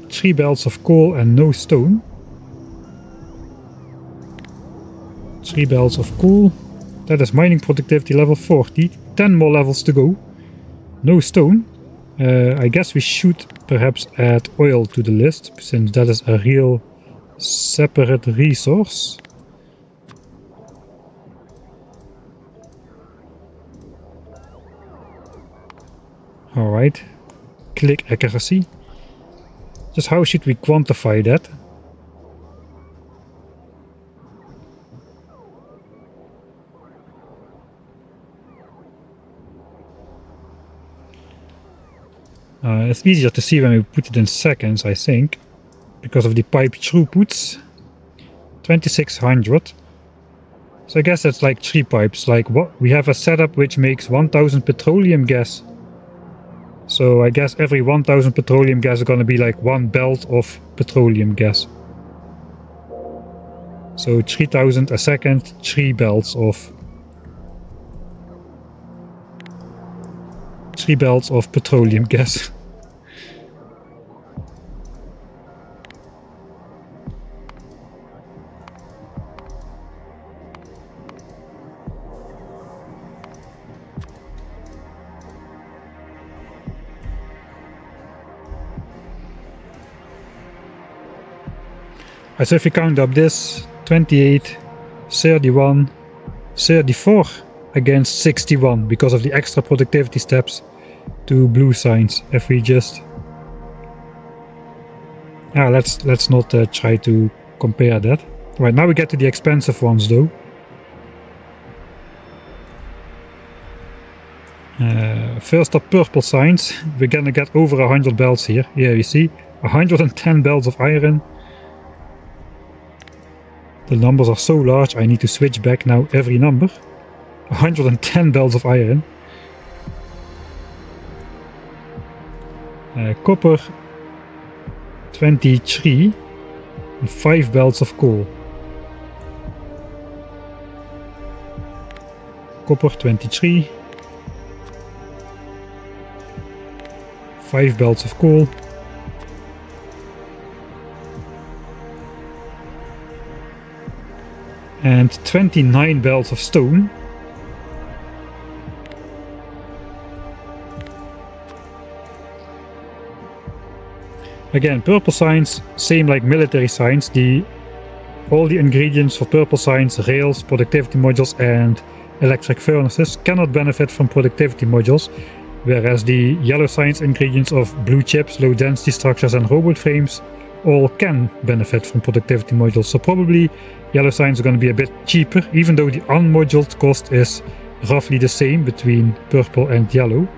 3 belts of coal and no stone. 3 belts of coal. That is mining productivity level 40. 10 more levels to go. No stone. I guess we should perhaps add oil to the list, since that is a real separate resource. Alright. Click accuracy. Just how should we quantify that? It's easier to see when we put it in seconds, I think, because of the pipe throughputs. 2600. So I guess that's like 3 pipes. Like what we have a setup which makes 1000 petroleum gas. So I guess every 1000 petroleum gas is gonna be like 1 belt of petroleum gas. So 3000 a second, 3 belts of petroleum gas. So if you count up this, 28, 31, 34 against 61 because of the extra productivity steps to blue signs. If we just let's not try to compare that. Right, now we get to the expensive ones though. First up, purple signs. We're gonna get over 100 belts here. Here you see 110 belts of iron. The numbers are so large I need to switch back now every number. 110 belts of iron. Copper 23 and 5 belts of coal. Copper 23, 5 belts of coal. And 29 belts of stone. Again, purple signs, same like military signs. All the ingredients for purple signs, rails, productivity modules and electric furnaces cannot benefit from productivity modules, whereas the yellow signs ingredients of blue chips, low density structures and robot frames all can benefit from productivity modules. So probably yellow signs are going to be a bit cheaper, even though the unmoduled cost is roughly the same between purple and yellow.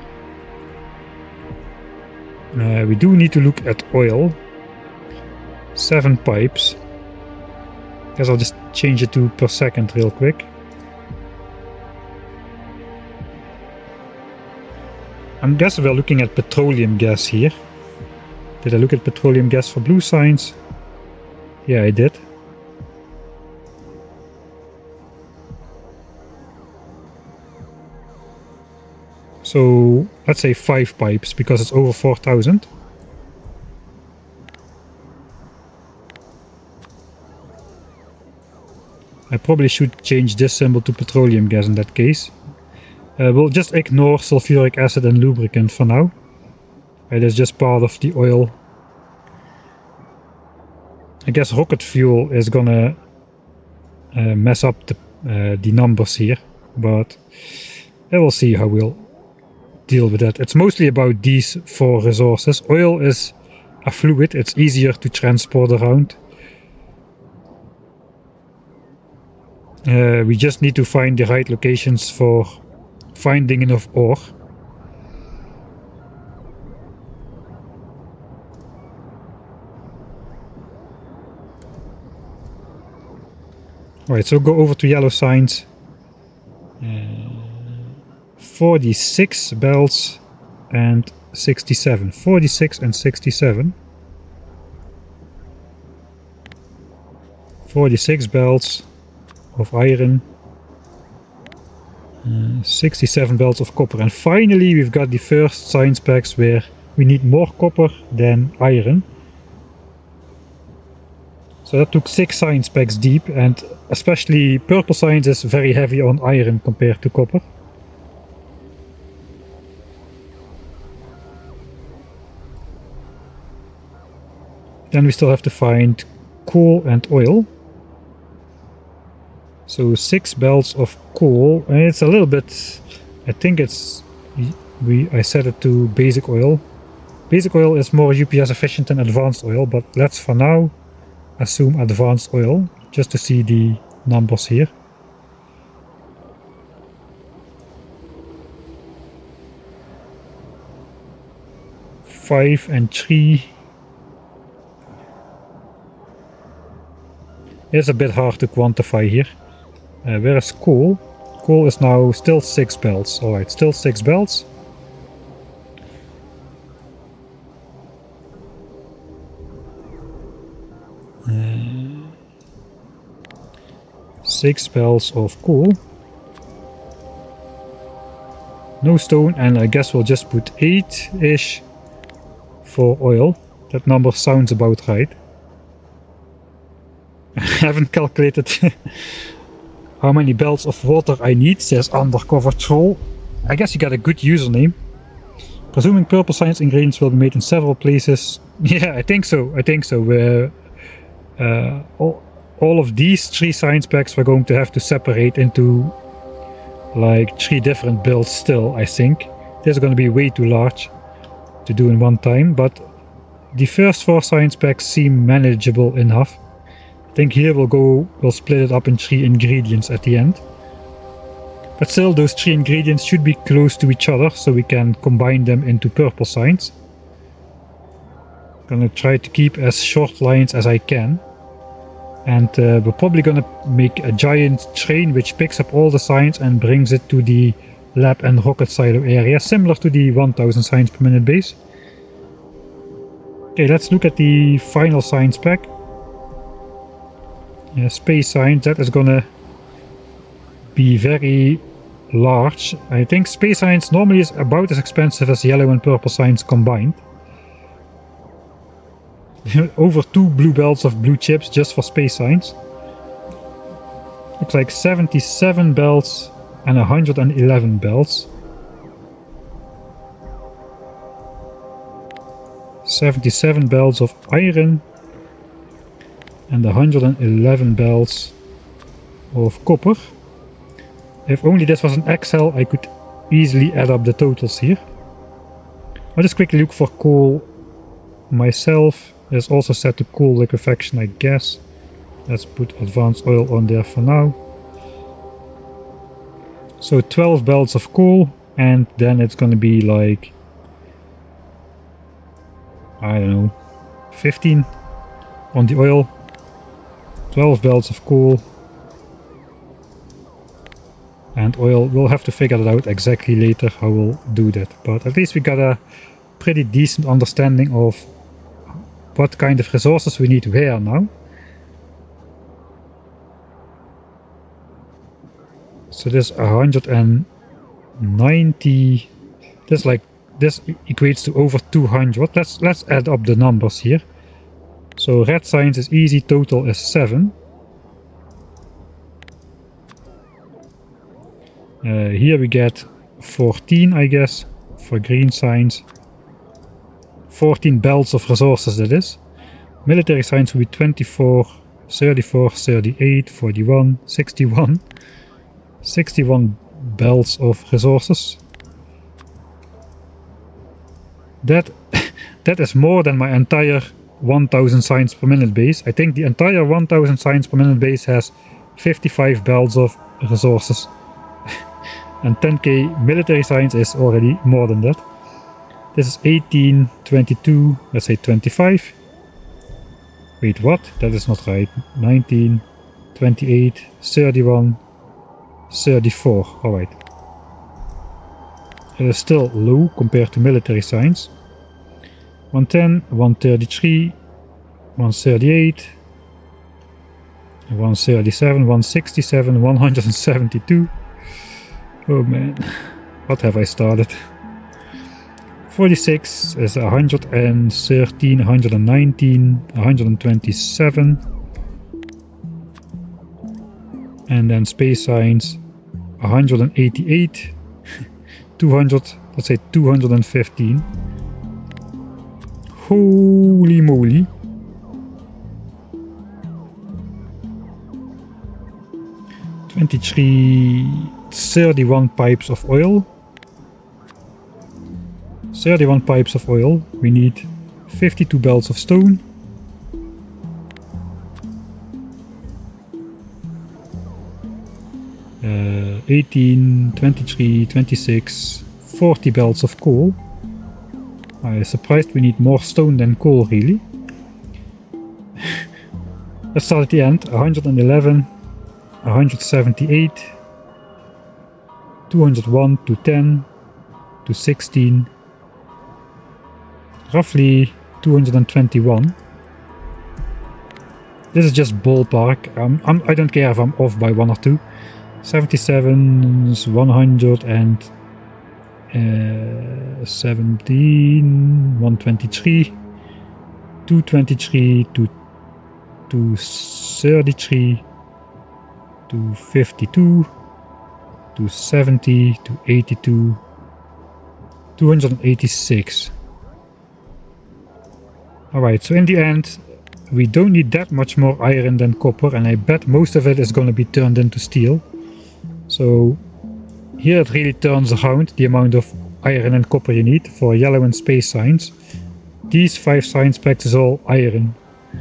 We do need to look at oil. 7 pipes. Guess I'll just change it to per second real quick. I guess we're looking at petroleum gas here. Did I look at petroleum gas for blue signs? Yeah, I did. So let's say 5 pipes because it's over 4000. I probably should change this symbol to petroleum gas in that case. We'll just ignore sulfuric acid and lubricant for now. It is just part of the oil. I guess rocket fuel is gonna mess up the numbers here, but we'll see how we'll deal with that. It's mostly about these 4 resources. Oil is a fluid, it's easier to transport around. We just need to find the right locations for finding enough ore. Alright, so go over to yellow signs. 46 belts and 67. 46 and 67. 46 belts of iron. 67 belts of copper. And finally we've got the first science packs where we need more copper than iron. So that took 6 science packs deep, and especially purple science is very heavy on iron compared to copper. Then we still have to find coal and oil. So 6 belts of coal, and it's a little bit, I think it's, I set it to basic oil. Basic oil is more UPS efficient than advanced oil, but let's for now assume advanced oil, just to see the numbers here. Five and 3. It's a bit hard to quantify here. Where is coal? Coal is now still 6 belts. Alright, still 6 belts. Six belts of coal. No stone, and I guess we'll just put 8-ish for oil. That number sounds about right. I haven't calculated how many belts of water I need, says Undercover Troll. I guess you got a good username. Presuming purple science ingredients will be made in several places. Yeah, I think so. I think so. All of these 3 science packs we're going to have to separate into like 3 different builds still, I think. This is going to be way too large to do in one time, but the first 4 science packs seem manageable enough. I think here we'll split it up in 3 ingredients at the end. But still, those 3 ingredients should be close to each other, so we can combine them into purple science. Gonna try to keep as short lines as I can. And we're probably gonna make a giant train which picks up all the science and brings it to the lab and rocket silo area, similar to the 1000 science per minute base. Okay, let's look at the final science pack. Yeah, space science, that is gonna be very large. I think space science normally is about as expensive as yellow and purple science combined. Over 2 blue belts of blue chips just for space science. Looks like 77 belts and 111 belts. 77 belts of iron and 111 belts of copper. If only this was an Excel, I could easily add up the totals here. I'll just quickly look for coal myself. It's also set to coal liquefaction, I guess. Let's put advanced oil on there for now. So 12 belts of coal, and then it's gonna be like, I don't know, 15 on the oil. 12 belts of coal and oil. We'll have to figure that out exactly later how we'll do that, but at least we got a pretty decent understanding of what kind of resources we need where now. So this 190, this equates to over 200. Let's add up the numbers here. So red science is easy, total is 7. Here we get 14, I guess, for green science. 14 belts of resources, that is. Military science will be 24, 34, 38, 41, 61. 61 belts of resources. That is more than my entire 1000 science per minute base. I think the entire 1000 science per minute base has 55 belts of resources. And 10k military science is already more than that. This is 18, 22, let's say 25. Wait, what? That is not right. 19, 28, 31, 34. Alright. It is still low compared to military science. 110, 133, 138, 137, 167, 172. Oh man, what have I started? 46 is 113, 119, 127, And then space science 188, 200, let's say 215. Holy moly. $31 pipes of oil. 31 pipes of oil. We need 52 belts of stone. Uh, 18, 23, 26, 40 belts of coal. I'm surprised we need more stone than coal, really. Let's start at the end. 111, 178, 201, 210, 216, roughly 221. This is just ballpark. I don't care if I'm off by 1 or 2. 77, 100 and 17, 123, 223, 233, 252, 270, 282, 286. Alright, so in the end we don't need that much more iron than copper, and I bet most of it is going to be turned into steel. So here it really turns around the amount of iron and copper you need for yellow and space science. These 5 science packs is all iron.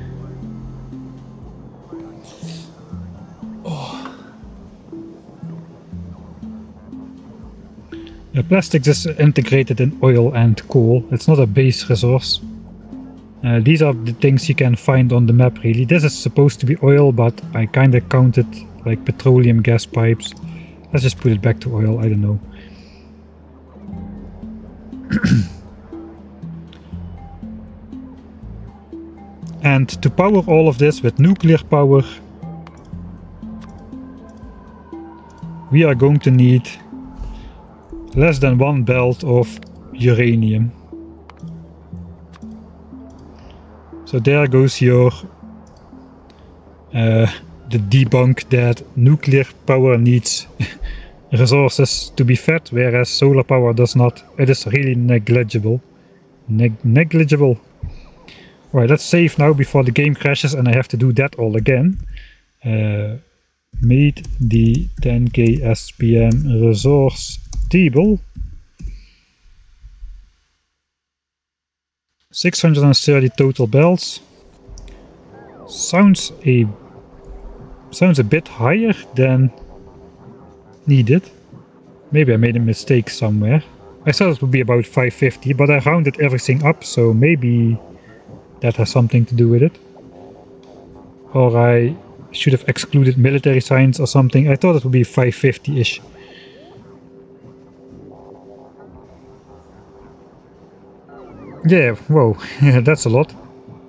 Plastics is integrated in oil and coal. It's not a base resource. These are the things you can find on the map, really. This is supposed to be oil, but I kinda counted like petroleum gas pipes. Let's just put it back to oil, I don't know. And to power all of this with nuclear power, we are going to need less than 1 belt of uranium. So there goes your the debunk that nuclear power needs resources to be fed, whereas solar power does not. It is really negligible. Negligible. Alright, let's save now before the game crashes and I have to do that all again. Made the 10k SPM resource table. 630 total belts. Sounds a bit higher than needed. Maybe I made a mistake somewhere. I thought it would be about 550, but I rounded everything up, so maybe that has something to do with it. Or I should have excluded military science or something. I thought it would be 550-ish. Yeah, whoa, that's a lot.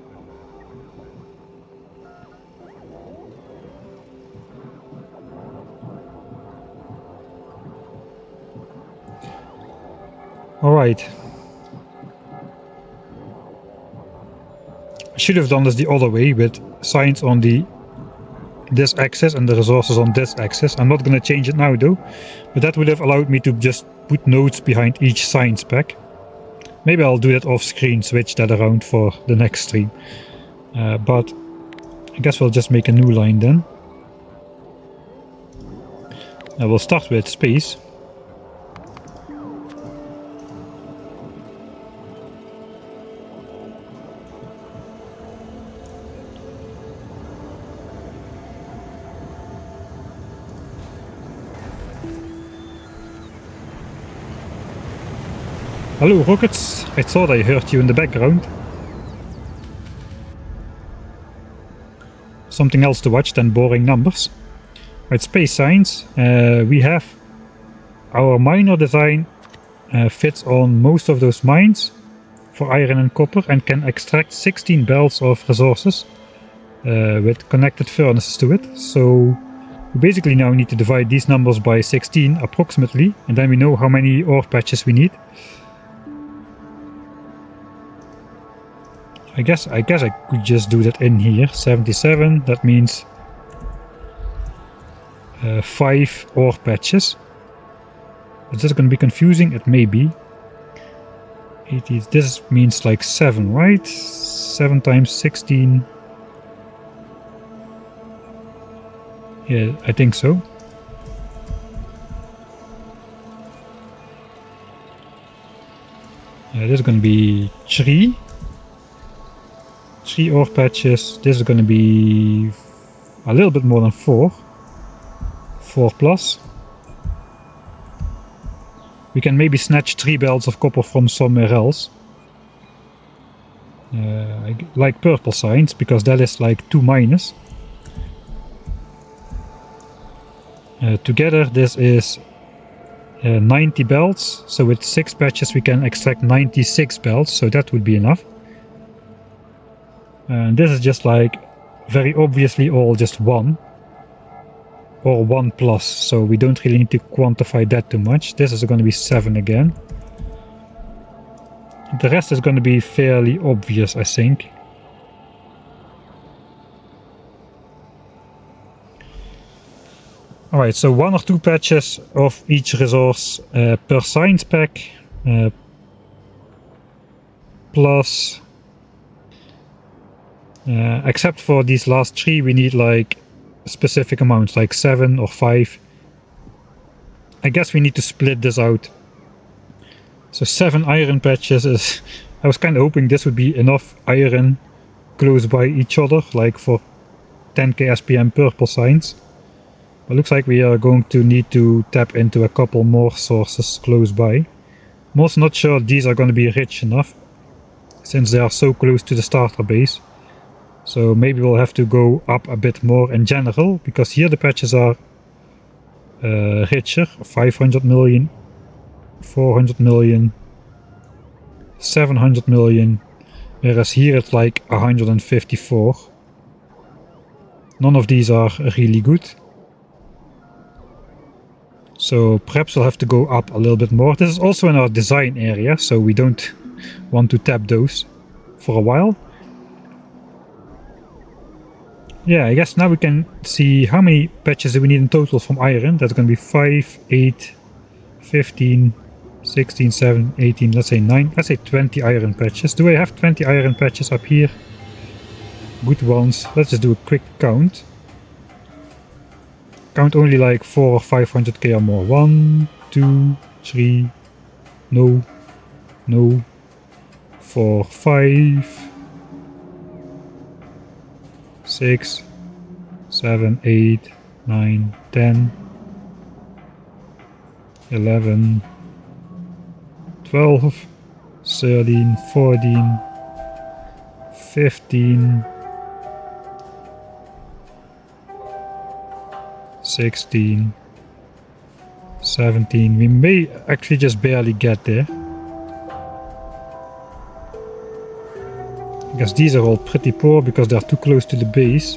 Alright. I should have done this the other way, with science on this axis and the resources on this axis. I'm not gonna change it now though, but that would have allowed me to just put nodes behind each science pack. Maybe I'll do that off screen, switch that around for the next stream. But I guess we'll just make a new line then. We'll start with space. Hello rockets, I thought I heard you in the background. Something else to watch than boring numbers. Right, space science, we have our miner design fits on most of those mines for iron and copper and can extract 16 belts of resources with connected furnaces to it. So we basically now need to divide these numbers by 16 approximately, and then we know how many ore patches we need. I guess I could just do that in here. 77, that means 5 ore patches. Is this going to be confusing? It may be. 80, this means like 7, right? 7 times 16. Yeah, I think so. This is going to be 3 ore patches. This is going to be a little bit more than 4 plus. We can maybe snatch 3 belts of copper from somewhere else, like purple signs, because that is like 2 minus. Together this is 90 belts, so with 6 patches we can extract 96 belts, so that would be enough. And this is just like very obviously all just 1 or 1 plus, so we don't really need to quantify that too much. This is going to be 7 again. The rest is going to be fairly obvious, I think. Alright, so 1 or 2 patches of each resource per science pack, plus, except for these last 3, we need like specific amounts, like 7 or 5. I guess we need to split this out. So 7 iron patches is... I was kind of hoping this would be enough iron close by each other, like for 10k SPM purple signs. But looks like we are going to need to tap into a couple more sources close by. I'm also not sure these are going to be rich enough, since they are so close to the starter base. So maybe we'll have to go up a bit more in general, because here the patches are richer. 500 million, 400 million, 700 million, whereas here it's like 154. None of these are really good. So perhaps we'll have to go up a little bit more. This is also in our design area, so we don't want to tap those for a while. Yeah, I guess now we can see how many patches do we need in total from iron. That's going to be 5, 8, 15, 16, 7, 18, let's say 9, let's say 20 iron patches. Do I have 20 iron patches up here? Good ones. Let's just do a quick count. Count only like 4 or 500k or more. 1, 2, 3, no, 4, 5, 6, 7, 8, 9, 10, 11, 12, 13, 14, 15, 16, 17. We may actually just barely get there. I guess these are all pretty poor because they're too close to the base.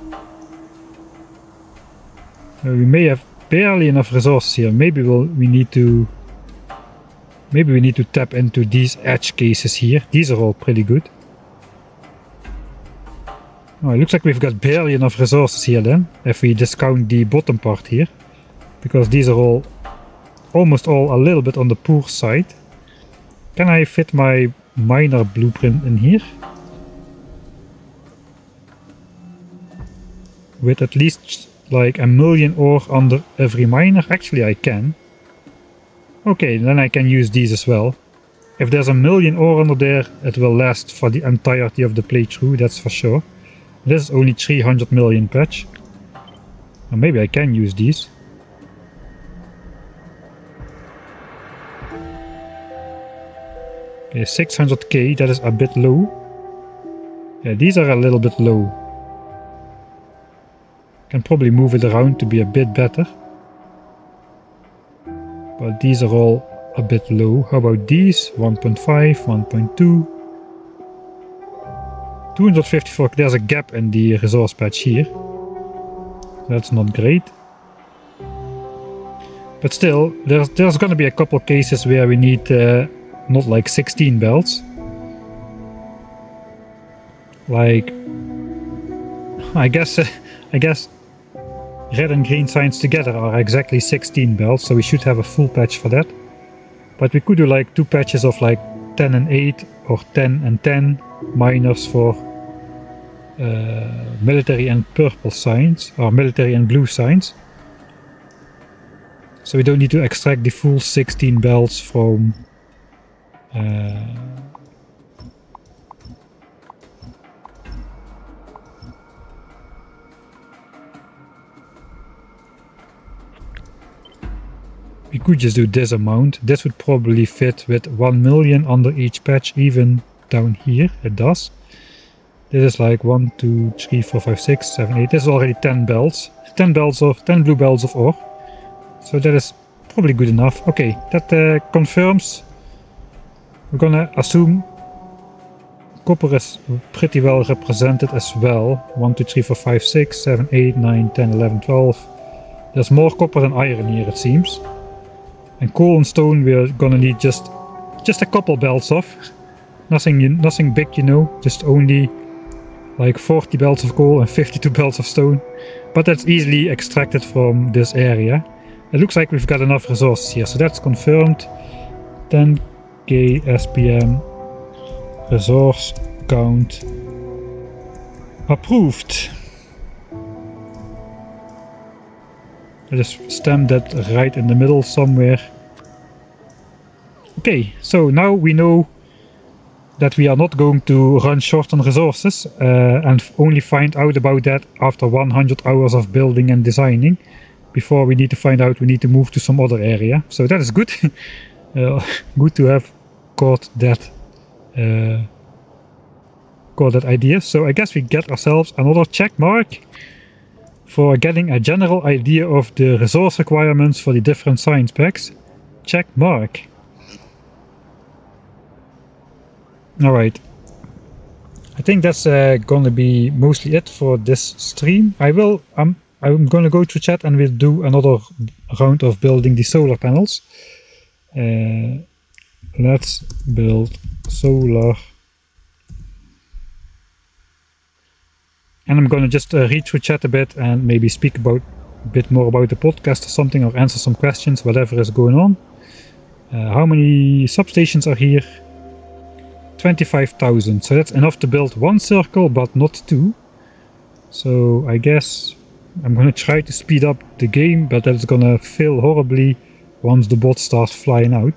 We may have barely enough resources here. Maybe we need to tap into these edge cases here. These are all pretty good. Oh, it looks like we've got barely enough resources here then, if we discount the bottom part here, because these are almost all a little bit on the poor side. Can I fit my miner blueprint in here? With at least like 1 million ore under every miner? Actually I can. Okay, then I can use these as well. If there's 1 million ore under there, it will last for the entirety of the playthrough, that's for sure. This is only 300 million patch. Or maybe I can use these. Okay, 600k, that is a bit low. Yeah, these are a little bit low. Can probably move it around to be a bit better. But these are all a bit low. How about these? 1.5, 1.2. 254, there's a gap in the resource patch here. That's not great. But still, there's gonna be a couple cases where we need not like 16 belts. Like, I guess red and green signs together are exactly 16 belts, so we should have a full patch for that. But we could do like 2 patches of like 10 and 8 or 10 and 10 minors for military and purple signs, or military and blue signs. So we don't need to extract the full 16 belts from we could just do this amount. This would probably fit with 1 million under each patch, even down here it does. This is like 1, 2, 3, 4, 5, 6, 7, 8. This is already 10 belts. 10 blue belts of ore. So that is probably good enough. Okay, that confirms. We're gonna assume copper is pretty well represented as well. 1, 2, 3, 4, 5, 6, 7, 8, 9, 10, 11, 12. There's more copper than iron here, it seems. And coal and stone we're gonna need just a couple belts of. Nothing big, you know, just only like 40 belts of coal and 52 belts of stone. But that's easily extracted from this area. It looks like we've got enough resources here, so that's confirmed. 10k SPM resource count approved. I just stamp that right in the middle somewhere. Okay, so now we know that we are not going to run short on resources and only find out about that after 100 hours of building and designing, before we need to find out we need to move to some other area. So that is good. Good to have caught that idea. So I guess we get ourselves another check mark for getting a general idea of the resource requirements for the different science packs. Check mark. Alright, I think that's gonna be mostly it for this stream. I'm gonna go to chat and we'll do another round of building the solar panels. Let's build solar. And I'm gonna just read through chat a bit and maybe speak a bit more about the podcast or something, or answer some questions, whatever is going on. How many substations are here? 25,000, so that's enough to build 1 circle but not 2. So I guess I'm gonna try to speed up the game, but that's gonna fail horribly once the bots start flying out.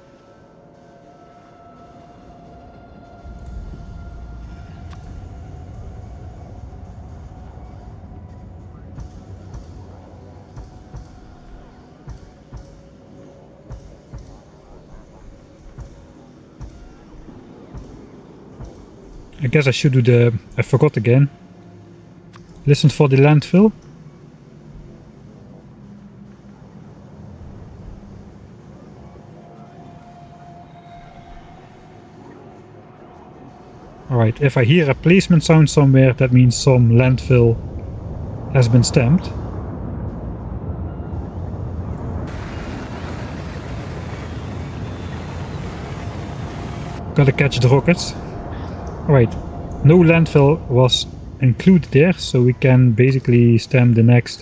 I guess I should do I forgot again. Listen for the landfill. Alright, if I hear a placement sound somewhere, that means some landfill has been stamped. Gotta catch the rockets. Alright, no landfill was included there, so we can basically stamp the next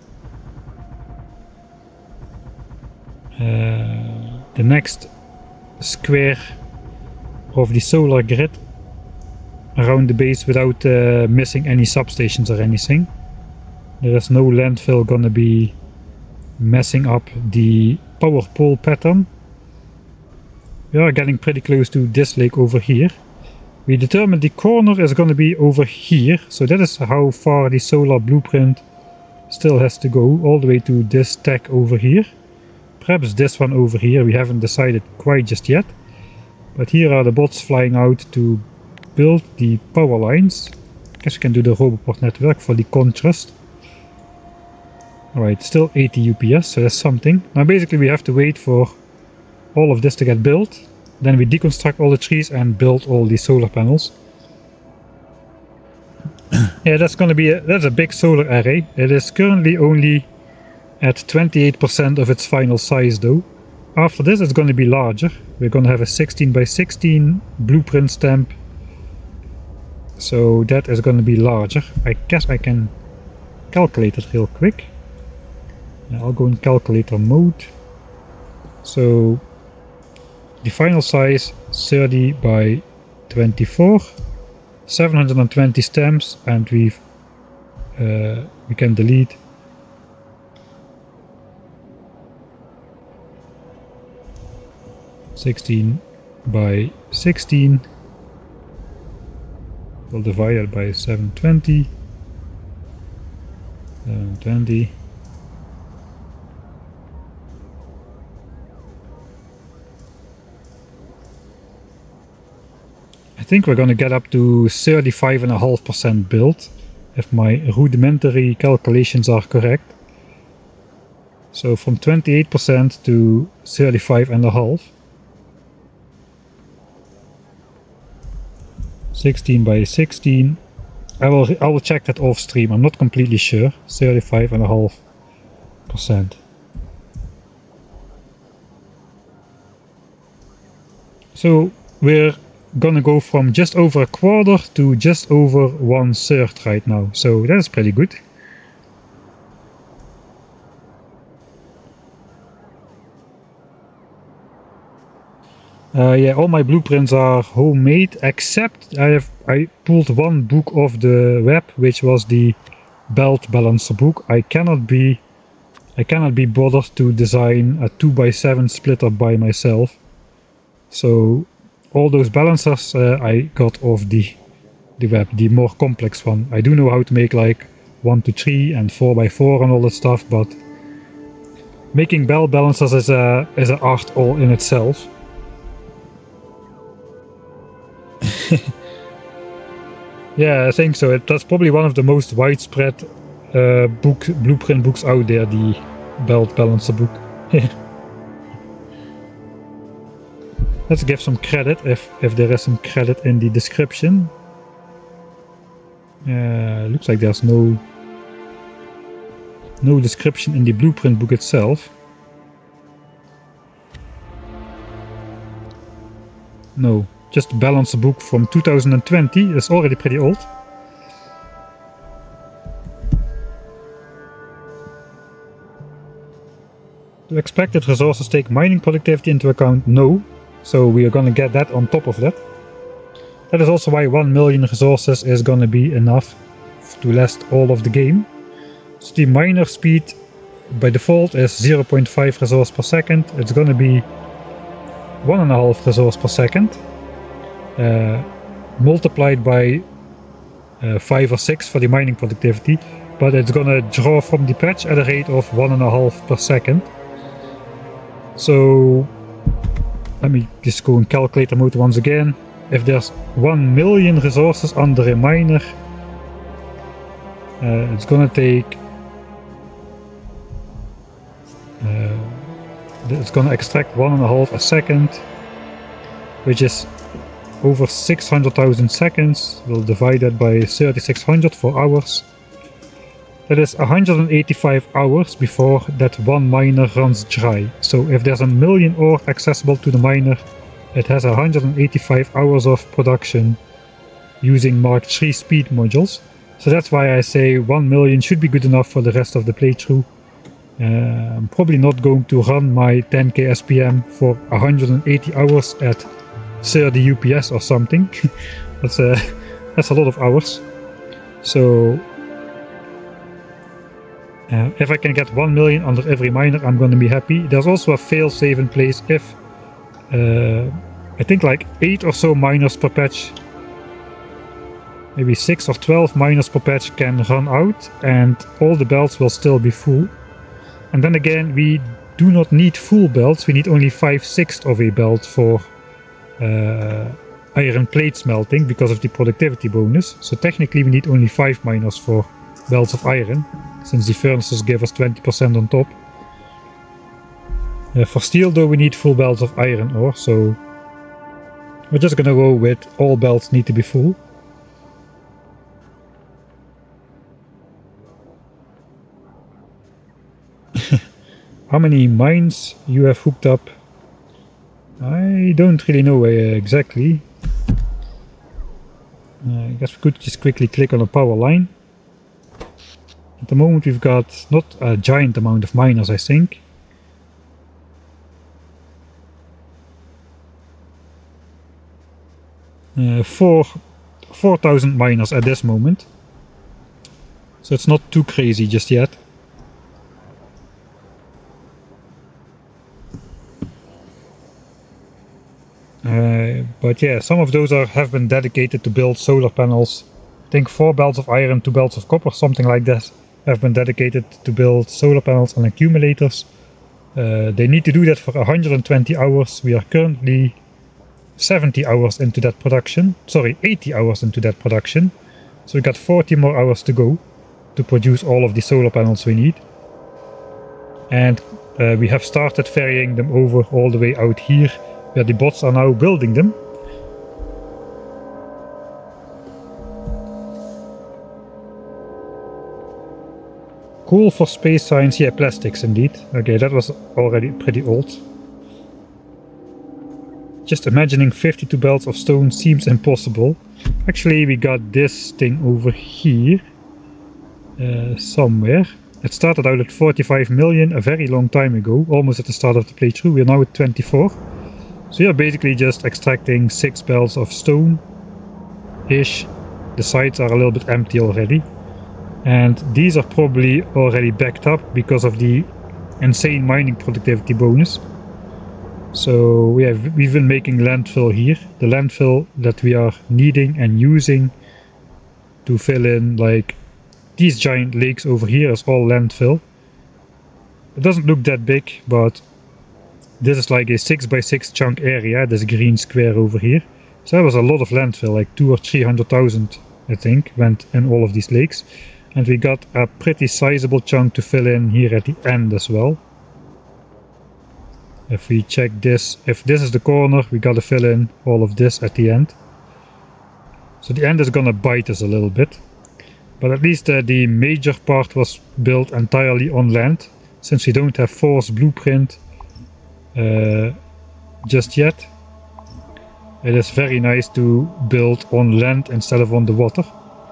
square of the solar grid around the base without missing any substations or anything. There is no landfill gonna be messing up the power pole pattern. We are getting pretty close to this lake over here. We determined the corner is going to be over here, so that is how far the solar blueprint still has to go, all the way to this stack over here. Perhaps this one over here, we haven't decided quite just yet. But here are the bots flying out to build the power lines. I guess we can do the Roboport network for the contrast. Alright, still 80 UPS, so that's something. Now basically we have to wait for all of this to get built. Then we deconstruct all the trees and build all the solar panels. Yeah, that's gonna be that's a big solar array. It is currently only at 28% of its final size though. After this it's gonna be larger. We're gonna have a 16 by 16 blueprint stamp. So that is gonna be larger. I guess I can calculate it real quick. I'll go in calculator mode. So the final size 30 by 24, 720 stems, and we can delete 16 by 16. We'll divide it by 720. 720. I think we're going to get up to 35.5% build, if my rudimentary calculations are correct. So from 28% to 35.5. 16 by 16. I will check that off stream. I'm not completely sure. 35.5%. So we're gonna go from just over a quarter to just over 1/3 right now. So that's pretty good. Yeah, all my blueprints are homemade, except I pulled one book off the web, which was the belt balancer book. I cannot be bothered to design a 2x7 splitter by myself. So all those balancers I got off the web, the more complex one. I do know how to make like 1-3 and 4x4 and all that stuff, but making belt balancers is an art all in itself. Yeah, I think so. That's probably one of the most widespread blueprint books out there, the belt balancer book. Let's give some credit, if there is some credit in the description. Looks like there's no description in the blueprint book itself. No. Just balance a book from 2020. It's already pretty old. Do expected resources take mining productivity into account? No. So we are gonna get that on top of that. That is also why 1 million resources is gonna be enough to last all of the game. So the miner speed by default is 0.5 resource per second. It's gonna be 1.5 resource per second. Multiplied by 5 or 6 for the mining productivity, but it's gonna draw from the patch at a rate of 1.5 per second. So let me just go in calculator mode once again. If there's 1 million resources under a miner, it's gonna take it's gonna extract 1.5 a second, which is over 600,000 seconds. We'll divide that by 3600 for hours. That is 185 hours before that one miner runs dry. So if there's 1 million ore accessible to the miner, it has 185 hours of production using Mark III speed modules. So that's why I say 1 million should be good enough for the rest of the playthrough. I'm probably not going to run my 10k SPM for 180 hours at 30 UPS or something. That's a lot of hours. So if I can get 1 million under every miner, I'm gonna be happy. There's also a fail-safe in place if I think like 8 or so miners per patch, maybe 6 or 12 miners per patch can run out and all the belts will still be full. And then again, we do not need full belts, we need only 5/6 of a belt for iron plate smelting because of the productivity bonus. So technically we need only 5 miners for belts of iron, since the furnaces give us 20% on top. For steel though we need full belts of iron ore, so we're just gonna go with all belts need to be full. How many mines you have hooked up? I don't really know exactly. I guess we could just quickly click on a power line. At the moment we've got not a giant amount of miners, I think. Uh, 4,000 miners at this moment. So it's not too crazy just yet. But yeah, some of those have been dedicated to build solar panels. I think 4 belts of iron, 2 belts of copper, something like that, have been dedicated to build solar panels and accumulators. They need to do that for 120 hours. We are currently 70 hours into that production. Sorry, 80 hours into that production. So we got 40 more hours to go to produce all of the solar panels we need. And we have started ferrying them over all the way out here, where the bots are now building them. Cool for space science, yeah, plastics indeed. Okay, that was already pretty old. Just imagining 52 belts of stone seems impossible. Actually, we got this thing over here somewhere. It started out at 45 million a very long time ago, almost at the start of the playthrough. We're now at 24. So you're basically just extracting 6 belts of stone-ish. The sides are a little bit empty already. And these are probably already backed up because of the insane mining productivity bonus. So we've been making landfill here. The landfill that we are needing and using to fill in like these giant lakes over here is all landfill. It doesn't look that big, but this is like a 6x6 chunk area, this green square over here. So that was a lot of landfill, like 200,000 or 300,000 I think went in all of these lakes. And we got a pretty sizable chunk to fill in here at the end as well. If we check this, if this is the corner, we gotta fill in all of this at the end. So the end is gonna bite us a little bit. But at least the major part was built entirely on land, since we don't have Force Blueprint just yet. It is very nice to build on land instead of on the water.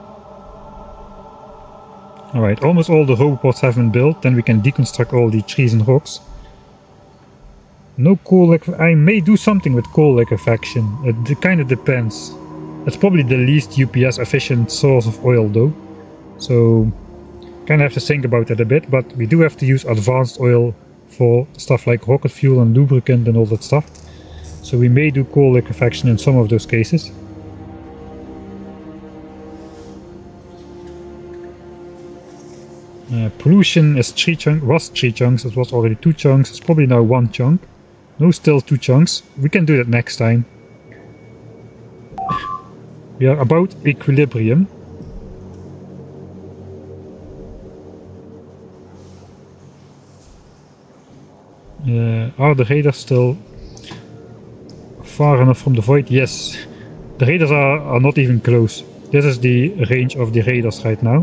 Alright, almost all the robots have been built, then we can deconstruct all the trees and rocks. No coal, I may do something with coal liquefaction, it kind of depends. It's probably the least UPS efficient source of oil though, so kind of have to think about that a bit, but we do have to use advanced oil for stuff like rocket fuel and lubricant and all that stuff. So we may do coal liquefaction in some of those cases. Pollution is was 3 chunks, it was already 2 chunks, it's probably now 1 chunk. No, still 2 chunks. We can do that next time. We are about equilibrium. Are the raiders still far enough from the void? Yes. The raiders are not even close. This is the range of the raiders right now.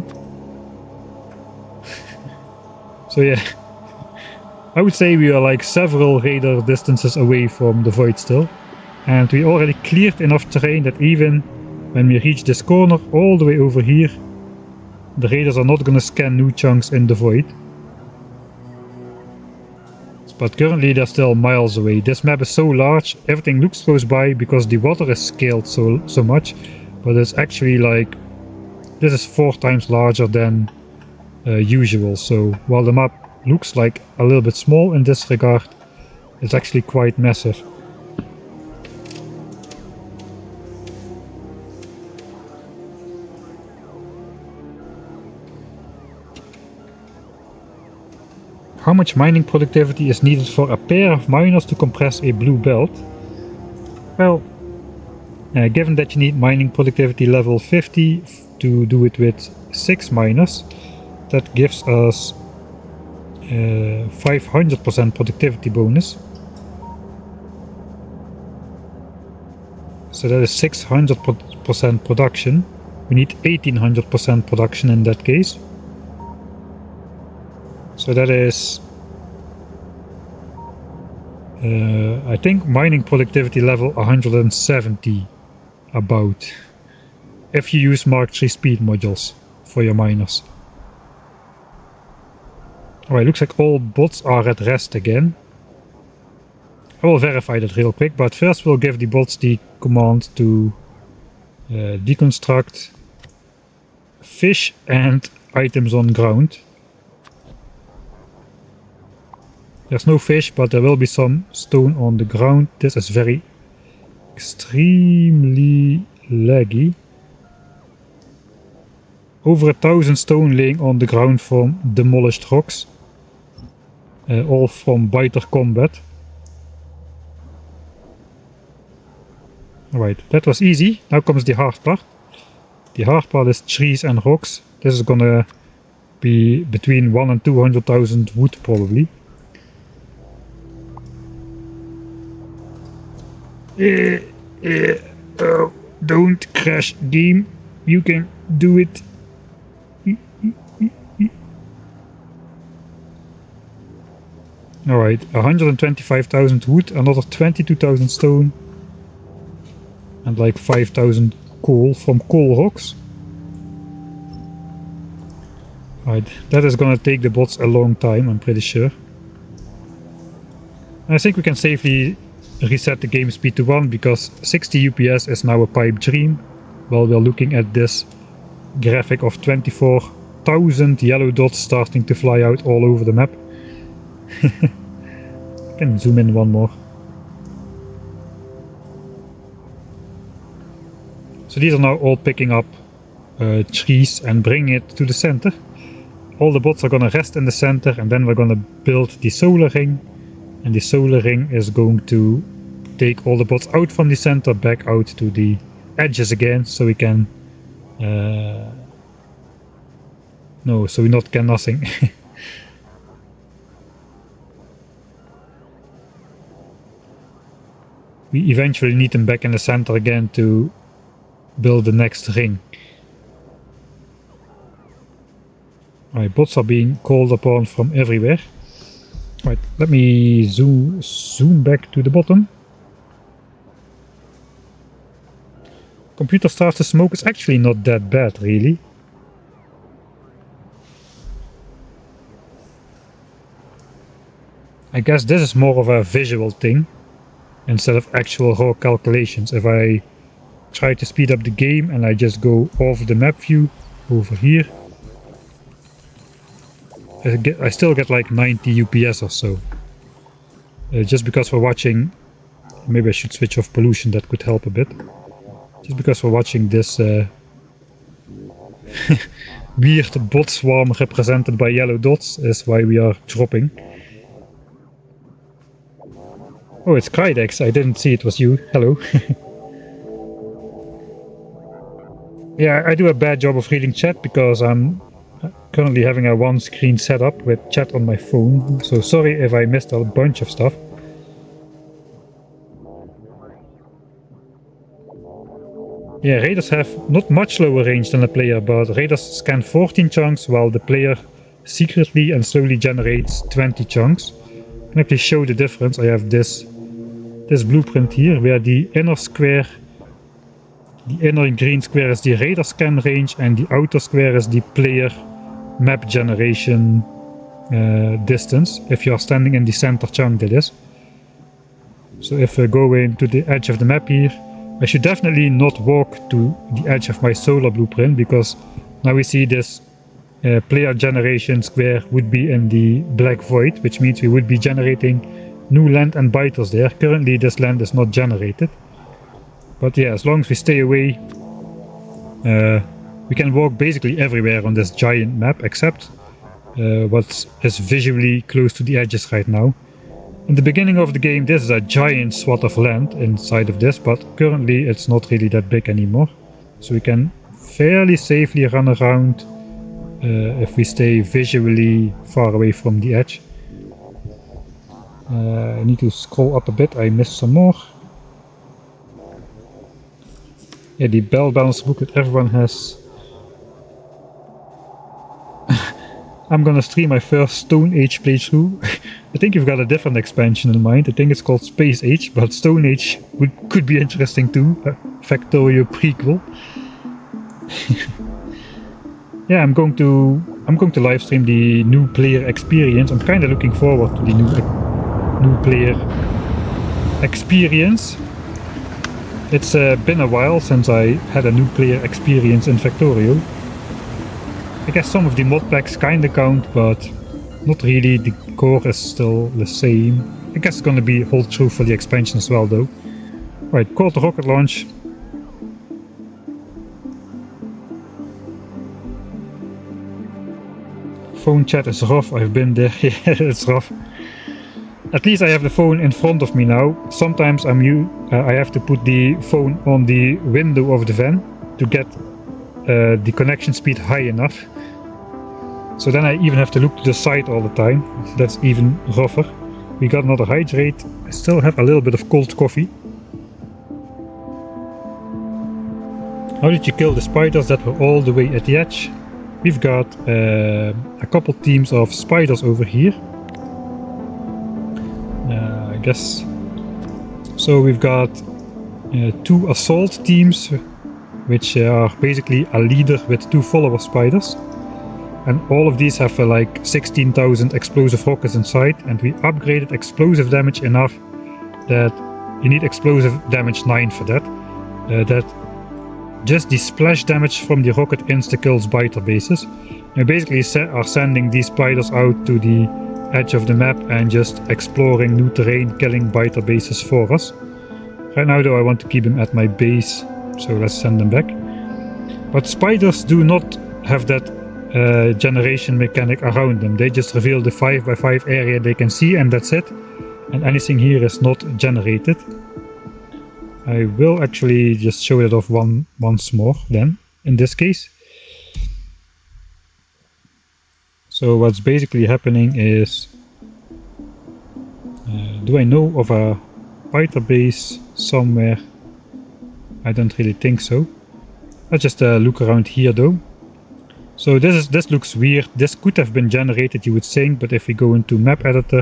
So yeah. I would say we are like several raider distances away from the void still. And we already cleared enough terrain that even when we reach this corner all the way over here, the raiders are not gonna scan new chunks in the void. But currently they're still miles away. This map is so large, everything looks close by because the water is scaled so much, but it's actually like, this is 4 times larger than usual. So while the map looks like a little bit small in this regard, it's actually quite massive. How much mining productivity is needed for a pair of miners to compress a blue belt? Well, given that you need mining productivity level 50 to do it with 6 miners, that gives us 500% productivity bonus. So that is 600% production. We need 1800% production in that case. So that is, I think, mining productivity level 170 about, if you use Mark III speed modules for your miners. Alright, looks like all bots are at rest again. I will verify that real quick, but first we'll give the bots the command to deconstruct fish and items on ground. There's no fish, but there will be some stone on the ground. This is very extremely laggy. Over 1,000 stone laying on the ground from demolished rocks. All from biter combat. Alright, that was easy. Now comes the hard part. The hard part is trees and rocks. This is gonna be between 1 and 200,000 wood probably. Oh, don't crash game. You can do it. Alright, 125,000 wood, another 22,000 stone. And like 5,000 coal from coal rocks. Right, that is gonna take the bots a long time, I'm pretty sure. And I think we can safely reset the game speed to 1 because 60 UPS is now a pipe dream. While we're looking at this graphic of 24,000 yellow dots starting to fly out all over the map. I can zoom in one more. So these are now all picking up trees and bringing it to the center. All the bots are gonna rest in the center and then we're gonna build the solar ring. And the solar ring is going to take all the bots out from the center, back out to the edges again, so we can... no, so we not can nothing. We eventually need them back in the center again to build the next ring. Alright, bots are being called upon from everywhere. Right, let me zoom back to the bottom. Computer starts to smoke. It's actually not that bad, really. I guess this is more of a visual thing instead of actual raw calculations. If I try to speed up the game and I just go off the map view over here, I still get like 90 UPS or so. Just because we're watching... Maybe I should switch off pollution, that could help a bit. Just because we're watching this weird bot swarm represented by yellow dots is why we are dropping. Oh, it's Krydex. I didn't see it was you. Hello. Yeah, I do a bad job of reading chat because I'm currently having a one-screen setup with chat on my phone. So sorry if I missed a bunch of stuff. Yeah, raiders have not much lower range than the player, but raiders scan 14 chunks while the player secretly and slowly generates 20 chunks. I can actually show the difference. I have this blueprint here where the inner square, the inner green square is the raider scan range and the outer square is the player map generation distance, if you are standing in the center chunk, that is. So if I go into the edge of the map here, I should definitely not walk to the edge of my solar blueprint, because now we see this player generation square would be in the black void, which means we would be generating new land and biters there. Currently this land is not generated. But yeah, as long as we stay away, we can walk basically everywhere on this giant map, except what is visually close to the edges right now. In the beginning of the game, this is a giant swath of land inside of this, but currently it's not really that big anymore. So we can fairly safely run around if we stay visually far away from the edge. I need to scroll up a bit, I missed some more. Yeah, the bell balance book that everyone has. I'm gonna stream my first Stone Age playthrough. I think you've got a different expansion in mind. I think it's called Space Age, but Stone Age could be interesting too. A Factorio prequel. Yeah, I'm going to I'm going to live stream the new player experience. I'm kind of looking forward to the new player experience. It's been a while since I had a new player experience in Factorio. I guess some of the mod packs kinda count, but not really. The core is still the same. I guess it's gonna be hold true for the expansion as well though. Right, call to rocket launch. Phone chat is rough, I've been there. Yeah, it's rough. At least I have the phone in front of me now. Sometimes I have to put the phone on the window of the van to get the connection speed high enough. So then I even have to look to the side all the time. That's even rougher. We got another hydrate. I still have a little bit of cold coffee. How did you kill the spiders that were all the way at the edge? We've got a couple teams of spiders over here. I guess. So we've got 2 assault teams, which are basically a leader with 2 follower spiders. And all of these have like 16,000 explosive rockets inside, and we upgraded explosive damage enough that you need explosive damage 9 for that. That just the splash damage from the rocket insta-kills biter bases. We basically are sending these spiders out to the edge of the map and just exploring new terrain, killing biter bases for us. Right now though I want to keep them at my base, so let's send them back. But spiders do not have that generation mechanic around them. They just reveal the 5x5 area they can see and that's it. And anything here is not generated. I will actually just show it off once more then, in this case. So what's basically happening is, do I know of a biter base somewhere? I don't really think so. Let's just look around here though. So this looks weird. This could have been generated, you would think, but if we go into map editor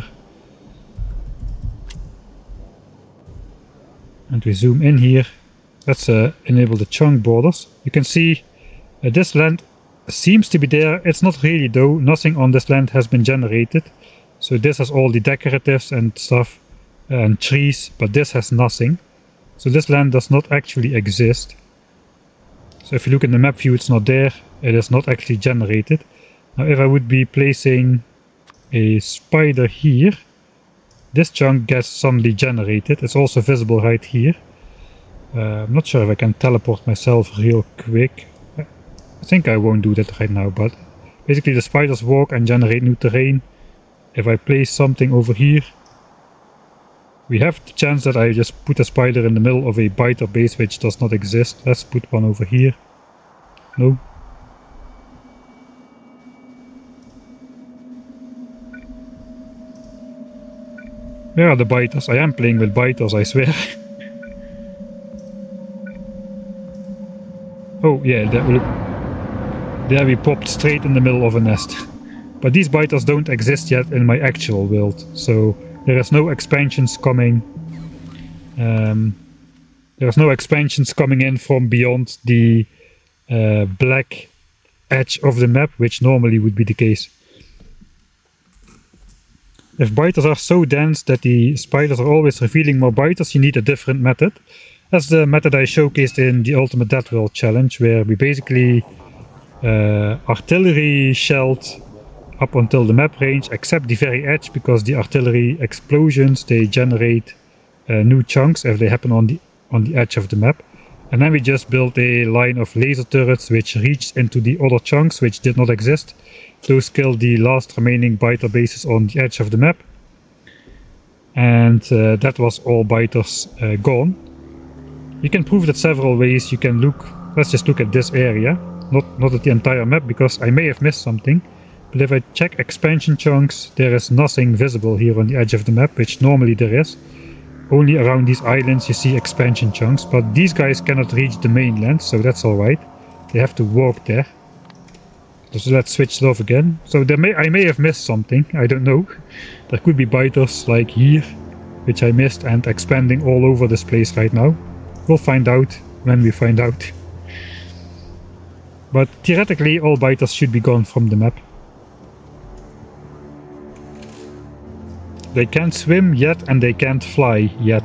and we zoom in here, let's enable the chunk borders. You can see this land seems to be there. It's not really though. Nothing on this land has been generated. So this has all the decoratives and stuff and trees, but this has nothing. So this land does not actually exist. So if you look in the map view, it's not there. It is not actually generated. Now if I would be placing a spider here, this chunk gets suddenly generated. It's also visible right here. I'm not sure if I can teleport myself real quick. I think I won't do that right now, but basically the spiders walk and generate new terrain. If I place something over here, we have the chance that I just put a spider in the middle of a biter base which does not exist. Let's put one over here. No. Where are the biters? I am playing with biters, I swear. Oh yeah, there we popped straight in the middle of a nest. But these biters don't exist yet in my actual world, so there is no expansions coming. There's no expansions coming in from beyond the black edge of the map, which normally would be the case. If biters are so dense that the spiders are always revealing more biters, you need a different method. That's the method I showcased in the Ultimate Dead World Challenge, where we basically artillery shelled up until the map range, except the very edge, because the artillery explosions, they generate new chunks if they happen on the edge of the map. And then we just built a line of laser turrets which reached into the other chunks which did not exist. Those killed the last remaining biter bases on the edge of the map. And that was all biters gone. You can prove that several ways. You can look, let's just look at this area, not at the entire map, because I may have missed something. But if I check expansion chunks, there is nothing visible here on the edge of the map, which normally there is. Only around these islands you see expansion chunks, but these guys cannot reach the mainland, so that's alright. They have to walk there. So let's switch it off again. So I may have missed something, I don't know. There could be biters like here, which I missed, and expanding all over this place right now. We'll find out when we find out. But theoretically all biters should be gone from the map. They can't swim yet and they can't fly yet.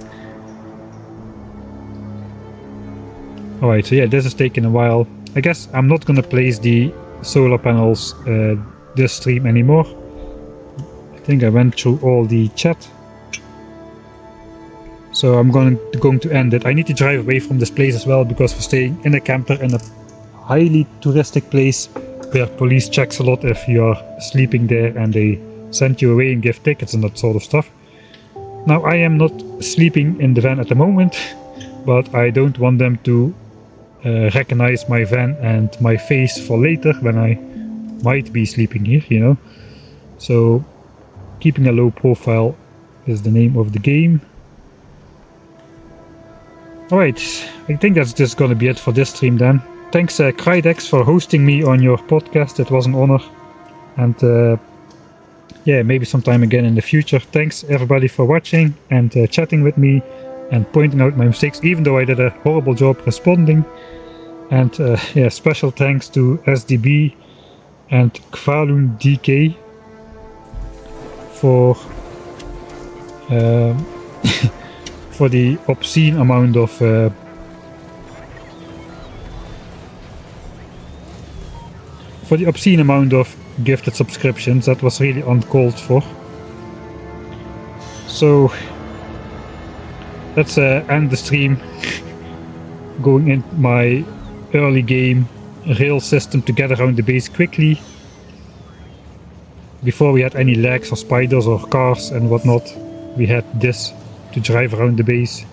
Alright, so yeah, this is taking a while. I guess I'm not gonna place the solar panels this stream anymore. I think I went through all the chat. So I'm going to end it. I need to drive away from this place as well, because we're staying in a camper in a highly touristic place where police checks a lot if you are sleeping there, and they send you away and give tickets and that sort of stuff. Now, I am not sleeping in the van at the moment, but I don't want them to recognize my van and my face for later when I might be sleeping here, you know. So keeping a low profile is the name of the game. Alright, I think that's just gonna be it for this stream then. Thanks Krydex for hosting me on your podcast, it was an honor. And yeah, maybe sometime again in the future. Thanks everybody for watching and chatting with me and pointing out my mistakes, even though I did a horrible job responding. And yeah, special thanks to SDB and Kvalun DK for for the obscene amount of gifted subscriptions. That was really uncalled for. So let's end the stream going in my early game rail system to get around the base quickly before we had any lags or spiders or cars and whatnot. We had this to drive around the base.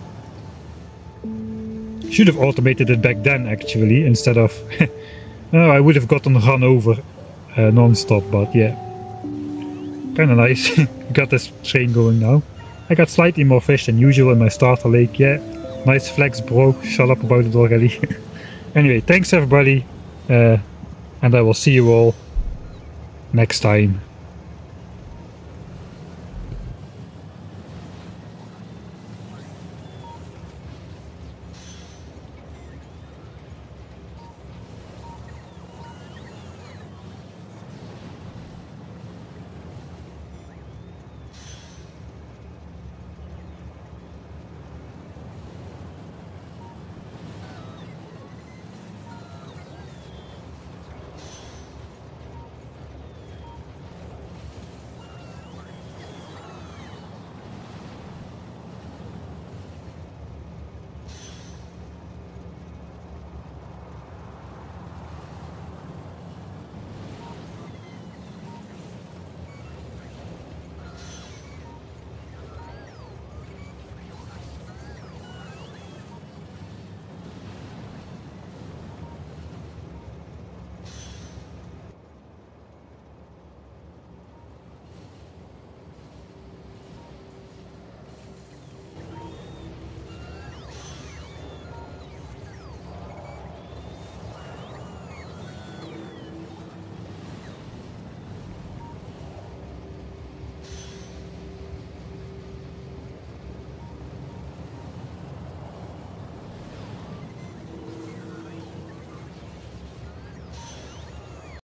Should have automated it back then actually, instead of I would have gotten run over non-stop, but yeah, kinda nice. Got this train going now. I got slightly more fish than usual in my starter lake. Yeah, nice flex bro, shut up about it already. Anyway, thanks everybody, and I will see you all next time.